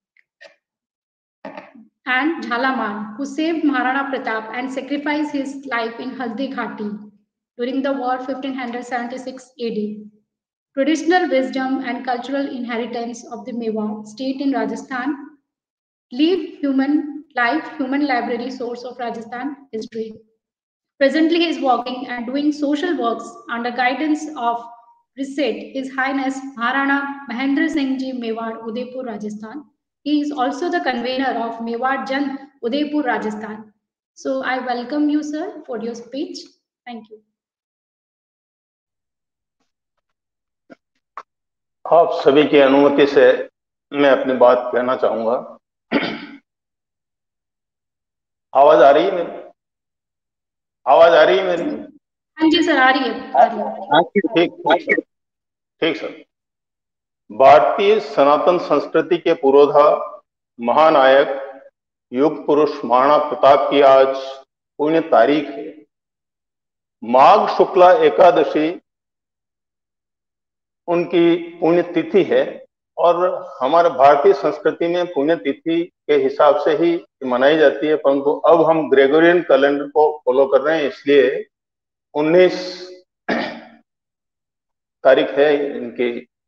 And Jhalaman, who saved Maharana Pratap and sacrificed his life in Haldi Ghati during the war 1576 AD. Traditional wisdom and cultural inheritance of the Mewar state in Rajasthan leave human library source of Rajasthan history. Presently, he is working and doing social works under guidance of Reset His Highness Maharana Mahendra Singh Ji Mewar, Udaipur, Rajasthan. He is also the convener of Mewar Jan, Udaipur, Rajasthan. So I welcome you, sir, for your speech. Thank you. आप सभी की अनुमति से मैं अपनी बात कहना चाहूंगा। आवाज आ रही है मेरी? आवाज आ रही है मेरी? हाँ जी सर, आ रही है। ठीक सर। भारतीय सनातन संस्कृति के पुरोधा महानायक युग पुरुष महाराणा प्रताप की आज पुण्य तारीख है। माघ शुक्ला एकादशी उनकी पुण्यतिथि है और हमारे भारतीय संस्कृति में पुण्यतिथि के हिसाब से ही मनाई जाती है, परंतु अब हम ग्रेगोरियन कैलेंडर को फॉलो कर रहे हैं, इसलिए 19 तारीख है इनकी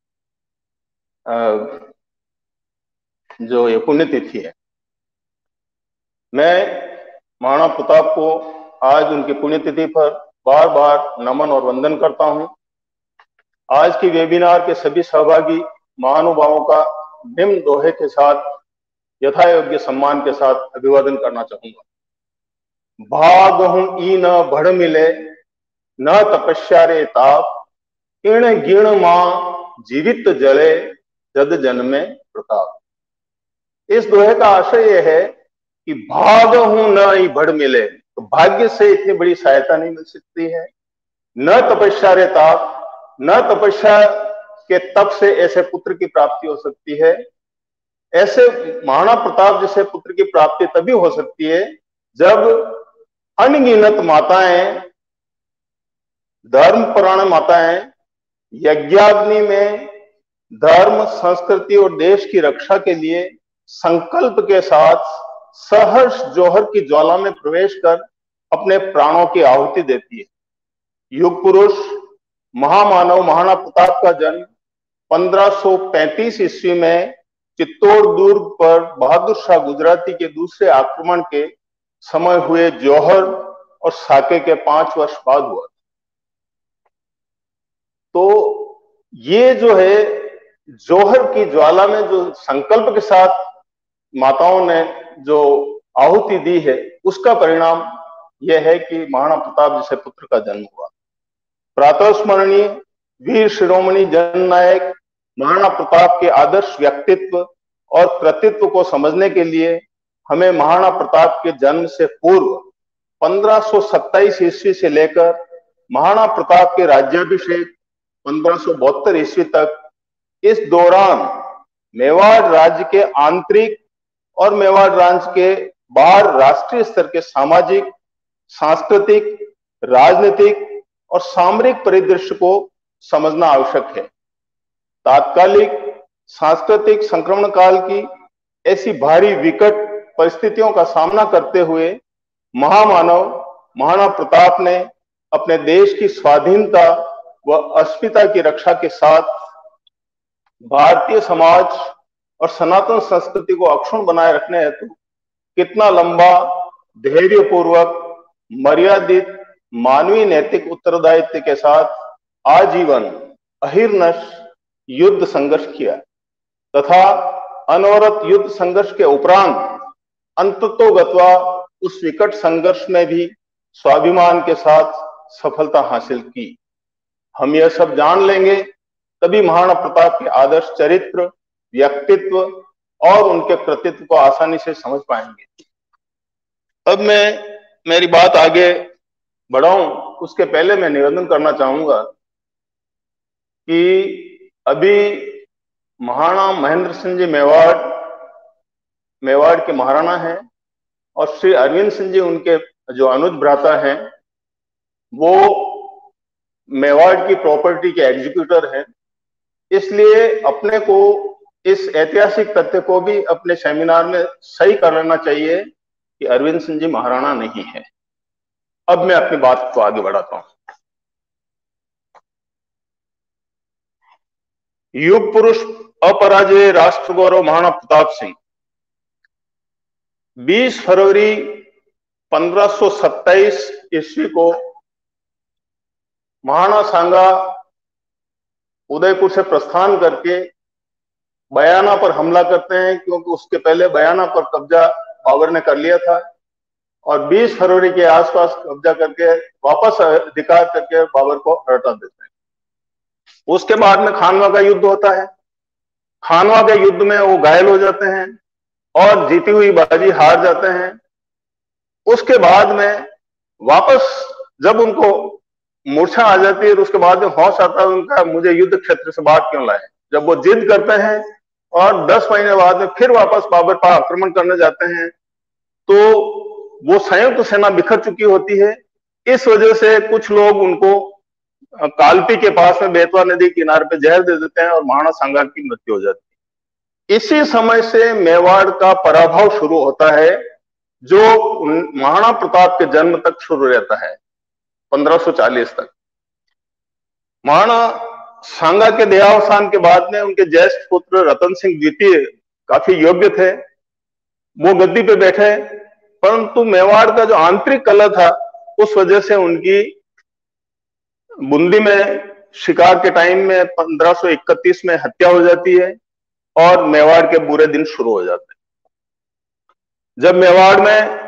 जो ये पुण्यतिथि है। मैं महाराणा प्रताप को आज उनकी पुण्यतिथि पर बार बार नमन और वंदन करता हूं। आज की वेबिनार के सभी सहभागी महानुभावों का निम्न दोहे के साथ यथा योग्य सम्मान के साथ अभिवादन करना चाहूंगा। भाग हूं ई न बढ़ मिले न तपस्या रे ताप, किण गिण मां जीवित जले जद जन्मे प्रताप। इस दोहे का आशय यह है कि भाग हूं न ही बढ़ मिले, तो भाग्य से इतनी बड़ी सहायता नहीं मिल सकती है। न तपस्या रे ताप, न तपस्या के तप से ऐसे पुत्र की प्राप्ति हो सकती है। ऐसे महाराणा प्रताप जैसे पुत्र की प्राप्ति तभी हो सकती है जब अनगिनत माताएं, धर्मपरायण माताएं यज्ञाग्नि में धर्म, संस्कृति और देश की रक्षा के लिए संकल्प के साथ सहर्ष जौहर की ज्वाला में प्रवेश कर अपने प्राणों की आहुति देती है। युग पुरुष महामानव महाराणा प्रताप का जन्म 1535 ईस्वी में चित्तौड़ दुर्ग पर बहादुर शाह गुजराती के दूसरे आक्रमण के समय हुए जौहर और साके के 5 वर्ष बाद हुआ। तो ये जो है जौहर की ज्वाला में जो संकल्प के साथ माताओं ने जो आहुति दी है, उसका परिणाम यह है कि महाराणा प्रताप जैसे पुत्र का जन्म हुआ। प्रातः स्मरणीय वीर शिरोमणि जननायक महाराणा प्रताप के आदर्श व्यक्तित्व और कृतित्व को समझने के लिए हमें महाराणा प्रताप के जन्म से पूर्व 1527 ईस्वी से लेकर महाराणा प्रताप के राज्याभिषेक 1572 ईस्वी तक, इस दौरान मेवाड़ राज्य के आंतरिक और मेवाड़ राज्य के बाहर राष्ट्रीय स्तर के सामाजिक, सांस्कृतिक, राजनीतिक और सामरिक परिदृश्य को समझना आवश्यक है। तात्कालिक सांस्कृतिक संक्रमण काल की ऐसी भारी विकट परिस्थितियों का सामना करते हुए महामानव महाराणा प्रताप ने अपने देश की स्वाधीनता व अस्मिता की रक्षा के साथ भारतीय समाज और सनातन संस्कृति को अक्षुण्ण बनाए रखने हेतु कितना लंबा, धैर्यपूर्वक, मर्यादित मानवीय नैतिक उत्तरदायित्व के साथ आजीवन अहिर्निश युद्ध संघर्ष किया तथा अनवरत युद्ध संघर्ष के उपरांत अंततोगत्वा उस विकट संघर्ष में भी स्वाभिमान के साथ सफलता हासिल की। हम यह सब जान लेंगे तभी महाराणा प्रताप के आदर्श चरित्र, व्यक्तित्व और उनके कृतित्व को आसानी से समझ पाएंगे। अब मैं मेरी बात आगे बढ़ाऊं उसके पहले मैं निवेदन करना चाहूंगा कि अभी महाराणा महेंद्र सिंह जी मेवाड़ के महाराणा हैं और श्री अरविंद सिंह जी उनके जो अनुज भ्राता हैं वो मेवाड़ की प्रॉपर्टी के एग्जीक्यूटर हैं। इसलिए अपने को इस ऐतिहासिक तथ्य को भी अपने सेमिनार में सही कर लेना चाहिए कि अरविंद सिंह जी महाराणा नहीं है। अब मैं अपनी बात को आगे बढ़ाता हूं। युग पुरुष अपराजय राष्ट्र गौरव महाराणा प्रताप सिंह 20 फरवरी 1527 ईस्वी को महाराणा सांगा उदयपुर से प्रस्थान करके बयाना पर हमला करते हैं, क्योंकि उसके पहले बयाना पर कब्जा बाबर ने कर लिया था और 20 फरवरी के आसपास कब्जा करके वापस अधिकार करके बाबर को हटा देते हैं। उसके बाद में खानवा का युद्ध होता है। खानवा के युद्ध में वो घायल हो जाते हैं और जीती हुई बाजी हार जाते हैं। उसके बाद में वापस जब उनको मूर्छा आ जाती है तो उसके बाद में होश आता है उनका, मुझे युद्ध क्षेत्र से बाहर क्यों लाए। जब वो जिद करते हैं और 10 महीने बाद में फिर वापस बाबर पर आक्रमण करने जाते हैं तो वो संयुक्त सेना बिखर चुकी होती है। इस वजह से कुछ लोग उनको कालपी के पास में बेतवा नदी किनारे पे जहर दे देते हैं और महाराणा सांगा की मृत्यु हो जाती है। इसी समय से मेवाड़ का पराभव शुरू होता है जो महाराणा प्रताप के जन्म तक शुरू रहता है 1540 तक। महाराणा सांगा के देहावसान के बाद में उनके ज्येष्ठ पुत्र रतन सिंह द्वितीय काफी योग्य थे, वो गद्दी पे बैठे, परंतु मेवाड़ का जो आंतरिक कलह था उस वजह से उनकी बूंदी में शिकार के टाइम में 1531 में हत्या हो जाती है और मेवाड़ के बुरे दिन शुरू हो जाते हैं। जब मेवाड़ में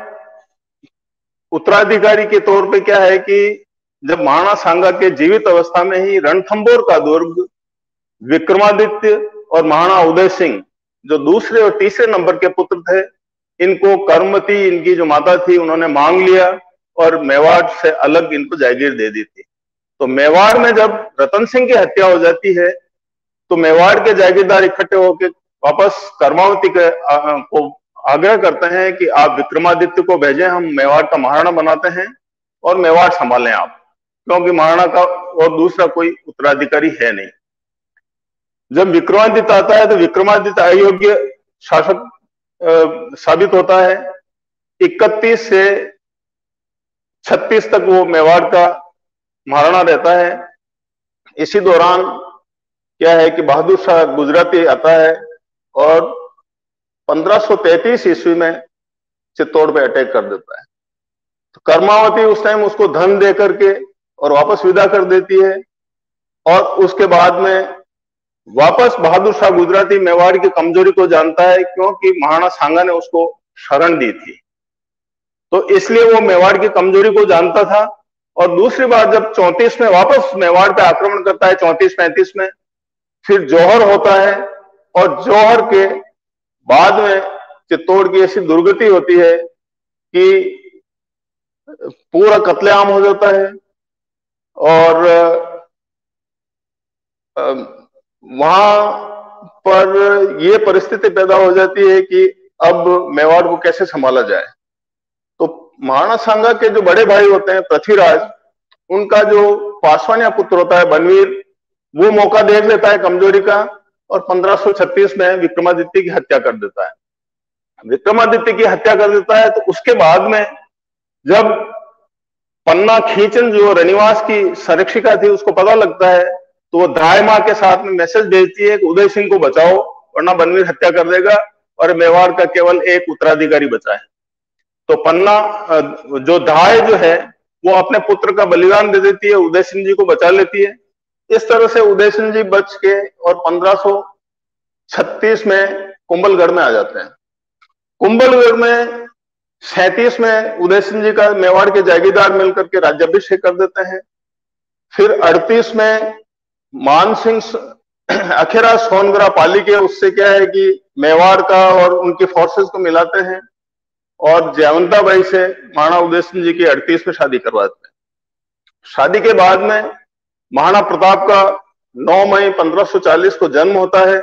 उत्तराधिकारी के तौर पे क्या है कि जब महाराणा सांगा के जीवित अवस्था में ही रणथंभौर का दुर्ग विक्रमादित्य और महाराणा उदय सिंह जो दूसरे और तीसरे नंबर के पुत्र थे, इनको कर्मवती इनकी जो माता थी उन्होंने मांग लिया और मेवाड़ से अलग इनको जागीर दे दी थी। तो मेवाड़ में जब रतन सिंह की हत्या हो जाती है तो मेवाड़ के जागीरदार इकट्ठे होकर वापस कर्मावती को आग्रह करते हैं कि आप विक्रमादित्य को भेजें, हम मेवाड़ का महाराणा बनाते हैं और मेवाड़ संभालें आप, क्योंकि महाराणा का और दूसरा कोई उत्तराधिकारी है नहीं। जब विक्रमादित्य आता है तो विक्रमादित्य अयोग्य शासक साबित होता है। 31 से 36 तक वो मेवाड़ का महाराणा रहता है। इसी दौरान क्या है कि बहादुर शाह गुजराती आता है और 1533 ईस्वी में चित्तौड़ पे अटैक कर देता है। तो कर्मावती उस टाइम उसको धन दे करके और वापस विदा कर देती है और उसके बाद में वापस बहादुर शाह गुजराती मेवाड़ की कमजोरी को जानता है, क्योंकि महाराणा सांगा ने उसको शरण दी थी, तो इसलिए वो मेवाड़ की कमजोरी को जानता था। और दूसरी बार जब 34 में वापस मेवाड़ पे आक्रमण करता है, 34-35 में, फिर जौहर होता है, और जौहर के बाद में चित्तौड़ की ऐसी दुर्गति होती है कि पूरा कत्लेआम हो जाता है, और वहां पर ये परिस्थिति पैदा हो जाती है कि अब मेवाड़ को कैसे संभाला जाए। तो महाराणा सांगा के जो बड़े भाई होते हैं पृथ्वीराज, उनका जो पासवानिया पुत्र होता है बनवीर, वो मौका देख लेता है कमजोरी का, और 1536 में विक्रमादित्य की हत्या कर देता है। विक्रमादित्य की हत्या कर देता है, तो उसके बाद में जब पन्ना खींचन जो रनिवास की संरक्षिका थी, उसको पता लगता है, तो वो दाई माँ के साथ में मैसेज भेजती है कि उदय सिंह को बचाओ, वरना बनवीर हत्या कर देगा और मेवाड़ का केवल एक उत्तराधिकारी बचा है। तो पन्ना जो दाई जो है वो अपने पुत्र का बलिदान दे देती है, उदय सिंह जी को बचा लेती है। इस तरह से उदय सिंह जी बच के और 1536 में कुंभलगढ़ में आ जाते हैं। कुंभलगढ़ में 37 में उदय सिंह जी का मेवाड़ के जागीरदार मिलकर के राज्याभिषेक कर देते हैं। फिर 38 में मान सिंह अखेरा सोनगरा पाली के, उससे क्या है कि मेवाड़ का और उनकी फोर्सेस को मिलाते हैं, और जयवंता बाई से महाराणा उदय सिंह जी की 38 में शादी करवाते हैं। शादी के बाद में महाराणा प्रताप का 9 मई 1540 को जन्म होता है।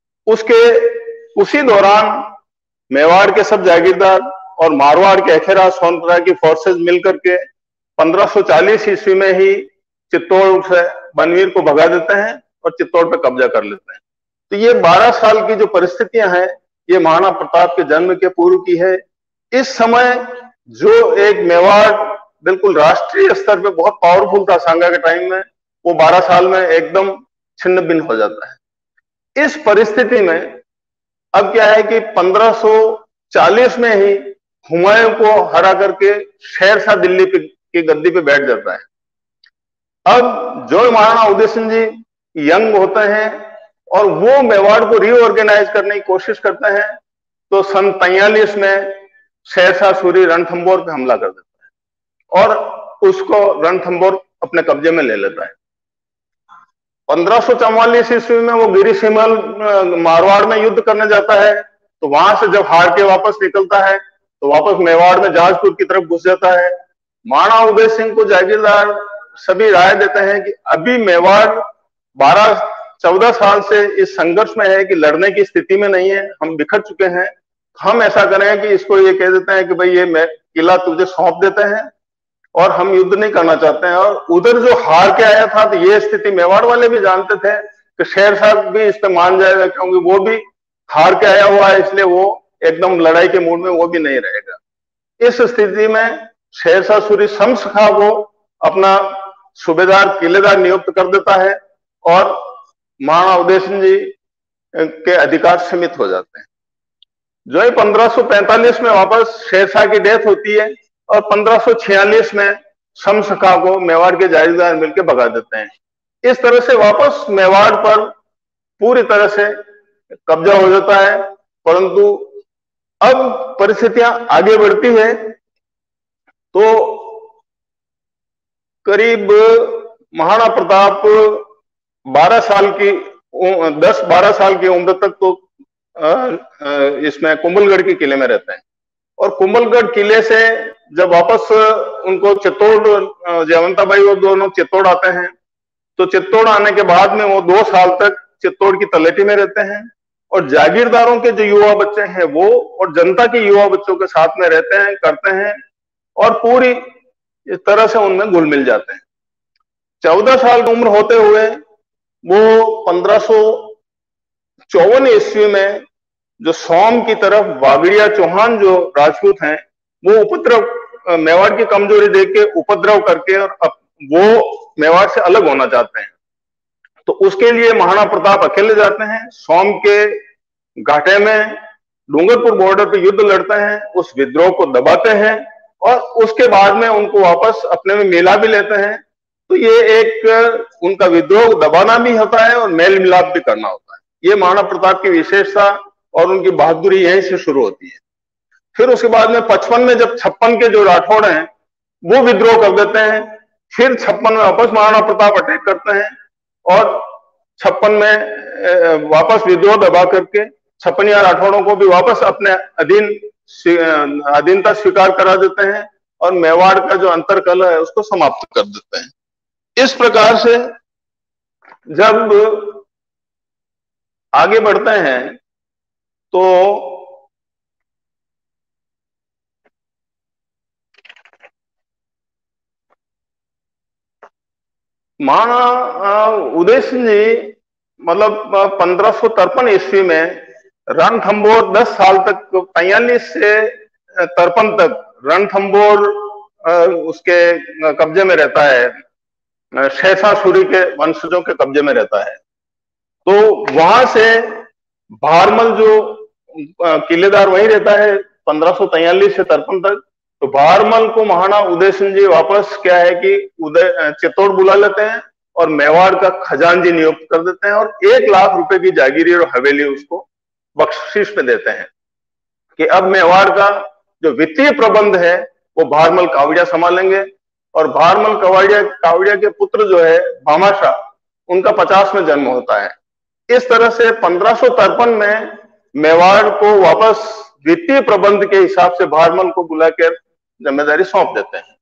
उसी दौरान मेवाड़ के सब जागीरदार और मारवाड़ के अखेरा सोनगरा की फोर्सेस मिलकर के 1540 ईस्वी में ही चित्तौड़ से बनवीर को भगा देते हैं और चित्तौड़ पे कब्जा कर लेते हैं। तो ये 12 साल की जो परिस्थितियां हैं, ये महाराणा प्रताप के जन्म के पूर्व की है। इस समय जो एक मेवाड़ बिल्कुल राष्ट्रीय स्तर पे बहुत पावरफुल था सांगा के टाइम में, वो 12 साल में एकदम छिन्न भिन्न हो जाता है। इस परिस्थिति में अब क्या है कि 1540 में ही हुमायूं को हरा करके शेरशाह दिल्ली की गद्दी पे बैठ जाता है। अब जो महाराणा उदय सिंह जी यंग होते हैं और वो मेवाड़ को रीऑर्गेनाइज करने की कोशिश करते हैं, तो सन 43 में शेरशाह सूरी रणथंभौर पे हमला कर देता है और उसको रणथंभौर अपने कब्जे में ले लेता है। 1544 ईस्वी में वो गिरी शिमल मारवाड़ में युद्ध करने जाता है, तो वहां से जब हार के वापस निकलता है तो वापस मेवाड़ में जहाजपुर की तरफ घुस जाता है। महाराणा उदय सिंह को जागीरदार सभी राय देते हैं कि अभी मेवाड़ 12-14 साल से इस संघर्ष में है कि लड़ने की स्थिति में नहीं है, हम बिखर चुके हैं। हम ऐसा करें कि इसको ये कह देते हैं कि भाई ये किला तुझे सौंप देते हैं और हम युद्ध नहीं करना चाहते हैं। और उधर जो हार के आया था, तो ये स्थिति मेवाड़ वाले भी जानते थे कि शेरशाह भी इस पे मान जाएगा, क्योंकि वो भी हार के आया हुआ है, इसलिए वो एकदम लड़ाई के मूड में वो भी नहीं रहेगा। इस स्थिति में शेरशाह सूरी शम्स खां को अपना सूबेदार किलेदार नियुक्त कर देता है और महाराणा उदय सिंह जी के अधिकार सीमित हो जाते हैं। जो है 1545 में वापस शेरशाह की डेथ होती है और 1546 में शम्स खां को मेवाड़ के जागीरदार मिलकर भगा देते हैं। इस तरह से वापस मेवाड़ पर पूरी तरह से कब्जा हो जाता है। परंतु अब परिस्थितियां आगे बढ़ती है, तो करीब महाराणा प्रताप 10-12 साल की उम्र तक तो इसमें कुंभलगढ़ के किले में रहते हैं। और कुंभलगढ़ किले से जब वापस उनको चित्तौड़, जयवंता बाई वो दोनों चित्तौड़ आते हैं, तो चित्तौड़ आने के बाद में वो 2 साल तक चित्तौड़ की तलेटी में रहते हैं और जागीरदारों के जो युवा बच्चे हैं वो और जनता के युवा बच्चों के साथ में रहते हैं, करते हैं और पूरी इस तरह से उनमें घुल मिल जाते हैं। 14 साल की उम्र होते हुए वो 1554 ईस्वी में जो सोम की तरफ वागड़िया चौहान जो राजपूत हैं, वो उपद्रव, मेवाड़ की कमजोरी देख के उपद्रव करके और वो मेवाड़ से अलग होना चाहते हैं। तो उसके लिए महाराणा प्रताप अकेले जाते हैं, सोम के घाटे में डूंगरपुर बॉर्डर पे युद्ध लड़ते हैं, उस विद्रोह को दबाते हैं और उसके बाद में उनको वापस अपने में मिला भी लेते हैं। तो ये एक उनका विद्रोह दबाना भी होता है और मेल मिलाप भी करना होता है। ये महाराणा प्रताप की विशेषता और उनकी बहादुरी यहीं से शुरू होती है। फिर उसके बाद में 55 में जब 56 के जो राठौड़ हैं वो विद्रोह कर देते हैं, फिर 56 में वापस महाराणा प्रताप अटैक करते हैं और 56 में वापस विद्रोह दबा करके 56 राठौड़ों को भी वापस अपने अधीनता स्वीकार करा देते हैं और मेवाड़ का जो अंतरकलह है उसको समाप्त कर देते हैं। इस प्रकार से जब आगे बढ़ते हैं तो महाराणा उदय सिंह जी मतलब 1553 ईस्वी में रणथंभौर 10 साल तक 45 से 53 तक रणथंभौर उसके कब्जे में रहता है, शेषासुरी के वंशजों के कब्जे में रहता है। तो वहां से भारमल जो किलेदार वहीं रहता है 1543 से 53 तक। तो भारमल को महाराणा उदय सिंह जी वापस क्या है कि चित्तौड़ बुला लेते हैं और मेवाड़ का खजांची नियुक्त कर देते हैं और 1 लाख रुपए की जागीरी और हवेली उसको बख्शिश में देते हैं कि अब मेवाड़ का जो वित्तीय प्रबंध है वो भारमल कावड़िया संभालेंगे। और भारमल कावड़िया के पुत्र जो है भामाशाह उनका 50 में जन्म होता है। इस तरह से 1553 में मेवाड़ को वापस वित्तीय प्रबंध के हिसाब से भारमल को बुलाकर जिम्मेदारी सौंप देते हैं।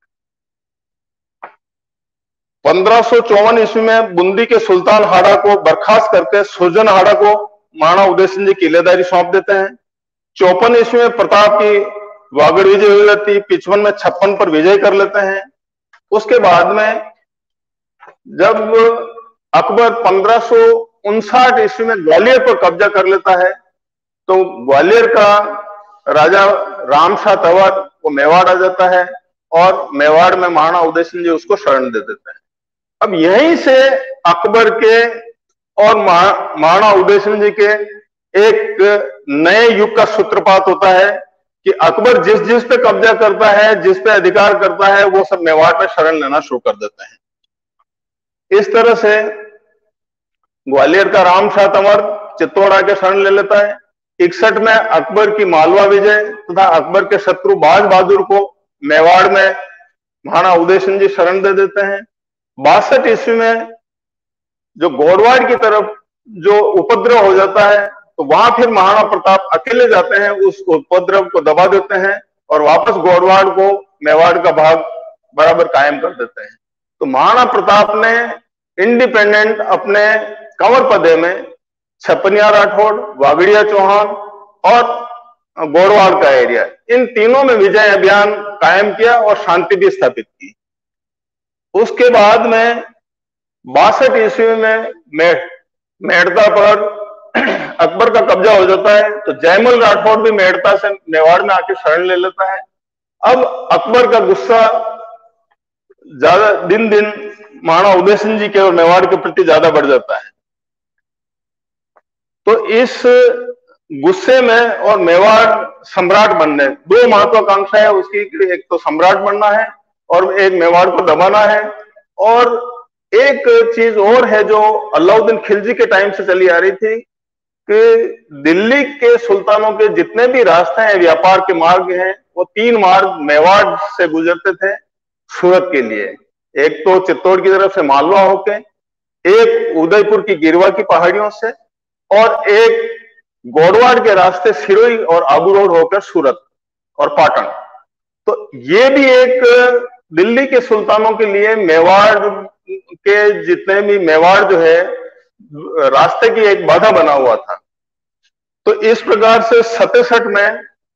1554 ईस्वी में बूंदी के सुल्तान हाड़ा को बर्खास्त करके सुरजन हाड़ा को महाराणा उदय सिंह जी किलेदारी सौंप देते हैं। 54 ईस्वी में प्रताप की वागड़ विजय हो जाती, 55 में 56 पर विजय कर लेते हैं। उसके बाद में जब अकबर 1559 ईस्वी में ग्वालियर पर कब्जा कर लेता है तो ग्वालियर का राजा रामशाह तंवर वो मेवाड़ आ जाता है और मेवाड़ में महाराणा उदय सिंह जी उसको शरण दे देते हैं। अब यहीं से अकबर के और महाराणा उदय सिंह जी के एक नए युग का सूत्रपात होता है कि अकबर जिस पे कब्जा करता है, जिस पे अधिकार करता है, वो सब मेवाड़ में शरण लेना शुरू कर देते हैं। इस तरह से ग्वालियर का रामशाह तंवर चित्तौड़ आके शरण ले लेता है। 61 में अकबर की मालवा विजय तथा अकबर के शत्रु बाज बहादुर को मेवाड़ में महाराणा उदय सिंह जी शरण दे देते हैं। 62 ईस्वी में जो गोरवाड़ की तरफ जो उपद्रव हो जाता है तो वहां फिर महाराणा प्रताप अकेले जाते हैं, उस उपद्रव को दबा देते हैं और वापस गोरवाड़ को मेवाड़ का भाग बराबर कायम कर देते हैं। तो महाराणा प्रताप ने इंडिपेंडेंट अपने कंवर पदे में 56 राठौड़, वागड़िया चौहान और गोरवाड़ का एरिया, इन तीनों में विजय अभियान कायम किया और शांति भी स्थापित की। उसके बाद में 62 ईस्वी में मेड़ता पर अकबर का कब्जा हो जाता है तो जयमल राठौड़ भी मेड़ता से मेवाड़ में आके शरण ले लेता है। अब अकबर का गुस्सा ज्यादा दिन दिन महाराणा उदय सिंह जी के और मेवाड़ के प्रति ज्यादा बढ़ जाता है। तो इस गुस्से में और मेवाड़ सम्राट बनने, 2 महत्वाकांक्षा है उसकी, एक तो सम्राट बनना है और एक मेवाड़ को दबाना है। और एक चीज और है जो अलाउद्दीन खिलजी के टाइम से चली आ रही थी कि दिल्ली के सुल्तानों के जितने भी रास्ते हैं, व्यापार के मार्ग हैं, वो 3 मार्ग मेवाड़ से गुजरते थे सूरत के लिए। एक तो चित्तौड़ की तरफ से मालवा होके, एक उदयपुर की गिरवा की पहाड़ियों से और एक गोरवाड़ के रास्ते सिरोही और आबू रोड होकर सूरत और पाटन। तो ये भी एक दिल्ली के सुल्तानों के लिए मेवाड़ के जितने भी मेवाड़ जो है रास्ते की एक बाधा बना हुआ था। तो इस प्रकार से 67 में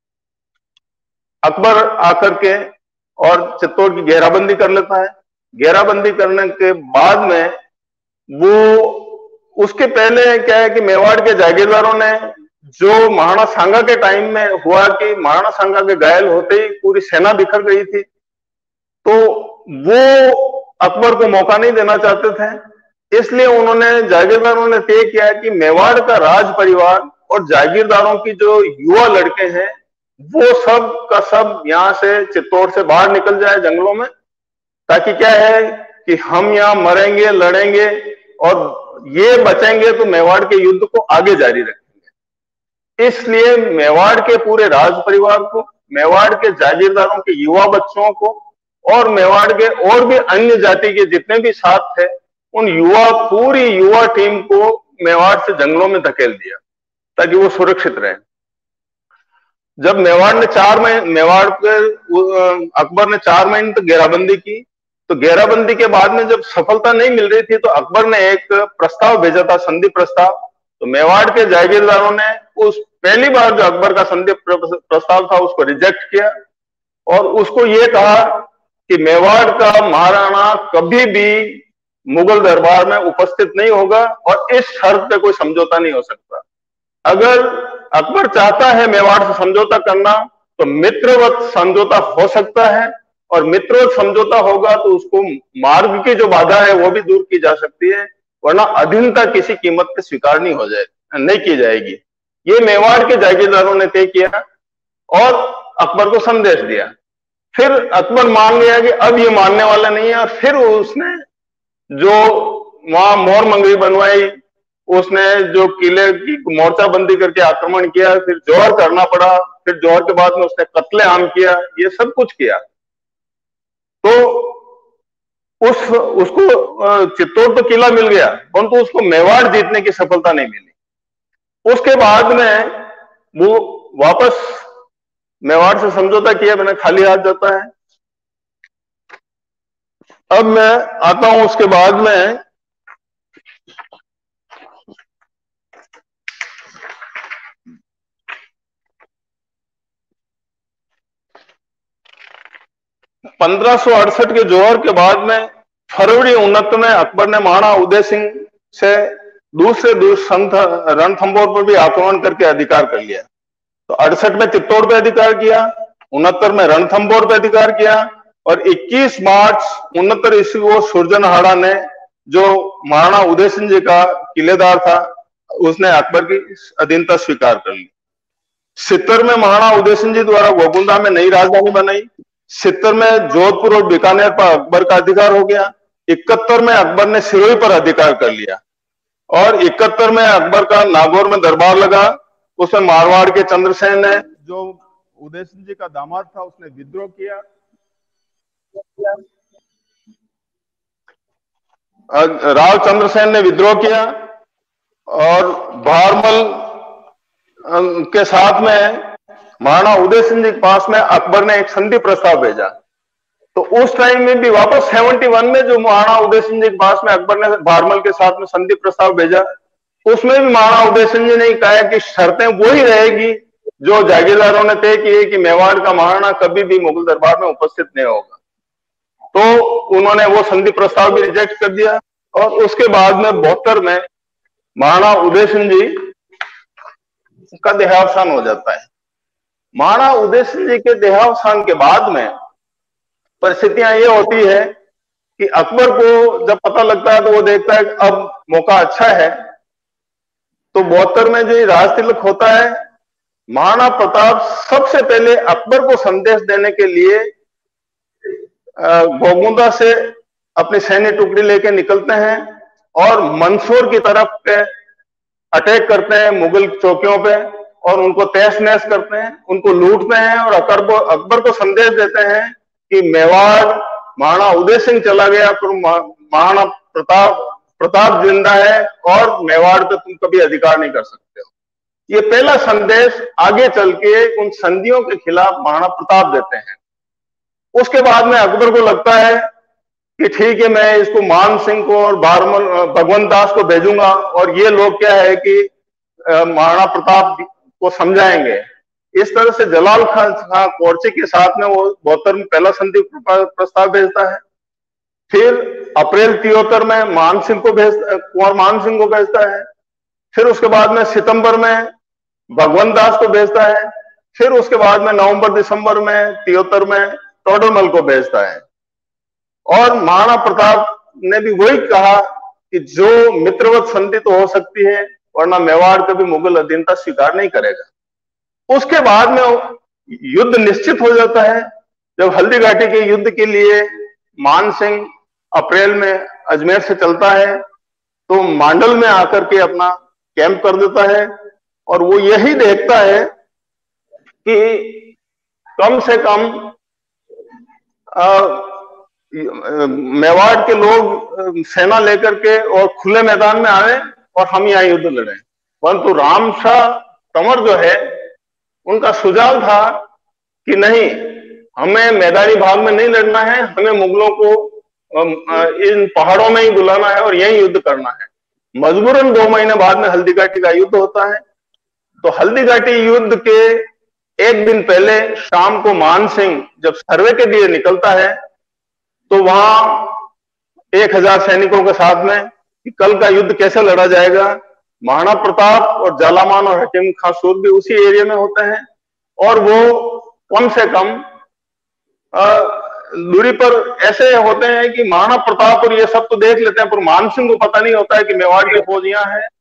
अकबर आकर के और चित्तौड़ की घेराबंदी कर लेता है। घेराबंदी करने के बाद में वो उसके पहले क्या है कि मेवाड़ के जागीरदारों ने जो महाराणा सांगा के टाइम में हुआ कि महाराणा सांगा के घायल होते ही पूरी सेना बिखर गई थी, तो वो अकबर को मौका नहीं देना चाहते थे। इसलिए उन्होंने जागीरदारों ने तय किया कि मेवाड़ का राज परिवार और जागीरदारों की जो युवा लड़के हैं वो सब का सब यहां से चित्तौड़ से बाहर निकल जाए जंगलों में, ताकि क्या है कि हम यहाँ मरेंगे, लड़ेंगे और ये बचेंगे तो मेवाड़ के युद्ध को आगे जारी रखेंगे। इसलिए मेवाड़ के पूरे राज परिवार को, मेवाड़ के जागीरदारों के युवा बच्चों को और मेवाड़ के और भी अन्य जाति के जितने भी साथ थे, उन पूरी युवा टीम को मेवाड़ से जंगलों में धकेल दिया ताकि वो सुरक्षित रहे। जब मेवाड़ ने अकबर ने 4 महीने तक घेराबंदी की, तो घेराबंदी के बाद में जब सफलता नहीं मिल रही थी तो अकबर ने एक प्रस्ताव भेजा था, संधि प्रस्ताव। तो मेवाड़ के जागीरदारों ने उस पहली बार जो अकबर का संधि प्रस्ताव था उसको रिजेक्ट किया और उसको ये कहा कि मेवाड़ का महाराणा कभी भी मुगल दरबार में उपस्थित नहीं होगा और इस शर्त पे कोई समझौता नहीं हो सकता। अगर अकबर चाहता है मेवाड़ से समझौता करना तो मित्रवत समझौता हो सकता है और मित्रवत समझौता होगा तो उसको मार्ग की जो बाधा है वो भी दूर की जा सकती है, वरना अधीनता किसी कीमत पे स्वीकार नहीं की जाएगी। ये मेवाड़ के जागीरदारों ने तय किया और अकबर को संदेश दिया। फिर अकबर मान गया कि अब ये मानने वाला नहीं है और फिर उसने जो वहां मोर मंगरी बनवाई, उसने जो किले की मोर्चाबंदी करके आक्रमण किया, फिर जौहर करना पड़ा, फिर जौहर के बाद में उसने कत्लेआम किया, ये सब कुछ किया। तो उसको चित्तौड़ तो किला मिल गया परंतु उसको मेवाड़ जीतने की सफलता नहीं मिली। उसके बाद में वो वापस मेवाड़ से समझौता किया, मैंने खाली हाथ जाता है। अब मैं आता हूं उसके बाद में (1568) के जौहर के बाद में फरवरी 69 में अकबर ने महाराणा उदय सिंह से दूसरे दुष्यंत रणथंभौर पर भी आक्रमण करके अधिकार कर लिया। तो 68 में चित्तौड़ पे अधिकार किया, 69 में रणथंभौर पे अधिकार किया और 21 मार्च 69 ईस्वी को सुरजनहाड़ा ने, जो महाराणा उदय सिंह जी का किलेदार था, उसने अकबर की अधीनता स्वीकार कर ली। 70 में महाराणा उदय सिंह जी द्वारा गोकुंदा में नई राजधानी बनाई। 70 में जोधपुर और बीकानेर पर अकबर का अधिकार हो गया। 71 में अकबर ने सिरोही पर अधिकार कर लिया और 71 में अकबर का नागौर में दरबार लगा। उसमें मारवाड़ के चंद्रसेन ने, जो उदय सिंह जी का दामाद था, उसने विद्रोह किया। राव चंद्रसेन ने विद्रोह किया और भारमल के साथ में महाराणा उदय सिंह जी के पास में अकबर ने एक संधि प्रस्ताव भेजा। तो उस टाइम में भी वापस 71 में जो महाराणा उदय सिंह जी के पास में अकबर ने भारमल के साथ में संधि प्रस्ताव भेजा, उसमें भी महाराणा उदय सिंह जी ने कहा कि शर्तें वही रहेगी जो जागीरदारों ने तय की है कि मेवाड़ का महाराणा कभी भी मुगल दरबार में उपस्थित नहीं होगा। तो उन्होंने वो संधि प्रस्ताव भी रिजेक्ट कर दिया और उसके बाद में 72 में महाराणा उदय सिंह जी का देहावसान हो जाता है। महाराणा उदय सिंह जी के देहावसान के बाद में परिस्थितियां ये होती है कि अकबर को जब पता लगता है तो वो देखता है कि अब मौका अच्छा है। तो 72 में जो राज तिलक होता है, महाराणा प्रताप सबसे पहले अकबर को संदेश देने के लिए गोकुंदा से अपनी सैन्य टुकड़ी लेके निकलते हैं और मंदसौर की तरफ पे अटैक करते हैं मुगल चौकियों पे और उनको तहस नहस करते हैं, उनको लूटते हैं और अकबर को संदेश देते हैं कि मेवाड़ महाराणा उदय सिंह चला गया पर महाराणा प्रताप जिंदा है और मेवाड़ पे तुम कभी अधिकार नहीं कर सकते हो। ये पहला संदेश आगे चल के उन संधियों के खिलाफ महाराणा प्रताप देते हैं। उसके बाद में अकबर को लगता है कि ठीक है, मैं इसको मान सिंह को और भगवंत दास को भेजूंगा और ये लोग क्या है कि महाराणा प्रताप को समझाएंगे। इस तरह से जलाल खान कोर्ची के साथ में वो 72 में पहला संधि प्रस्ताव भेजता है। फिर अप्रैल 73 में कुंवर मान सिंह को भेजता है। फिर उसके बाद में सितंबर में भगवंत दास को भेजता है। फिर उसके बाद में नवंबर दिसंबर में 73 में टोडरमल को भेजता है। और महाराणा प्रताप ने भी वही कहा कि जो मित्रवत संधि तो हो सकती है वरना मेवाड़ कभी मुगल अधीनता स्वीकार नहीं करेगा। उसके बाद में युद्ध निश्चित हो जाता है। जब हल्दी घाटी के युद्ध के लिए मान सिंह अप्रैल में अजमेर से चलता है तो मांडल में आकर के अपना कैंप कर देता है और वो यही देखता है कि कम से कम मेवाड़ के लोग सेना लेकर के और खुले मैदान में आए और हम यहाँ युद्ध लड़े। परंतु रामशाह तंवर जो है उनका सुझाव था कि नहीं, हमें मैदानी भाग में नहीं लड़ना है, हमें मुगलों को इन पहाड़ों में ही बुलाना है और यही युद्ध करना है। मजबूरन 2 महीने बाद में हल्दी घाटी का युद्ध होता है। तो हल्दी घाटी युद्ध के एक दिन पहले शाम को मान सिंह जब सर्वे के लिए निकलता है तो वहां 1000 सैनिकों के साथ में कि कल का युद्ध कैसे लड़ा जाएगा। महाराणा प्रताप और जालामान और हकीम खां सूर भी उसी एरिया में होते हैं और वो कम से कम दूरी पर ऐसे होते हैं कि महाराणा प्रताप और ये सब तो देख लेते हैं, पर मान सिंह को पता नहीं होता है कि मेवाड़ की फौज यहाँ है।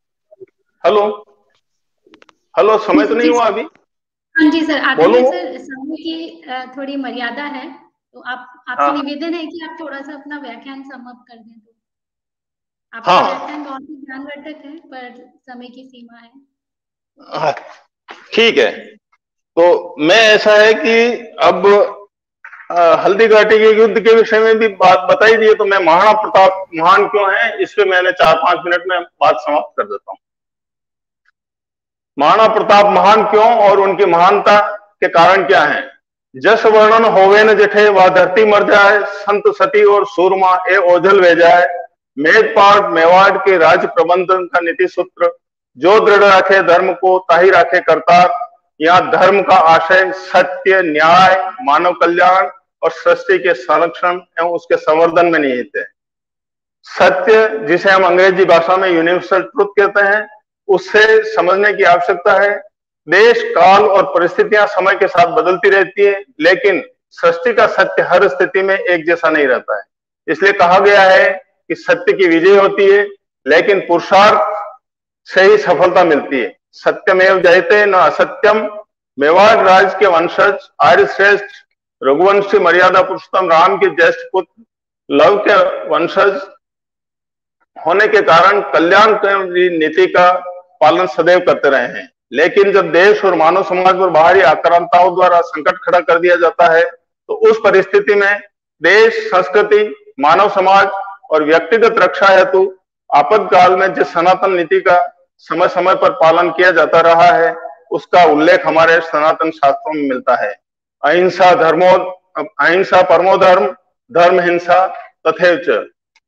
हेलो समय तो नहीं हुआ अभी? हाँ जी सर, आदरणीय सर, समय की थोड़ी मर्यादा है तो आपसे निवेदन है कि आप थोड़ा सा अपना व्याख्यान समाप्त कर दें। तो आपका व्याख्यान बहुत ही ज्ञानवर्धक है पर समय की सीमा है। ठीक है, तो मैं ऐसा है कि अब हल्दी घाटी के युद्ध के विषय में भी बात बताई दी है तो मैं महाराणा प्रताप महान क्यों है इस पे मैंने 4-5 मिनट में बात समाप्त कर देता हूं। महाराणा प्रताप महान क्यों और उनकी महानता के कारण क्या है। जस वर्णन होवे न जठे वह धरती मर जाए, संत सती और सूरमा ए ओझल वे जाए। मेघपाट मेवाड़ के राज्य प्रबंधन का नीति सूत्र, जो दृढ़ रखे धर्म को ताही रखे करतार। यहाँ धर्म का आशय सत्य, न्याय, मानव कल्याण और सृष्टि के संरक्षण एवं उसके संवर्धन में निहित है। सत्य, जिसे हम अंग्रेजी भाषा में यूनिवर्सल ट्रुथ कहते हैं, उससे समझने की आवश्यकता है। देश, काल और परिस्थितियां समय के साथ बदलती रहती है, लेकिन सृष्टि का सत्य हर स्थिति में एक जैसा नहीं रहता है। इसलिए कहा गया है कि सत्य की विजय होती है, लेकिन पुरुषार्थ से ही सफलता मिलती है। सत्यमेव जयते न असत्यम। मेवाड़ राज के वंशज आर्य श्रेष्ठ रघुवंशी मर्यादा पुरुषोत्तम राम के ज्येष्ठ पुत्र लव के वंशज होने के कारण कल्याणकारी नीति का पालन सदैव करते रहे हैं। लेकिन जब देश और मानव समाज पर बाहरी आक्रांताओं द्वारा संकट खड़ा कर दिया जाता है तो उस परिस्थिति में देश, संस्कृति, मानव समाज और व्यक्तिगत रक्षा हेतु आपातकाल में जिस सनातन नीति का समय समय पर पालन किया जाता रहा है उसका उल्लेख हमारे सनातन शास्त्रों में मिलता है। अहिंसा परमो धर्म, धर्म हिंसा तथैव च।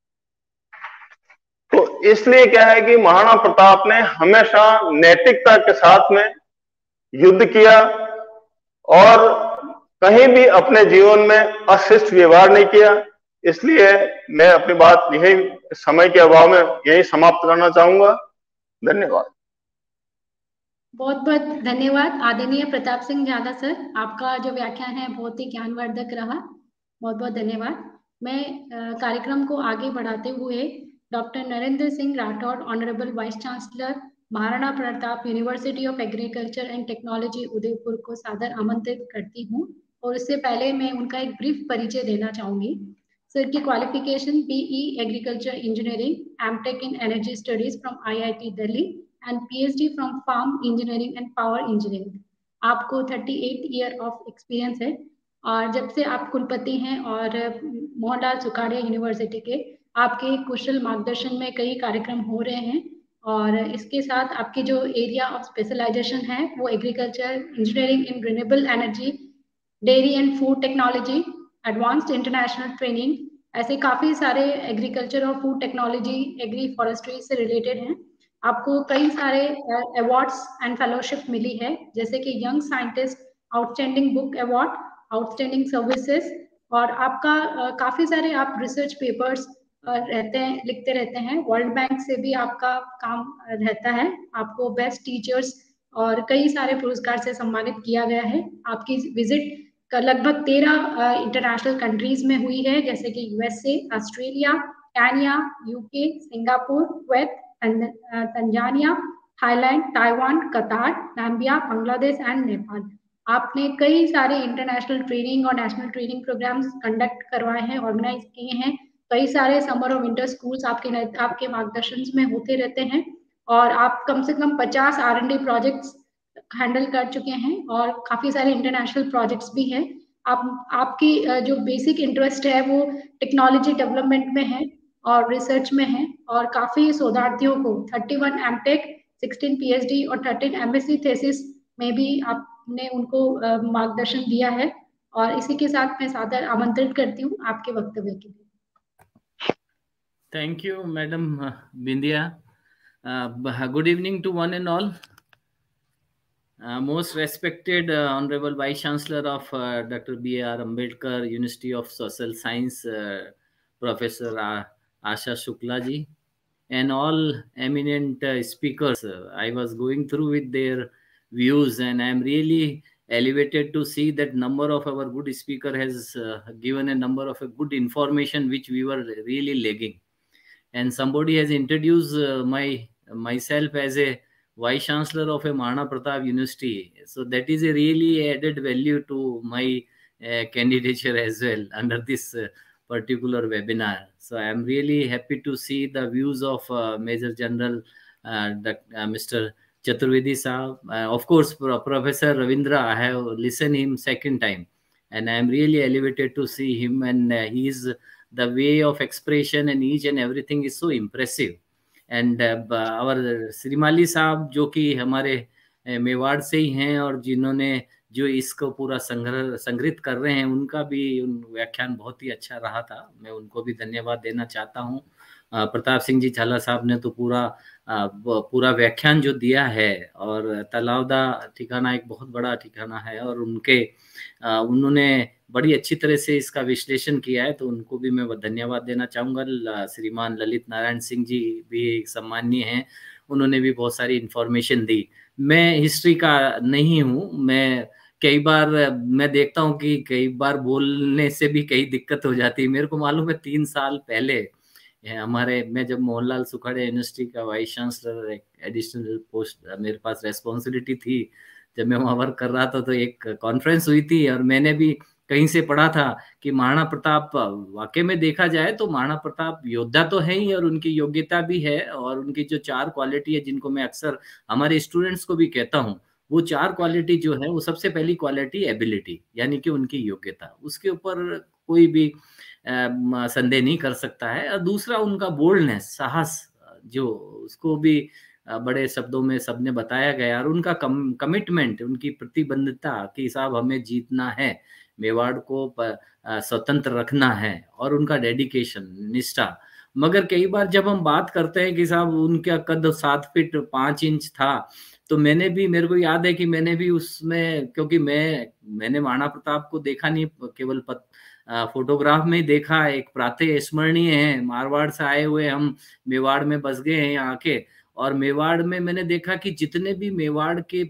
तो इसलिए क्या है कि महाराणा प्रताप ने हमेशा नैतिकता के साथ में युद्ध किया और कहीं भी अपने जीवन में अशिष्ट व्यवहार नहीं किया। इसलिए मैं अपनी बात यही समय के अभाव में यही समाप्त करना चाहूंगा। धन्यवाद। बहुत बहुत धन्यवाद आदरणीय प्रताप सिंह झाला सर, आपका जो व्याख्यान है बहुत ही ज्ञानवर्धक रहा। बहुत बहुत धन्यवाद। मैं कार्यक्रम को आगे बढ़ाते हुए doctor Narendra Singh Rathore, honourable vice chancellor, Maharana Pratap university of agriculture and technology Udaipur को सादर आमंत्रित करती हूँ। और इससे पहले मैं उनका एक ब्रीफ परिचय देना चाहूंगी। सर की qualification BE agriculture engineering, MTech in energy studies from IIT Delhi and PhD from farm engineering and power engineering. आपको 38 ईयर ऑफ एक्सपीरियंस है और जब से आप कुलपति हैं और मोहनलाल सुखाड़िया यूनिवर्सिटी के आपके कुशल मार्गदर्शन में कई कार्यक्रम हो रहे हैं। और इसके साथ आपकी जो एरिया ऑफ स्पेशलाइजेशन है वो agriculture, engineering in renewable energy, dairy and food technology, advanced international training, ऐसे काफ़ी सारे एग्रीकल्चर और फूड टेक्नोलॉजी, एग्री फॉरेस्ट्री से रिलेटेड हैं। आपको कई सारे अवार्ड्स एंड फेलोशिप मिली है, जैसे कि young scientist outstanding book award, outstanding services, और आपका काफ़ी सारे आप रिसर्च पेपर्स लिखते रहते हैं। वर्ल्ड बैंक से भी आपका काम रहता है। आपको बेस्ट टीचर्स और कई सारे पुरस्कार से सम्मानित किया गया है। आपकी विजिट का लगभग 13 इंटरनेशनल कंट्रीज में हुई है, जैसे कि USA, Australia, Kenya, UK, Singapore, Kuwait, Tanzania, Thailand, Taiwan, Qatar, Namibia, Bangladesh and Nepal. आपने कई सारे इंटरनेशनल ट्रेनिंग और नेशनल ट्रेनिंग प्रोग्राम्स कंडक्ट करवाए हैं, ऑर्गेनाइज किए हैं। कई सारे समर और विंटर स्कूल्स आपके मार्गदर्शन में होते रहते हैं, और आप कम से कम 50 R&D प्रोजेक्ट्स हैंडल कर चुके हैं और काफी सारे इंटरनेशनल प्रोजेक्ट्स भी हैं। आपकी जो बेसिक इंटरेस्ट है वो टेक्नोलॉजी डेवलपमेंट में है और रिसर्च में है, और काफी शोधार्थियों को 31 एमटेक, 16 PhD और 13 MSc थीसिस में भी आपने उनको मार्गदर्शन दिया है। और इसी के साथ मैं सादर आमंत्रित करती हूँ आपके वक्तव्य के लिए। Thank you madam Bindiya. Good evening to one and all. Most respected Honorable Vice Chancellor of Dr. B.R. Ambedkar University of Social Science, Professor Asha Shukla ji, and all eminent speakers. I was going through with their views, and I am really elevated to see that number of our good speaker has given a number of good information which we were really lagging. And somebody has introduced myself as a Vice Chancellor of a Maharana Pratap University. So that is a really added value to my candidature as well under this particular webinar. So I am really happy to see the views of Major General Mr. Chaturvedi Saab. Of course, Professor Ravindra, I have listened him second time, and I am really elevated to see him, and the way of expression and each and everything is so impressive. And Shrimali साहब जो कि हमारे मेवाड़ से ही हैं और जिन्होंने जो इसको पूरा संग्रहित कर रहे हैं, उनका भी व्याख्यान बहुत ही अच्छा रहा था, मैं उनको भी धन्यवाद देना चाहता हूं। प्रताप सिंह जी झाला साहब ने तो पूरा व्याख्यान जो दिया है, और तलावदा ठिकाना एक बहुत बड़ा ठिकाना है और उन्होंने बड़ी अच्छी तरह से इसका विश्लेषण किया है, तो उनको भी मैं धन्यवाद देना चाहूँगा। श्रीमान ललित नारायण सिंह जी भी सम्माननीय हैं, उन्होंने भी बहुत सारी इन्फॉर्मेशन दी। मैं हिस्ट्री का नहीं हूँ, मैं कई बार मैं देखता हूँ कि कई बार बोलने से भी कई दिक्कत हो जाती है। मेरे को मालूम है 3 साल पहले मैं जब मोहनलाल सुखाड़िया यूनिवर्सिटी का वाइस चांसलर एडिशनल पोस्ट मेरे पास रेस्पॉन्सिबिलिटी थी, जब मैं वहाँ वर्क कर रहा था तो एक कॉन्फ्रेंस हुई थी और मैंने भी कहीं से पढ़ा था कि महाराणा प्रताप, वाकई में देखा जाए तो महाराणा प्रताप योद्धा तो है ही और उनकी योग्यता भी है, और उनकी जो 4 क्वालिटी है जिनको मैं अक्सर हमारे स्टूडेंट्स को भी कहता हूँ, वो 4 क्वालिटी जो है, वो सबसे पहली क्वालिटी एबिलिटी यानी कि उनकी योग्यता, उसके ऊपर कोई भी संदेह नहीं कर सकता है। और दूसरा उनका बोल्डनेस, साहस, जो उसको भी बड़े शब्दों में सबने बताया गया, और उनका कमिटमेंट, उनकी प्रतिबद्धता कि साहब हमें जीतना है, मेवाड़ को स्वतंत्र रखना है, और उनका डेडिकेशन, निष्ठा। मगर कई बार जब हम बात करते हैं कि साहब उनका कद 7 फीट 5 इंच था, तो मेरे को याद है कि मैंने भी उसमें, क्योंकि मैंने महाराणा प्रताप को देखा नहीं, केवल फोटोग्राफ में ही देखा, एक प्रातः स्मरणीय है, मारवाड़ से आए हुए हम मेवाड़ में बस गए हैं आके, और मेवाड़ में मैंने देखा कि जितने भी मेवाड़ के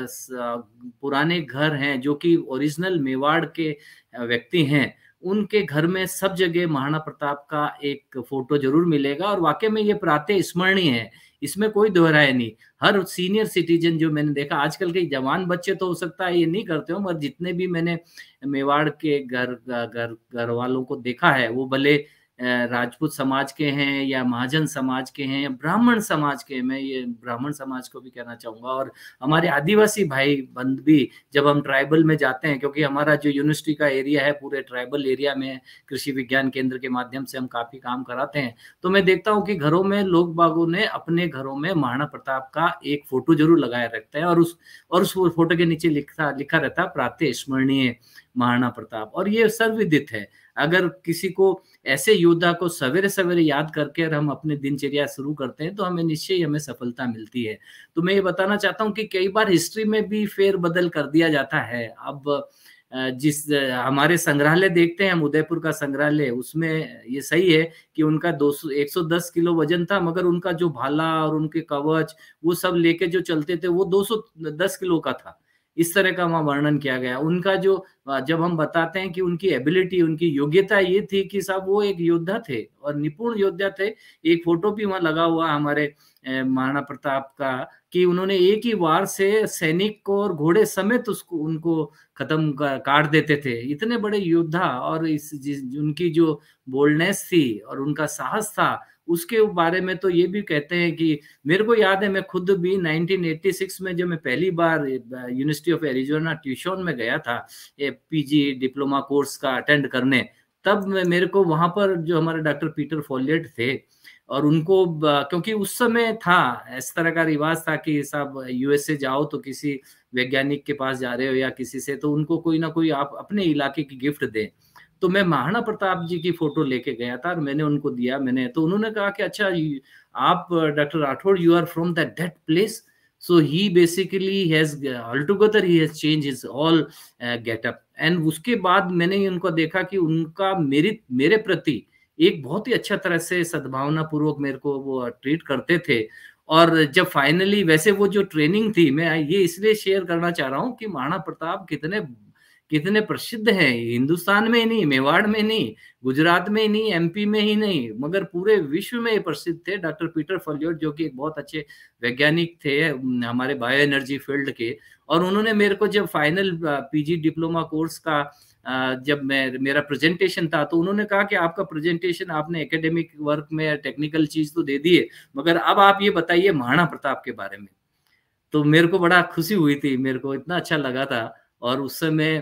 पुराने घर हैं, जो कि ओरिजिनल मेवाड़ के व्यक्ति हैं, उनके घर में सब जगह महाराणा प्रताप का एक फोटो जरूर मिलेगा, और वाकई में ये प्रातः स्मरणीय है, इसमें कोई दोहराए नहीं। हर सीनियर सिटीजन जो मैंने देखा, आजकल के जवान बच्चे तो हो सकता है ये नहीं करते हो, मगर जितने भी मैंने मेवाड़ के घर वालों को देखा है, वो भले राजपूत समाज के हैं या महाजन समाज के हैं या ब्राह्मण समाज के, मैं ये ब्राह्मण समाज को भी कहना चाहूंगा, और हमारे आदिवासी भाई बंद भी, जब हम ट्राइबल में जाते हैं, क्योंकि हमारा जो यूनिवर्सिटी का एरिया है पूरे ट्राइबल एरिया में, कृषि विज्ञान केंद्र के माध्यम से हम काफी काम कराते हैं, तो मैं देखता हूँ कि घरों में लोग बागों ने अपने घरों में महाराणा प्रताप का एक फोटो जरूर लगाए रखते हैं, और उस फोटो के नीचे लिखा रहता है प्रातः स्मरणीय महाराणा प्रताप। और ये सर्वविदित है, अगर किसी को ऐसे योद्धा को सवेरे सवेरे याद करके हम अपने दिनचर्या शुरू करते हैं, तो हमें सफलता मिलती है। तो मैं ये बताना चाहता हूँ कि कई बार हिस्ट्री में भी फेर बदल कर दिया जाता है। अब जिस हमारे संग्रहालय देखते हैं हम, उदयपुर का संग्रहालय, उसमें ये सही है कि उनका 110 किलो वजन था, मगर उनका जो भाला और उनके कवच वो सब लेके जो चलते थे वो 210 किलो का था। इस तरह का वहाँ वर्णन किया गया। उनका जो जब हम बताते हैं कि उनकी एबिलिटी, उनकी योग्यता ये थी कि साहब वो एक योद्धा थे और निपुण योद्धा थे। एक फोटो भी वहाँ लगा हुआ हमारे महाराणा प्रताप का कि उन्होंने एक ही वार से सैनिक को और घोड़े समेत उनको खत्म काट देते थे। इतने बड़े योद्धा और उनकी जो बोल्डनेस थी और उनका साहस था, उसके बारे में तो ये भी कहते हैं कि मेरे को याद है, मैं खुद भी 1986 में जब मैं पहली बार यूनिवर्सिटी ऑफ एरिजोना ट्यूशन में गया था पीजी डिप्लोमा कोर्स का अटेंड करने, तब मेरे को वहां पर जो हमारे डॉक्टर पीटर फॉलियट थे और उनको, क्योंकि उस समय था इस तरह का रिवाज था कि साहब यूएसए जाओ तो किसी वैज्ञानिक के पास जा रहे हो या किसी से, तो उनको कोई ना कोई आप अपने इलाके की गिफ्ट दें। तो मैं महाराणा प्रताप जी की फोटो लेके गया था और मैंने उनको दिया। तो उन्होंने कहा कि अच्छा आप doctor Rathore, you are from that place. So he basically has altogether he has changed his all get up। and उसके बाद मैंने उनको देखा कि उनका मेरे प्रति एक बहुत ही अच्छा तरह से सद्भावना पूर्वक मेरे को वो ट्रीट करते थे। और जब फाइनली, वैसे वो जो ट्रेनिंग थी, मैं ये इसलिए शेयर करना चाह रहा हूँ कि महाराणा प्रताप कितने प्रसिद्ध हैं हिंदुस्तान में ही नहीं, मेवाड़ में नहीं, गुजरात में ही नहीं, एमपी में ही नहीं, मगर पूरे विश्व में प्रसिद्ध थे। डॉक्टर पीटर फॉलियट जो कि एक बहुत अच्छे वैज्ञानिक थे हमारे बायो एनर्जी फील्ड के, और उन्होंने मेरे को जब फाइनल पीजी डिप्लोमा कोर्स का जब मेरा प्रेजेंटेशन था, तो उन्होंने कहा कि आपका प्रेजेंटेशन, आपने एकेडमिक वर्क में टेक्निकल चीज तो दे दी है, मगर अब आप ये बताइए महाराणा प्रताप के बारे में। तो मेरे को बड़ा खुशी हुई थी, मेरे को इतना अच्छा लगा था। और उस समय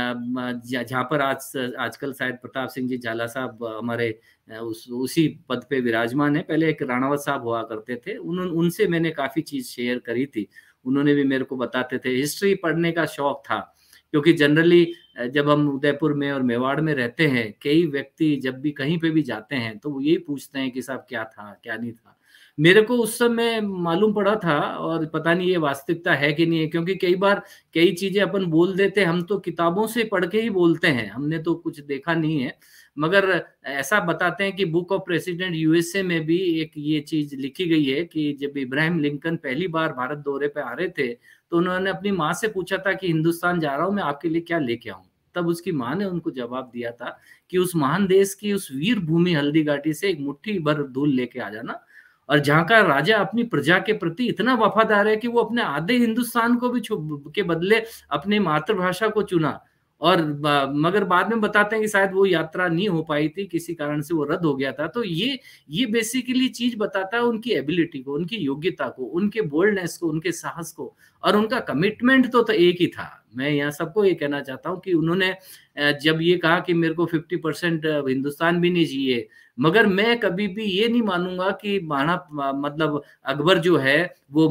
जहाँ पर आजकल शायद प्रताप सिंह जी झाला साहब हमारे उसी पद पे विराजमान है, पहले एक राणावत साहब हुआ करते थे, उनसे मैंने काफी चीज शेयर करी थी। उन्होंने भी मेरे को बताते थे। हिस्ट्री पढ़ने का शौक था, क्योंकि जनरली जब हम उदयपुर में और मेवाड़ में रहते हैं, कई व्यक्ति जब भी कहीं पे भी जाते हैं तो वो यही पूछते हैं कि साहब क्या था क्या नहीं था। मेरे को उस समय मालूम पड़ा था, और पता नहीं ये वास्तविकता है कि नहीं है, क्योंकि कई बार कई चीजें अपन बोल देते हैं, हम तो किताबों से पढ़ के ही बोलते हैं, हमने तो कुछ देखा नहीं है। मगर ऐसा बताते हैं कि बुक ऑफ प्रेसिडेंट यूएसए में भी एक ये चीज लिखी गई है कि जब इब्राहिम लिंकन पहली बार भारत दौरे पे आ रहे थे, तो उन्होंने अपनी माँ से पूछा था कि हिंदुस्तान जा रहा हूँ मैं, आपके लिए क्या लेके आऊं। तब उसकी माँ ने उनको जवाब दिया था कि उस महान देश की उस वीर भूमि हल्दी घाटी से एक मुट्ठी भर धूल लेके आ जाना, और जहाँ का राजा अपनी प्रजा के प्रति इतना वफादार है कि वो अपने आधे हिंदुस्तान को भी के बदले अपनी मातृभाषा को चुना। और मगर बाद में बताते हैं कि शायद वो यात्रा नहीं हो पाई थी, किसी कारण से वो रद्द हो गया था। तो ये बेसिकली चीज बताता है उनकी एबिलिटी को, उनकी योग्यता को, उनके बोल्डनेस को, उनके साहस को, और उनका कमिटमेंट तो एक ही था। मैं यहाँ सबको ये कहना चाहता हूँ कि उन्होंने जब ये कहा कि मेरे को 50% हिंदुस्तान भी नहीं चाहिए, मगर मैं कभी भी ये नहीं मानूंगा कि मतलब अकबर जो है वो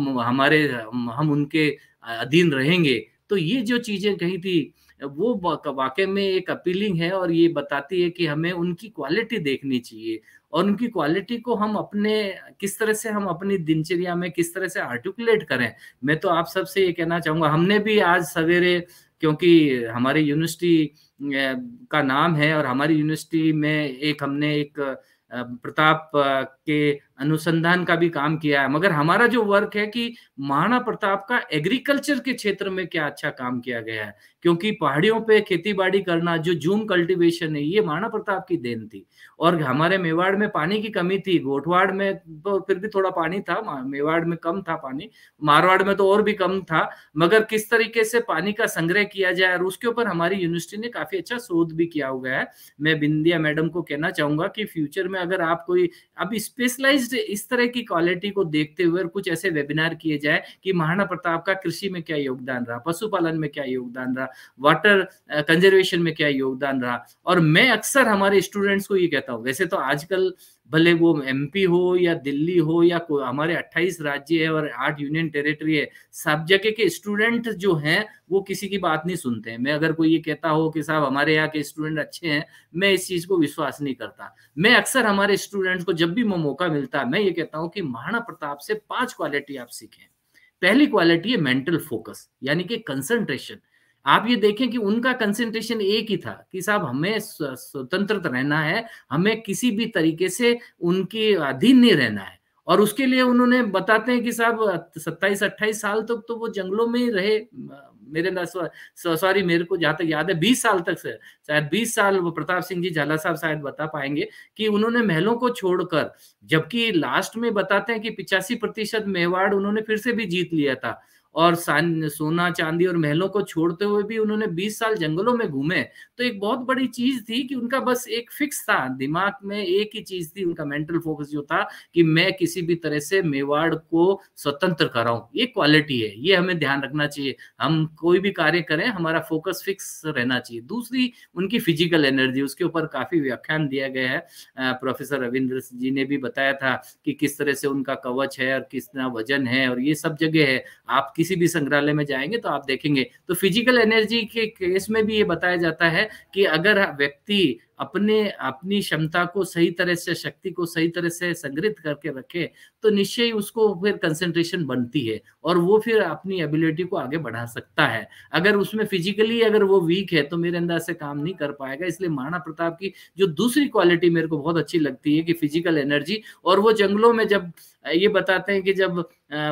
हम उनके अधीन रहेंगे। तो ये जो चीजें कही थी वो वाकई में एक अपीलिंग है, और ये बताती है कि हमें उनकी क्वालिटी देखनी चाहिए, और उनकी क्वालिटी को हम किस तरह से हम अपनी दिनचर्या में किस तरह से आर्टिकुलेट करें। मैं तो आप सबसे ये कहना चाहूंगा, हमने भी आज सवेरे, क्योंकि हमारी यूनिवर्सिटी का नाम है और हमारी यूनिवर्सिटी में हमने एक प्रताप के अनुसंधान का भी काम किया है, मगर हमारा जो वर्क है कि महाराणा प्रताप का एग्रीकल्चर के क्षेत्र में क्या अच्छा काम किया गया है, क्योंकि पहाड़ियों पे खेती बाड़ी करना, जो जूम कल्टीवेशन है, ये महाराणा प्रताप की देन थी। और हमारे मेवाड़ में पानी की कमी थी, गोठवाड़ में तो फिर भी थोड़ा पानी था, मेवाड़ में कम था पानी, मारवाड़ में तो और भी कम था, मगर किस तरीके से पानी का संग्रह किया जाए, और उसके ऊपर हमारी यूनिवर्सिटी ने काफी अच्छा शोध भी किया हुआ है। मैं बिंदिया मैडम को कहना चाहूंगा कि फ्यूचर में अगर आप कोई अब स्पेशलाइज्ड इस तरह की क्वालिटी को देखते हुए कुछ ऐसे वेबिनार किए जाए कि महाराणा प्रताप का कृषि में क्या योगदान रहा, पशुपालन में क्या योगदान रहा, वाटर कंजर्वेशन में क्या योगदान रहा। और मैं अक्सर हमारे स्टूडेंट्स को ये कहता हूँ, वैसे तो आजकल भले वो एमपी हो या दिल्ली हो या हमारे 28 राज्य है और 8 यूनियन टेरिटरी है, सब जगह के स्टूडेंट जो हैं वो किसी की बात नहीं सुनते हैं। मैं अगर कोई ये कहता हो कि साहब हमारे यहाँ के स्टूडेंट अच्छे हैं, मैं इस चीज को विश्वास नहीं करता। मैं अक्सर हमारे स्टूडेंट्स को जब भी मौका मिलता है, मैं ये कहता हूँ कि महाराणा प्रताप से 5 क्वालिटी आप सीखें। पहली क्वालिटी है मेंटल फोकस, यानी कि कंसंट्रेशन। आप ये देखें कि उनका कंसंट्रेशन एक ही था कि साहब हमें स्वतंत्र रहना है, हमें किसी भी तरीके से उनके अधीन नहीं रहना है। और उसके लिए उन्होंने बताते हैं कि साहब 27-28 साल तक तो वो जंगलों में ही रहे, मेरे अंदर सॉरी मेरे को जहां तक याद है 20 साल तक से, शायद 20 साल वो प्रताप सिंह जी झाला साहब शायद बता पाएंगे कि उन्होंने महलों को छोड़कर, जबकि लास्ट में बताते हैं कि 85% मेवाड़ उन्होंने फिर से भी जीत लिया था, और सोना चांदी और महलों को छोड़ते हुए भी उन्होंने 20 साल जंगलों में घूमे। तो एक बहुत बड़ी चीज थी कि उनका बस एक फिक्स था दिमाग में, एक ही चीज थी उनका मेंटल फोकस जो था कि मैं किसी भी तरह से मेवाड़ को स्वतंत्र कराऊं। ये क्वालिटी है, ये हमें ध्यान रखना चाहिए। हम कोई भी कार्य करें हमारा फोकस फिक्स रहना चाहिए। दूसरी उनकी फिजिकल एनर्जी, उसके ऊपर काफी व्याख्यान दिया गया है। प्रोफेसर रविंद्र जी ने भी बताया था कि किस तरह से उनका कवच है और कितना वजन है, और ये सब जगह है। आप किसी भी संग्रहालय में जाएंगे तो आप देखेंगे। तो फिजिकल एनर्जी के केस में भी ये बताया जाता है कि अगर व्यक्ति अपनी क्षमता को सही तरह से, शक्ति को सही तरह से संग्रहित करके रखे तो निश्चय ही उसको फिर कंसंट्रेशन बनती है और वो फिर अपनी एबिलिटी को आगे बढ़ा सकता है। अगर उसमें फिजिकली अगर वो वीक है तो मेरे अंदर से काम नहीं कर पाएगा। इसलिए महाराणा प्रताप की जो दूसरी क्वालिटी मेरे को बहुत अच्छी लगती है कि फिजिकल एनर्जी। और वो जंगलों में जब ये बताते हैं कि जब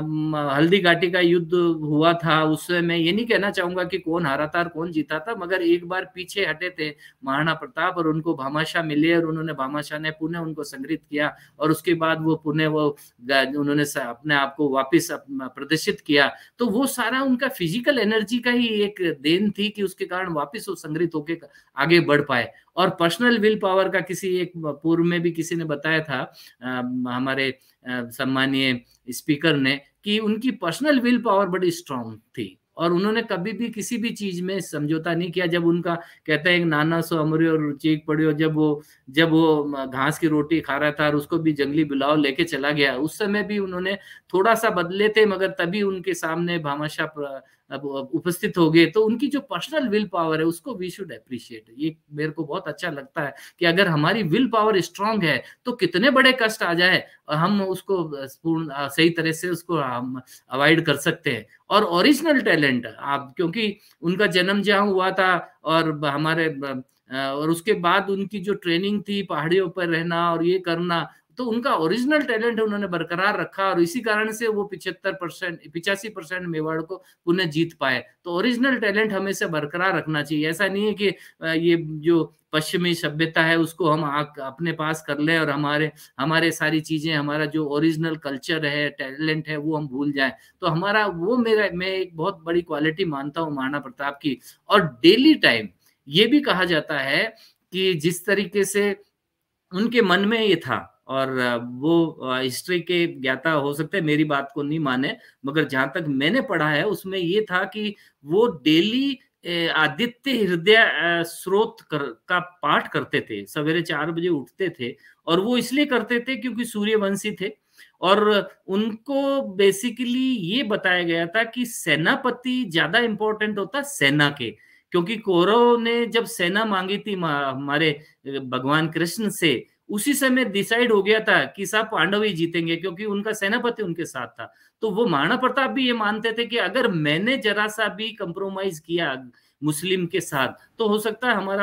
हल्दी घाटी का युद्ध हुआ था, उससे मैं ये नहीं कहना चाहूंगा कि कौन हारा था और कौन जीता था, मगर एक बार पीछे हटे थे महाराणा प्रताप और उनको भामाशाह मिले और उन्होंने, भामाशाह ने पुनः उनको संग्रहित किया और उसके बाद वो पुनः उन्होंने अपने आप को वापस प्रदर्शित किया। तो वो सारा उनका फिजिकल एनर्जी का ही एक देन थी कि उसके कारण वापस वो संग्रहित होके आगे बढ़ पाए। और पर्सनल विल पावर का किसी एक पूर्व में भी किसी ने बताया था, हमारे सम्मानीय स्पीकर ने, कि उनकी पर्सनल विल पावर बड़ी स्ट्रांग थी और उन्होंने कभी भी किसी भी चीज में समझौता नहीं किया। जब उनका कहते हैं नाना सो अमरे और चीख पड़ी, और जब वो घास की रोटी खा रहा था और उसको भी जंगली बिलाव लेके चला गया, उस समय भी उन्होंने थोड़ा सा बदले थे, मगर तभी उनके सामने भामाशाह उपस्थित हो गए। तो उनकी जो पर्सनल विल पावर है उसको वी शुड अप्रिशिएट। ये मेरे को बहुत अच्छा लगता है कि अगर हमारी विल पावर स्ट्रांग है तो कितने बड़े कष्ट आ जाए हम उसको पूर्ण सही तरह से उसको हम अवॉइड कर सकते हैं। और ओरिजिनल टैलेंट आप, क्योंकि उनका जन्म जहाँ हुआ था और हमारे और उसके बाद उनकी जो ट्रेनिंग थी पहाड़ियों पर रहना और ये करना, तो उनका ओरिजिनल टैलेंट उन्होंने बरकरार रखा और इसी कारण से वो 85% मेवाड़ को पुनः जीत पाए। तो ओरिजिनल टैलेंट हमेशा बरकरार रखना चाहिए। ऐसा नहीं है कि ये जो पश्चिमी सभ्यता है उसको हम अपने पास कर लें और हमारे सारी चीजें, हमारा जो ओरिजिनल कल्चर है, टैलेंट है, वो हम भूल जाएं। तो हमारा वो मैं एक बहुत बड़ी क्वालिटी मानता हूँ महाराणा प्रताप की। और डेली टाइम ये भी कहा जाता है कि जिस तरीके से उनके मन में ये था, और वो हिस्ट्री के ज्ञाता हो सकते हैं मेरी बात को नहीं माने, मगर जहां तक मैंने पढ़ा है उसमें ये था कि वो डेली आदित्य हृदय स्रोत का पाठ करते थे। सवेरे 4 बजे उठते थे और वो इसलिए करते थे क्योंकि सूर्यवंशी थे और उनको बेसिकली ये बताया गया था कि सेनापति ज्यादा इंपॉर्टेंट होता सेना के, क्योंकि कौरव ने जब सेना मांगी थी हमारे भगवान कृष्ण से, उसी समय डिसाइड हो गया था कि साहब पांडव ही जीतेंगे क्योंकि उनका सेनापति उनके साथ था। तो वो महाराणा प्रताप भी ये मानते थे कि अगर मैंने जरा सा भी कंप्रोमाइज किया मुस्लिम के साथ तो हो सकता है हमारा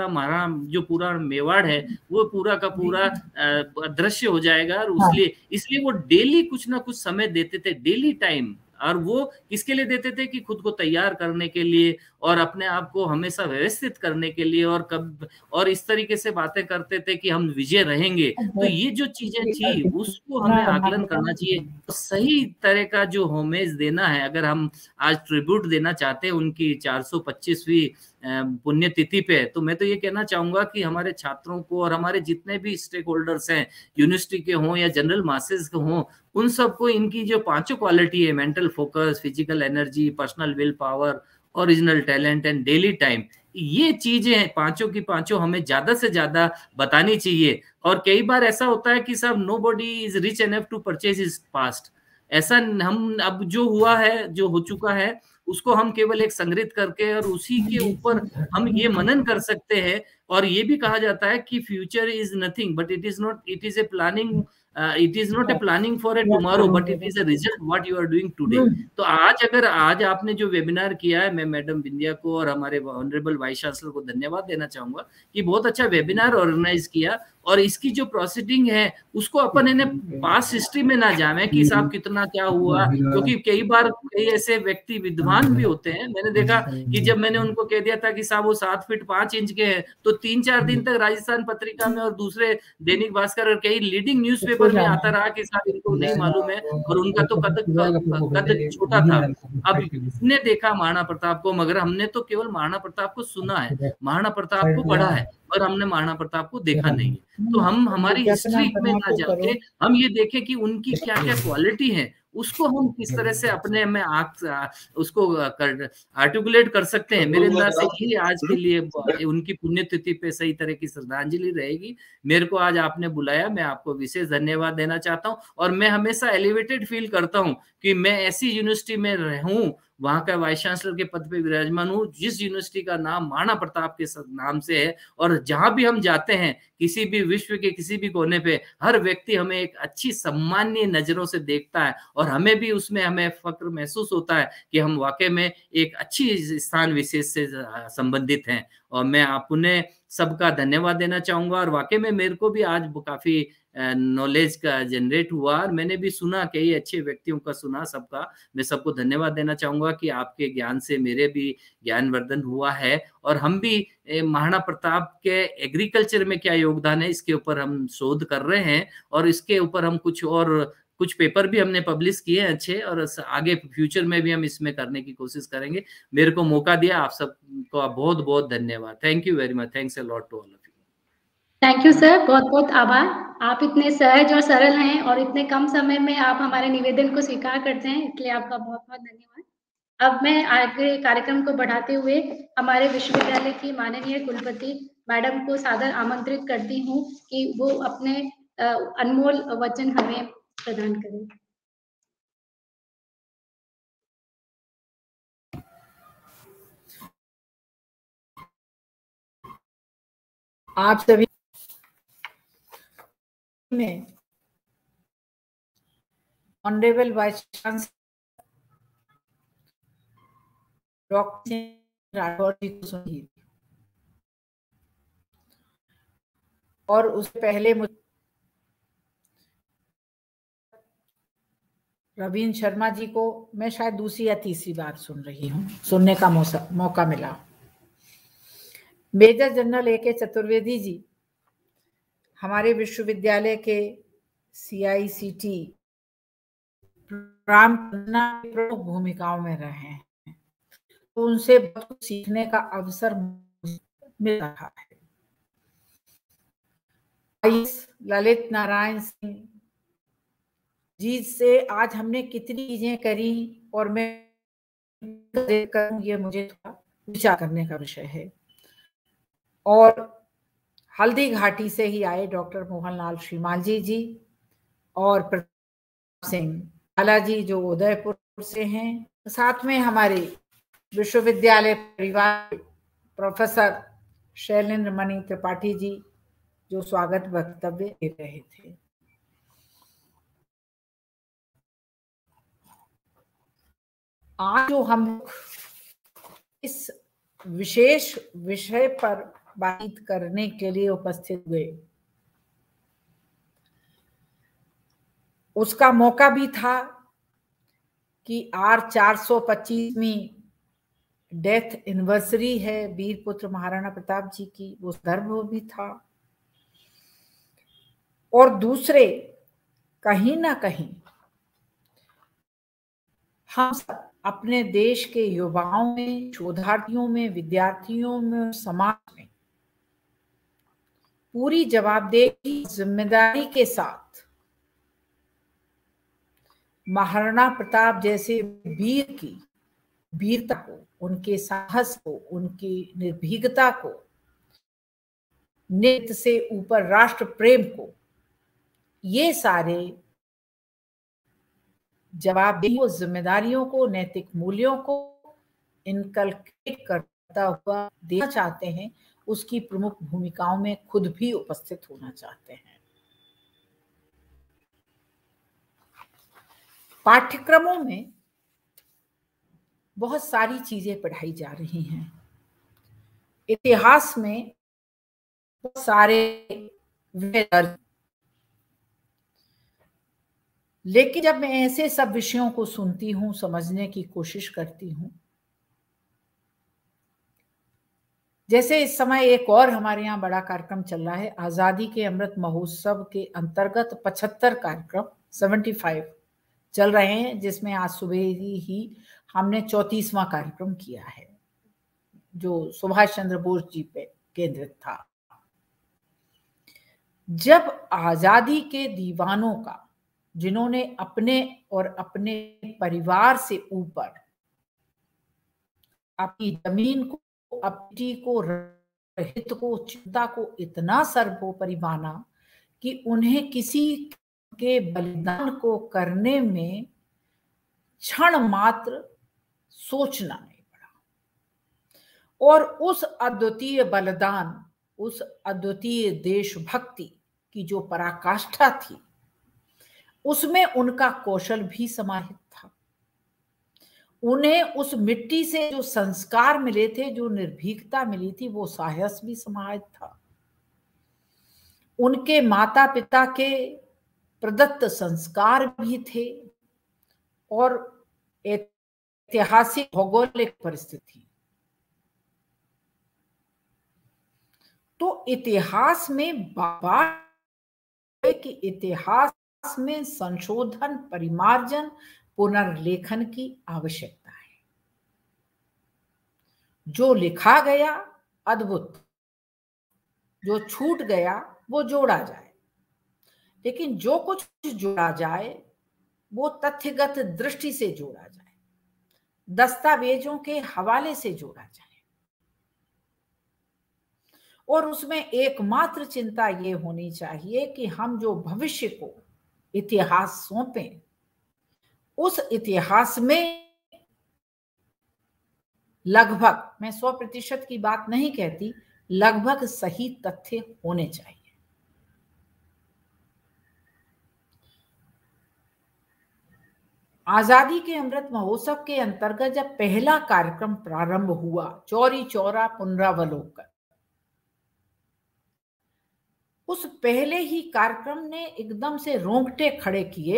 पूरा मेवाड़ है वो पूरा का पूरा दृश्य हो जाएगा। और इसलिए वो डेली कुछ ना कुछ समय देते थे, डेली टाइम। और वो किसके लिए देते थे कि खुद को तैयार करने के लिए और अपने आप को हमेशा व्यवस्थित करने के लिए, और इस तरीके से बातें करते थे कि हम विजय रहेंगे। तो ये जो चीजें थी उसको हमें आकलन करना चाहिए। तो सही तरह का जो होमेज देना है, अगर हम आज ट्रिब्यूट देना चाहते हैं उनकी 425वीं पुण्यतिथि पे, तो मैं तो ये कहना चाहूंगा कि हमारे छात्रों को और हमारे जितने भी स्टेक होल्डर्स हैं, यूनिवर्सिटी के हों या जनरल मासेस के हों, उन सबको इनकी जो 5 क्वालिटी है, mental focus, physical energy, personal will power, original talent and daily time, ये चीजें हैं 5 की 5 हमें ज्यादा से ज्यादा बतानी चाहिए। और कई बार ऐसा होता है कि साहब nobody is rich enough to purchase his past. ऐसा हम अब जो हुआ है, जो हो चुका है, उसको हम केवल एक संग्रहित करके और उसी के ऊपर हम ये मनन कर सकते हैं। और ये भी कहा जाता है कि future is nothing but it is a planning, it is not a planning for a tomorrow but it is a result what you are doing today. तो आज आपने जो वेबिनार किया है, मैं मैडम बिंदिया को और हमारे ऑनरेबल वाइस चांसलर को धन्यवाद देना चाहूंगा कि बहुत अच्छा वेबिनार ऑर्गेनाइज किया और इसकी जो प्रोसीडिंग है उसको अपन इन्हें पास हिस्ट्री में ना जाने कि साहब कितना क्या हुआ, क्योंकि कई बार कई ऐसे व्यक्ति विद्वान भी होते हैं। मैंने देखा कि जब मैंने उनको कह दिया था कि साहब वो 7 फीट 5 इंच के हैं, तो 3-4 दिन तक राजस्थान पत्रिका में और दूसरे दैनिक भास्कर और कई लीडिंग न्यूज़पेपर में आता रहा कि साहब इनको नहीं मालूम है, और उनका तो कद छोटा था। अब ने देखा महाराणा प्रताप को, मगर हमने तो केवल महाराणा प्रताप को सुना है, महाराणा प्रताप को पढ़ा है, और हमने महाराणा प्रताप को देखा नहीं है। तो हम हमारी हिस्ट्री में ना जाके हम ये देखें कि उनकी क्या क्या क्वालिटी है, उसको हम किस तरह से अपने में उसको आर्टिकुलेट कर सकते हैं। मेरे अंदाज से ये आज के लिए उनकी पुण्यतिथि पे सही तरह की श्रद्धांजलि रहेगी। मेरे को आज आपने बुलाया, मैं आपको विशेष धन्यवाद देना चाहता हूँ, और मैं हमेशा एलिवेटेड फील करता हूँ कि मैं ऐसी यूनिवर्सिटी में रहूं, वहां का वाइस चांसलर के पद पे विराजमान हूँ, जिस यूनिवर्सिटी का नाम महाराणा प्रताप के नाम से है, और जहां भी हम जाते हैं किसी भी विश्व के किसी भी कोने पे, हर व्यक्ति हमें एक अच्छी सम्मानीय नजरों से देखता है, और हमें भी उसमें हमें फक्र महसूस होता है कि हम वाकई में एक अच्छी स्थान विशेष से संबंधित हैं। और मैं आपने सबका धन्यवाद देना चाहूंगा, और वाकई में मेरे को भी आज काफी नॉलेज का जनरेट हुआ, और मैंने भी सुना, कई अच्छे व्यक्तियों का सुना सबका। मैं सबको धन्यवाद देना चाहूंगा कि आपके ज्ञान से मेरे भी ज्ञानवर्धन हुआ है, और हम भी महाराणा प्रताप के एग्रीकल्चर में क्या योगदान है इसके ऊपर हम शोध कर रहे हैं, और इसके ऊपर हम कुछ पेपर भी हमने पब्लिश किए हैं अच्छे, और आगे फ्यूचर में भी हम इसमें करने की कोशिश करेंगे। मेरे को मौका दिया, आप सबको बहुत बहुत धन्यवाद। Thank you very much. Thanks a lot to all of you. Thank you sir, बहुत बहुत आभार। आप इतने सहज और सरल हैं, और इतने कम समय में आप हमारे निवेदन को स्वीकार करते हैं, इसलिए आपका बहुत बहुत धन्यवाद। अब मैं आगे कार्यक्रम को बढ़ाते हुए हमारे विश्वविद्यालय की माननीय कुलपति मैडम को सादर आमंत्रित करती हूँ कि वो अपने अनमोल वचन हमें प्रदान करें। आप सभी में honourable vice chancellor doctor Rathore ji को सुनिए, और उससे पहले मुझे रवीन्द्र शर्मा जी को मैं शायद दूसरी या तीसरी बार सुनने का मौका मिला। Major general A K. Chaturvedi ji हमारे विश्वविद्यालय के CICT प्रोग्राम में प्रमुख भूमिकाओं में रहे हैं, तो उनसे बहुत कुछ सीखने का अवसर मिल रहा है। ललित नारायण सिंह जी से आज हमने कितनी चीजें करी, और मैं करूं ये मुझे थोड़ा विचार करने का विषय है। और हल्दी घाटी से ही आए डॉक्टर मोहनलाल श्रीमालजी जी, और प्रताप सिंह बालाजी जो उदयपुर से हैं, साथ में हमारे विश्वविद्यालय परिवार प्रोफेसर शैलेंद्र मणि त्रिपाठी जी जो स्वागत वक्तव्य दे रहे थे। आज जो हम इस विशेष विषय पर बातचीत करने के लिए उपस्थित हुए, उसका मौका भी था कि आज 425वीं डेथ एनिवर्सरी है वीर पुत्र महाराणा प्रताप जी की, वो गर्व भी था। और दूसरे कहीं ना कहीं हम सब अपने देश के युवाओं में, शोधार्थियों में, विद्यार्थियों में, समाज में पूरी जवाबदेही जिम्मेदारी के साथ महाराणा प्रताप जैसे वीर की वीरता को, उनके साहस को, उनकी निर्भीकता को, नित्य से ऊपर राष्ट्र प्रेम को, ये सारे जवाबदेही जिम्मेदारियों को, नैतिक मूल्यों को इनकलकेट करता हुआ देना चाहते हैं, उसकी प्रमुख भूमिकाओं में खुद भी उपस्थित होना चाहते हैं। पाठ्यक्रमों में बहुत सारी चीजें पढ़ाई जा रही हैं। इतिहास में बहुत सारे लेकिन जब मैं ऐसे सब विषयों को सुनती हूं, समझने की कोशिश करती हूं, जैसे इस समय एक और हमारे यहाँ बड़ा कार्यक्रम चल रहा है, आजादी के अमृत महोत्सव के अंतर्गत 75 कार्यक्रम 75 चल रहे हैं, जिसमें आज सुबह ही हमने 34वां कार्यक्रम किया है, जो सुभाष चंद्र बोस जी पे केंद्रित था। जब आजादी के दीवानों का, जिन्होंने अपने और अपने परिवार से ऊपर अपनी जमीन को, अपनी को, हित को, चिंता को इतना सर्वोपरि माना कि उन्हें किसी के बलिदान को करने में क्षण मात्र सोचना नहीं पड़ा। और उस अद्वितीय बलिदान, उस अद्वितीय देशभक्ति की जो पराकाष्ठा थी, उसमें उनका कौशल भी समाहित था। उन्हें उस मिट्टी से जो संस्कार मिले थे, जो निर्भीकता मिली थी, वो साहस भी समाहित था। उनके माता पिता के प्रदत्त संस्कार भी थे और ऐतिहासिक भौगोलिक परिस्थिति। तो इतिहास में इतिहास में संशोधन, परिमार्जन, पुनर्लेखन की आवश्यकता है। जो लिखा गया अद्भुत, जो छूट गया वो जोड़ा जाए, लेकिन जो कुछ जोड़ा जाए वो तथ्यगत दृष्टि से जोड़ा जाए, दस्तावेजों के हवाले से जोड़ा जाए, और उसमें एकमात्र चिंता ये होनी चाहिए कि हम जो भविष्य को इतिहास सौंपें, उस इतिहास में लगभग, मैं 100% की बात नहीं कहती, लगभग सही तथ्य होने चाहिए। आजादी के अमृत महोत्सव के अंतर्गत जब पहला कार्यक्रम प्रारंभ हुआ, चौरी चौरा पुनरावलोकन, उस पहले ही कार्यक्रम ने एकदम से रोंगटे खड़े किए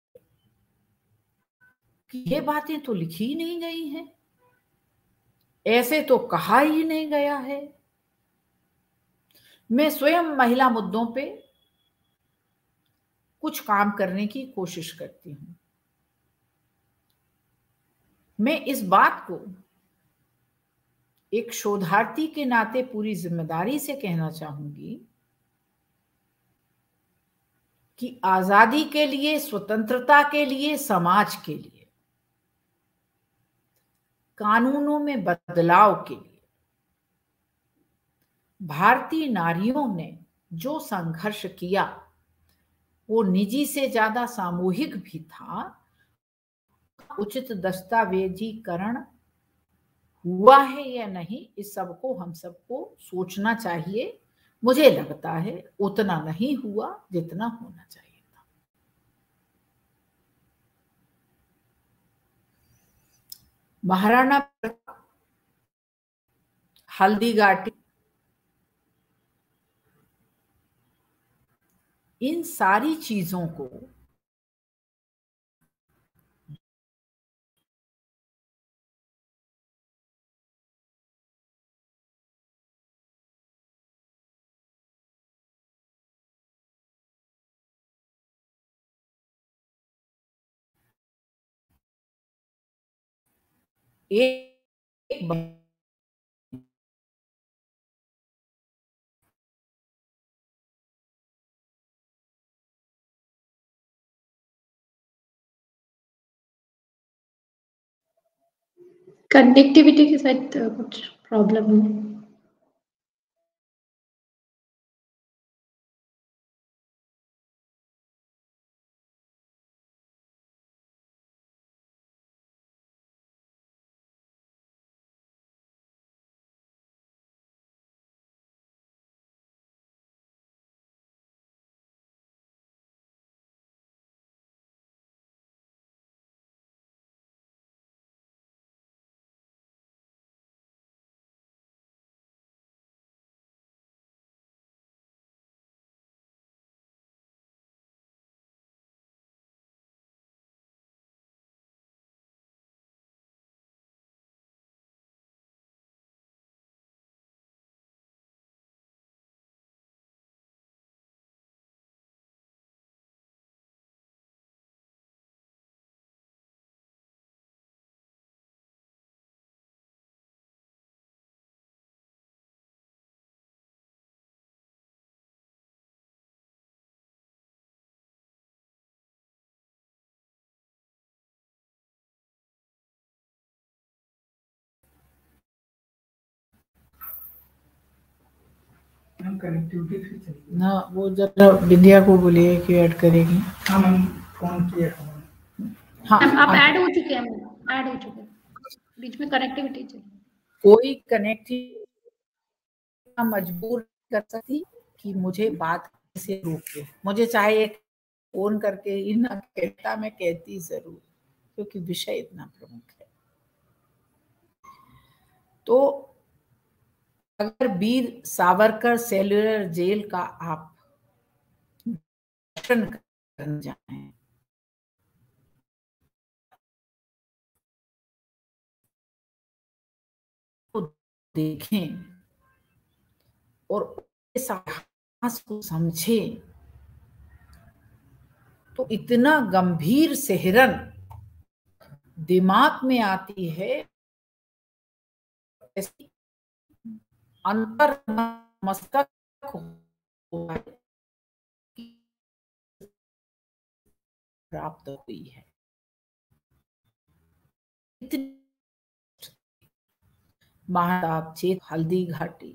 कि ये बातें तो लिखी नहीं गई हैं, ऐसे तो कहा ही नहीं गया है। मैं स्वयं महिला मुद्दों पे कुछ काम करने की कोशिश करती हूं। मैं इस बात को एक शोधार्थी के नाते पूरी जिम्मेदारी से कहना चाहूंगी कि आजादी के लिए, स्वतंत्रता के लिए, समाज के लिए, कानूनों में बदलाव के लिए भारतीय नारियों ने जो संघर्ष किया वो निजी से ज्यादा सामूहिक भी था। उचित दस्तावेजीकरण हुआ है या नहीं, इस सबको हम सबको सोचना चाहिए। मुझे लगता है उतना नहीं हुआ जितना होना चाहिए था। महाराणा प्रताप, हल्दीघाटी, इन सारी चीजों को एक कनेक्टिविटी के साथ कुछ प्रॉब्लम है। कनेक्टिविटी ना, वो जरा विद्या को बोलिए कि ऐड करेगी। हाँ मैम, फोन किया। हाँ आप ऐड हो चुके हैं, ऐड हो चुके हैं, बीच में कनेक्टिविटी चली। कोई कनेक्टिविटी मजबूर कर सकती कि मुझे बात से रोके, मुझे चाहे एक फोन करके ही ना कहता, मैं कहती जरूर, क्योंकि विषय इतना प्रमुख है। तो अगर वीर सावरकर सेल्युलर जेल का आप दर्शन करने जाएं, तो देखें और इस इतिहास को समझें, तो इतना गंभीर सिहरन दिमाग में आती है, अंतर मस्तक प्राप्त हुई है। महाताप चेत हल्दी घाटी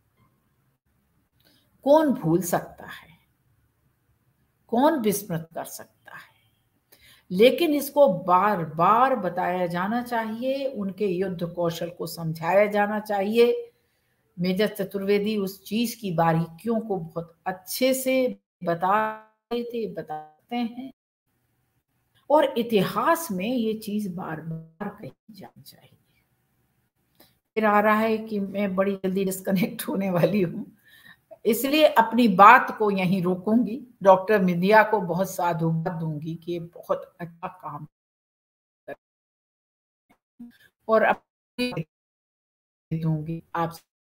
कौन भूल सकता है, कौन विस्मृत कर सकता है, लेकिन इसको बार बार बताया जाना चाहिए, उनके युद्ध कौशल को समझाया जाना चाहिए। मेजर चतुर्वेदी उस चीज की बारीकियों को बहुत अच्छे से बताते हैं, और इतिहास में ये चीज बार बार कही जानी चाहिए। फिर आ रहा है कि मैं बड़ी जल्दी डिस्कनेक्ट होने वाली हूँ, इसलिए अपनी बात को यहीं रोकूंगी। डॉक्टर मिंदिया को बहुत साधुवाद दूंगी कि बहुत अच्छा काम कर, और अपनी दूंगी आप।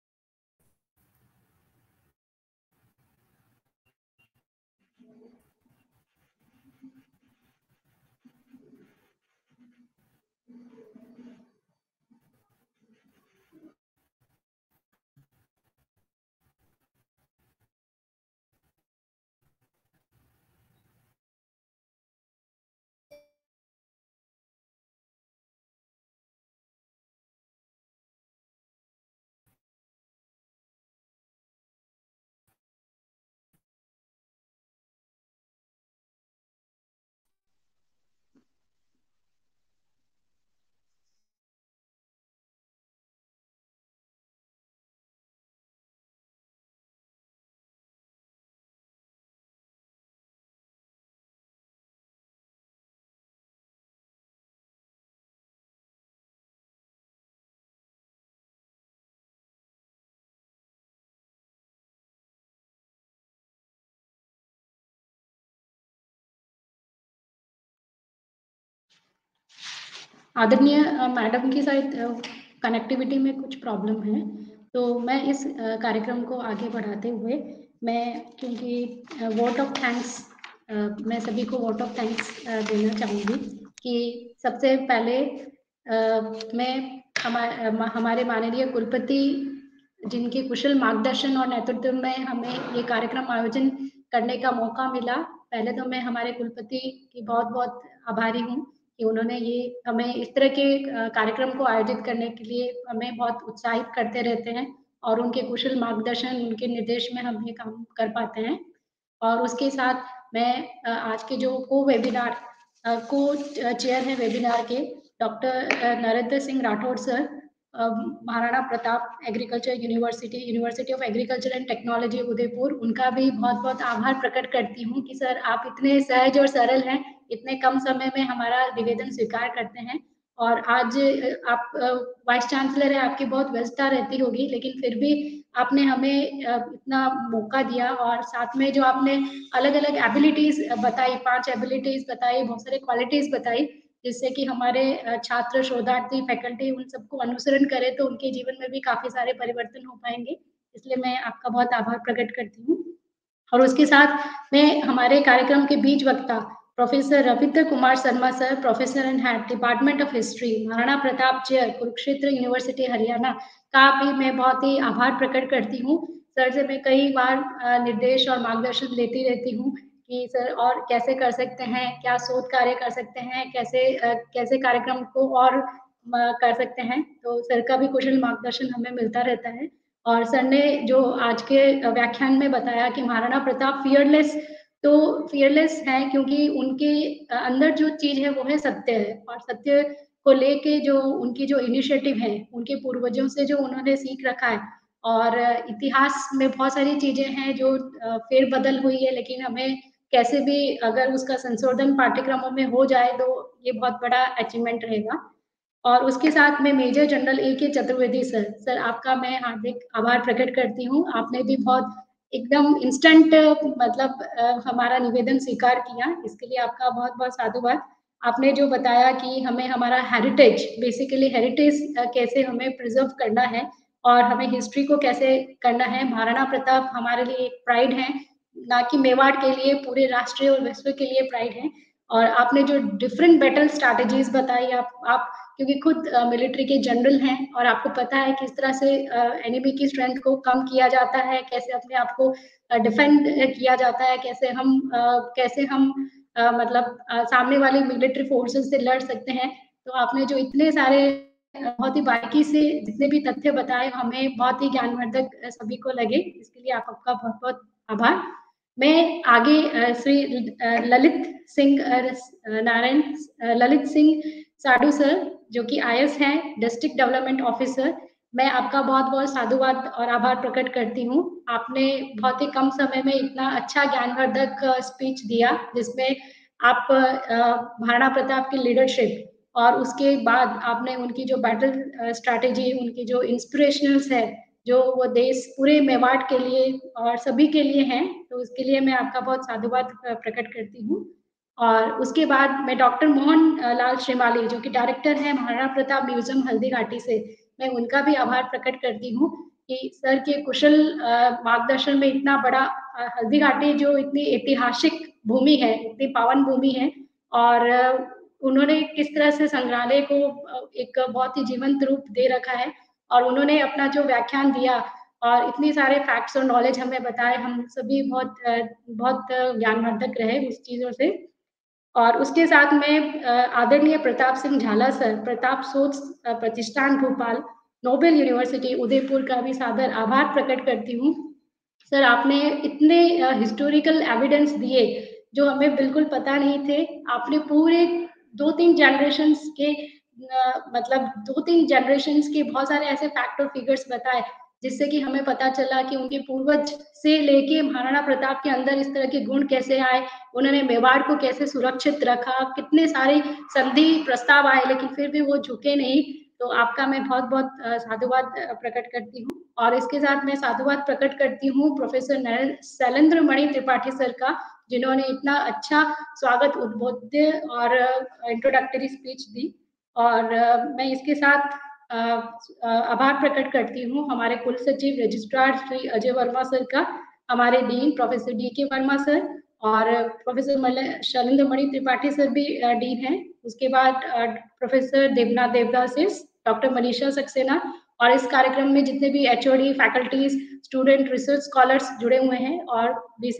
आदरणीय मैडम की शायद कनेक्टिविटी में कुछ प्रॉब्लम है, तो मैं इस कार्यक्रम को आगे बढ़ाते हुए क्योंकि वोट ऑफ थैंक्स, मैं सभी को वोट ऑफ थैंक्स देना चाहूँगी कि सबसे पहले मैं हमारे माननीय कुलपति जिनके कुशल मार्गदर्शन और नेतृत्व में हमें ये कार्यक्रम आयोजन करने का मौका मिला, पहले तो मैं हमारे कुलपति की बहुत बहुत आभारी हूँ कि उन्होंने ये हमें इस तरह के कार्यक्रम को आयोजित करने के लिए हमें बहुत उत्साहित करते रहते हैं, और उनके कुशल मार्गदर्शन, उनके निर्देश में हम ये काम कर पाते हैं। और उसके साथ मैं आज के जो वेबिनार को चेयर है वेबिनार के doctor Narendra Singh Rathore sir, Maharana Pratap agriculture university of agriculture and technology Udaipur, उनका भी बहुत बहुत आभार प्रकट करती हूँ कि सर आप इतने सहज और सरल हैं, इतने कम समय में हमारा निवेदन स्वीकार करते हैं। और आज आप वाइस चांसलर है, आपकी बहुत व्यस्तता रहती होगी, लेकिन फिर भी आपने हमें इतना मौका दिया, और साथ में जो आपने अलग अलग एबिलिटीज बताई, 5 एबिलिटीज बताई, बहुत सारे क्वालिटीज बताई, जिससे कि हमारे छात्र, शोधार्थी, फैकल्टी उन सबको अनुसरण करें तो उनके जीवन में भी काफी सारे परिवर्तन हो पाएंगे। इसलिए मैं आपका बहुत आभार प्रकट करती हूँ। और उसके साथ मैं हमारे कार्यक्रम के बीच वक्ता professor Ravindra Kumar Sharma sir, professor and head department of history, Maharana Pratap chair, Kurukshetra university Haryana, का भी मैं बहुत ही आभार प्रकट करती हूँ। सर से मैं कई बार निर्देश और मार्गदर्शन लेती रहती हूँ कि सर और कैसे कर सकते हैं, क्या शोध कार्य कर सकते हैं, कैसे कार्यक्रम को और कर सकते हैं, तो सर का भी कुशल मार्गदर्शन हमें मिलता रहता है। और सर ने जो आज के व्याख्यान में बताया कि महाराणा प्रताप फियरलेस, तो फियरलेस है क्योंकि उनके अंदर जो चीज है वो है सत्य है, और सत्य को लेके जो उनकी जो इनिशिएटिव है, उनके पूर्वजों से जो उन्होंने सीख रखा है, और इतिहास में बहुत सारी चीजें हैं जो फेरबदल हुई है, लेकिन हमें कैसे भी अगर उसका संशोधन पाठ्यक्रमों में हो जाए तो ये बहुत बड़ा अचीवमेंट रहेगा। और उसके साथ में major general A.K. Chaturvedi sir आपका मैं हार्दिक आभार प्रकट करती हूँ। आपने भी बहुत एकदम इंस्टेंट मतलब हमारा निवेदन स्वीकार किया, इसके लिए आपका बहुत बहुत साधुवाद। आपने जो बताया कि हमें हमारा हेरिटेज, बेसिकली हेरिटेज कैसे हमें प्रिजर्व करना है और हमें हिस्ट्री को कैसे करना है। महाराणा प्रताप हमारे लिए एक प्राइड है, ना कि मेवाड़ के लिए, पूरे राष्ट्रीय और विश्व के लिए प्राइड है। और आपने जो डिफरेंट बैटल स्ट्रैटेजीज बताई, आप क्योंकि खुद मिलिट्री के जनरल हैं और आपको पता है किस तरह से एनिमी की स्ट्रेंथ को कम किया जाता है, कैसे अपने आप को डिफेंड किया जाता है, कैसे हम मतलब सामने वाली मिलिट्री फोर्सेस से लड़ सकते हैं। तो आपने जो इतने सारे बहुत ही बारीकी से जितने भी तथ्य बताए, हमें बहुत ही ज्ञानवर्धक सभी को लगे, इसके लिए आपका बहुत बहुत आभार। मैं आगे श्री ललित सिंह साडू सर जो कि IS हैं, डिस्ट्रिक्ट डेवलपमेंट ऑफिसर, मैं आपका बहुत बहुत साधुवाद और आभार प्रकट करती हूँ। आपने बहुत ही कम समय में इतना अच्छा ज्ञानवर्धक स्पीच दिया, जिसमें आप महाराणा प्रताप की लीडरशिप और उसके बाद आपने उनकी जो बैटल स्ट्रैटेजी, उनकी जो इंस्पिरेशनल्स है, जो वो देश पूरे मेवाड़ के लिए और सभी के लिए हैं, तो उसके लिए मैं आपका बहुत साधुवाद प्रकट करती हूँ। और उसके बाद मैं डॉक्टर मोहन लाल श्रीमाली जो कि डायरेक्टर हैं महाराणा प्रताप म्यूजियम हल्दीघाटी से, मैं उनका भी आभार प्रकट करती हूँ कि सर के कुशल मार्गदर्शन में इतना बड़ा हल्दीघाटी जो इतनी ऐतिहासिक भूमि है, इतनी पावन भूमि है, और उन्होंने किस तरह से संग्रहालय को एक बहुत ही जीवंत रूप दे रखा है, और उन्होंने अपना जो व्याख्यान दिया और इतने सारे फैक्ट्स और नॉलेज हमें बताए, हम सभी बहुत ज्ञानवर्धक रहे उस चीज़ों से। और उसके साथ में आदरणीय प्रताप सिंह झाला सर, प्रताप शोध प्रतिष्ठान भोपाल, नोबेल यूनिवर्सिटी उदयपुर का भी सादर आभार प्रकट करती हूँ। सर आपने इतने हिस्टोरिकल एविडेंस दिए जो हमें बिल्कुल पता नहीं थे। आपने पूरे 2-3 जनरेशन्स के मतलब 2-3 जनरेशन्स के बहुत सारे ऐसे फैक्ट और फिगर्स बताए, जिससे कि हमें पता चला कि उनके पूर्वज से लेके महाराणा प्रताप के अंदर इस तरह के गुण कैसे आए, उन्होंने मेवाड़ को कैसे सुरक्षित रखा, कितने सारे संधि प्रस्ताव आए लेकिन फिर भी वो झुके नहीं। तो आपका मैं बहुत बहुत साधुवाद प्रकट करती हूँ। और इसके साथ मैं साधुवाद प्रकट करती हूँ प्रोफेसर शैलेंद्र मणि त्रिपाठी सर का, जिन्होंने इतना अच्छा स्वागत उद्बोध्य और इंट्रोडक्टरी स्पीच दी। और मैं इसके साथ आभार प्रकट करती हूँ हमारे कुल सचिव रजिस्ट्रार श्री अजय वर्मा सर का, हमारे dean professor DK Verma sir, और प्रोफेसर शैलेंद्र मणि त्रिपाठी सर भी डीन हैं। उसके बाद प्रोफेसर देवनाथ देवदासिस, डॉक्टर मनीषा सक्सेना, और इस कार्यक्रम में जितने भी HOD, faculties, student, research scholars जुड़े हुए हैं, और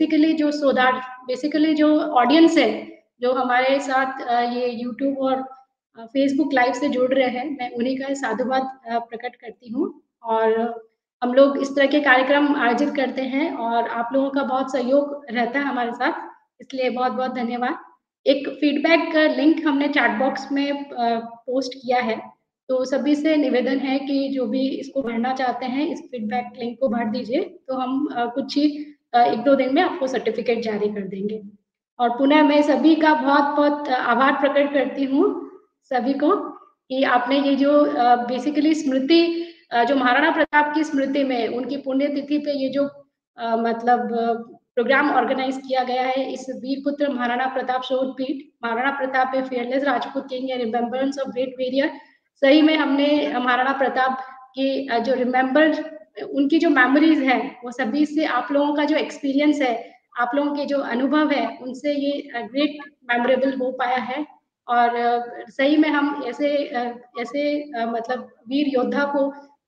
बेसिकली जो ऑडियंस है जो हमारे साथ ये यूट्यूब और फेसबुक लाइव से जुड़ रहे हैं, मैं उन्हीं का साधुवाद प्रकट करती हूँ। और हम लोग इस तरह के कार्यक्रम आयोजित करते हैं और आप लोगों का बहुत सहयोग रहता है हमारे साथ, इसलिए बहुत बहुत धन्यवाद। एक फीडबैक का लिंक हमने चैट बॉक्स में पोस्ट किया है, तो सभी से निवेदन है कि जो भी इसको भरना चाहते हैं इस फीडबैक लिंक को भर दीजिए, तो हम कुछ ही 1-2 दिन में आपको सर्टिफिकेट जारी कर देंगे। और पुनः मैं सभी का बहुत बहुत आभार प्रकट करती हूँ सभी को कि आपने ये जो बेसिकली स्मृति जो महाराणा प्रताप की स्मृति में उनकी पुण्यतिथि पे ये जो मतलब प्रोग्राम ऑर्गेनाइज किया गया है, इस वीरपुत्र महाराणा प्रताप शोध पीठ, Maharana Pratap a fearless Rajput king या रिमेम्बरेंस ऑफ ग्रेट वॉरियर, सही में हमने महाराणा प्रताप की जो उनकी जो मेमोरीज है वो सभी से, आप लोगों का जो एक्सपीरियंस है, आप लोगों के जो अनुभव है, उनसे ये ग्रेट मेमोरेबल हो पाया है। और सही में हम ऐसे मतलब वीर योद्धा को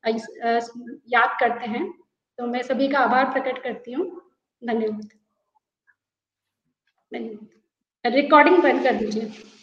याद करते हैं। तो मैं सभी का आभार प्रकट करती हूँ। धन्यवाद। रिकॉर्डिंग बंद कर दीजिए।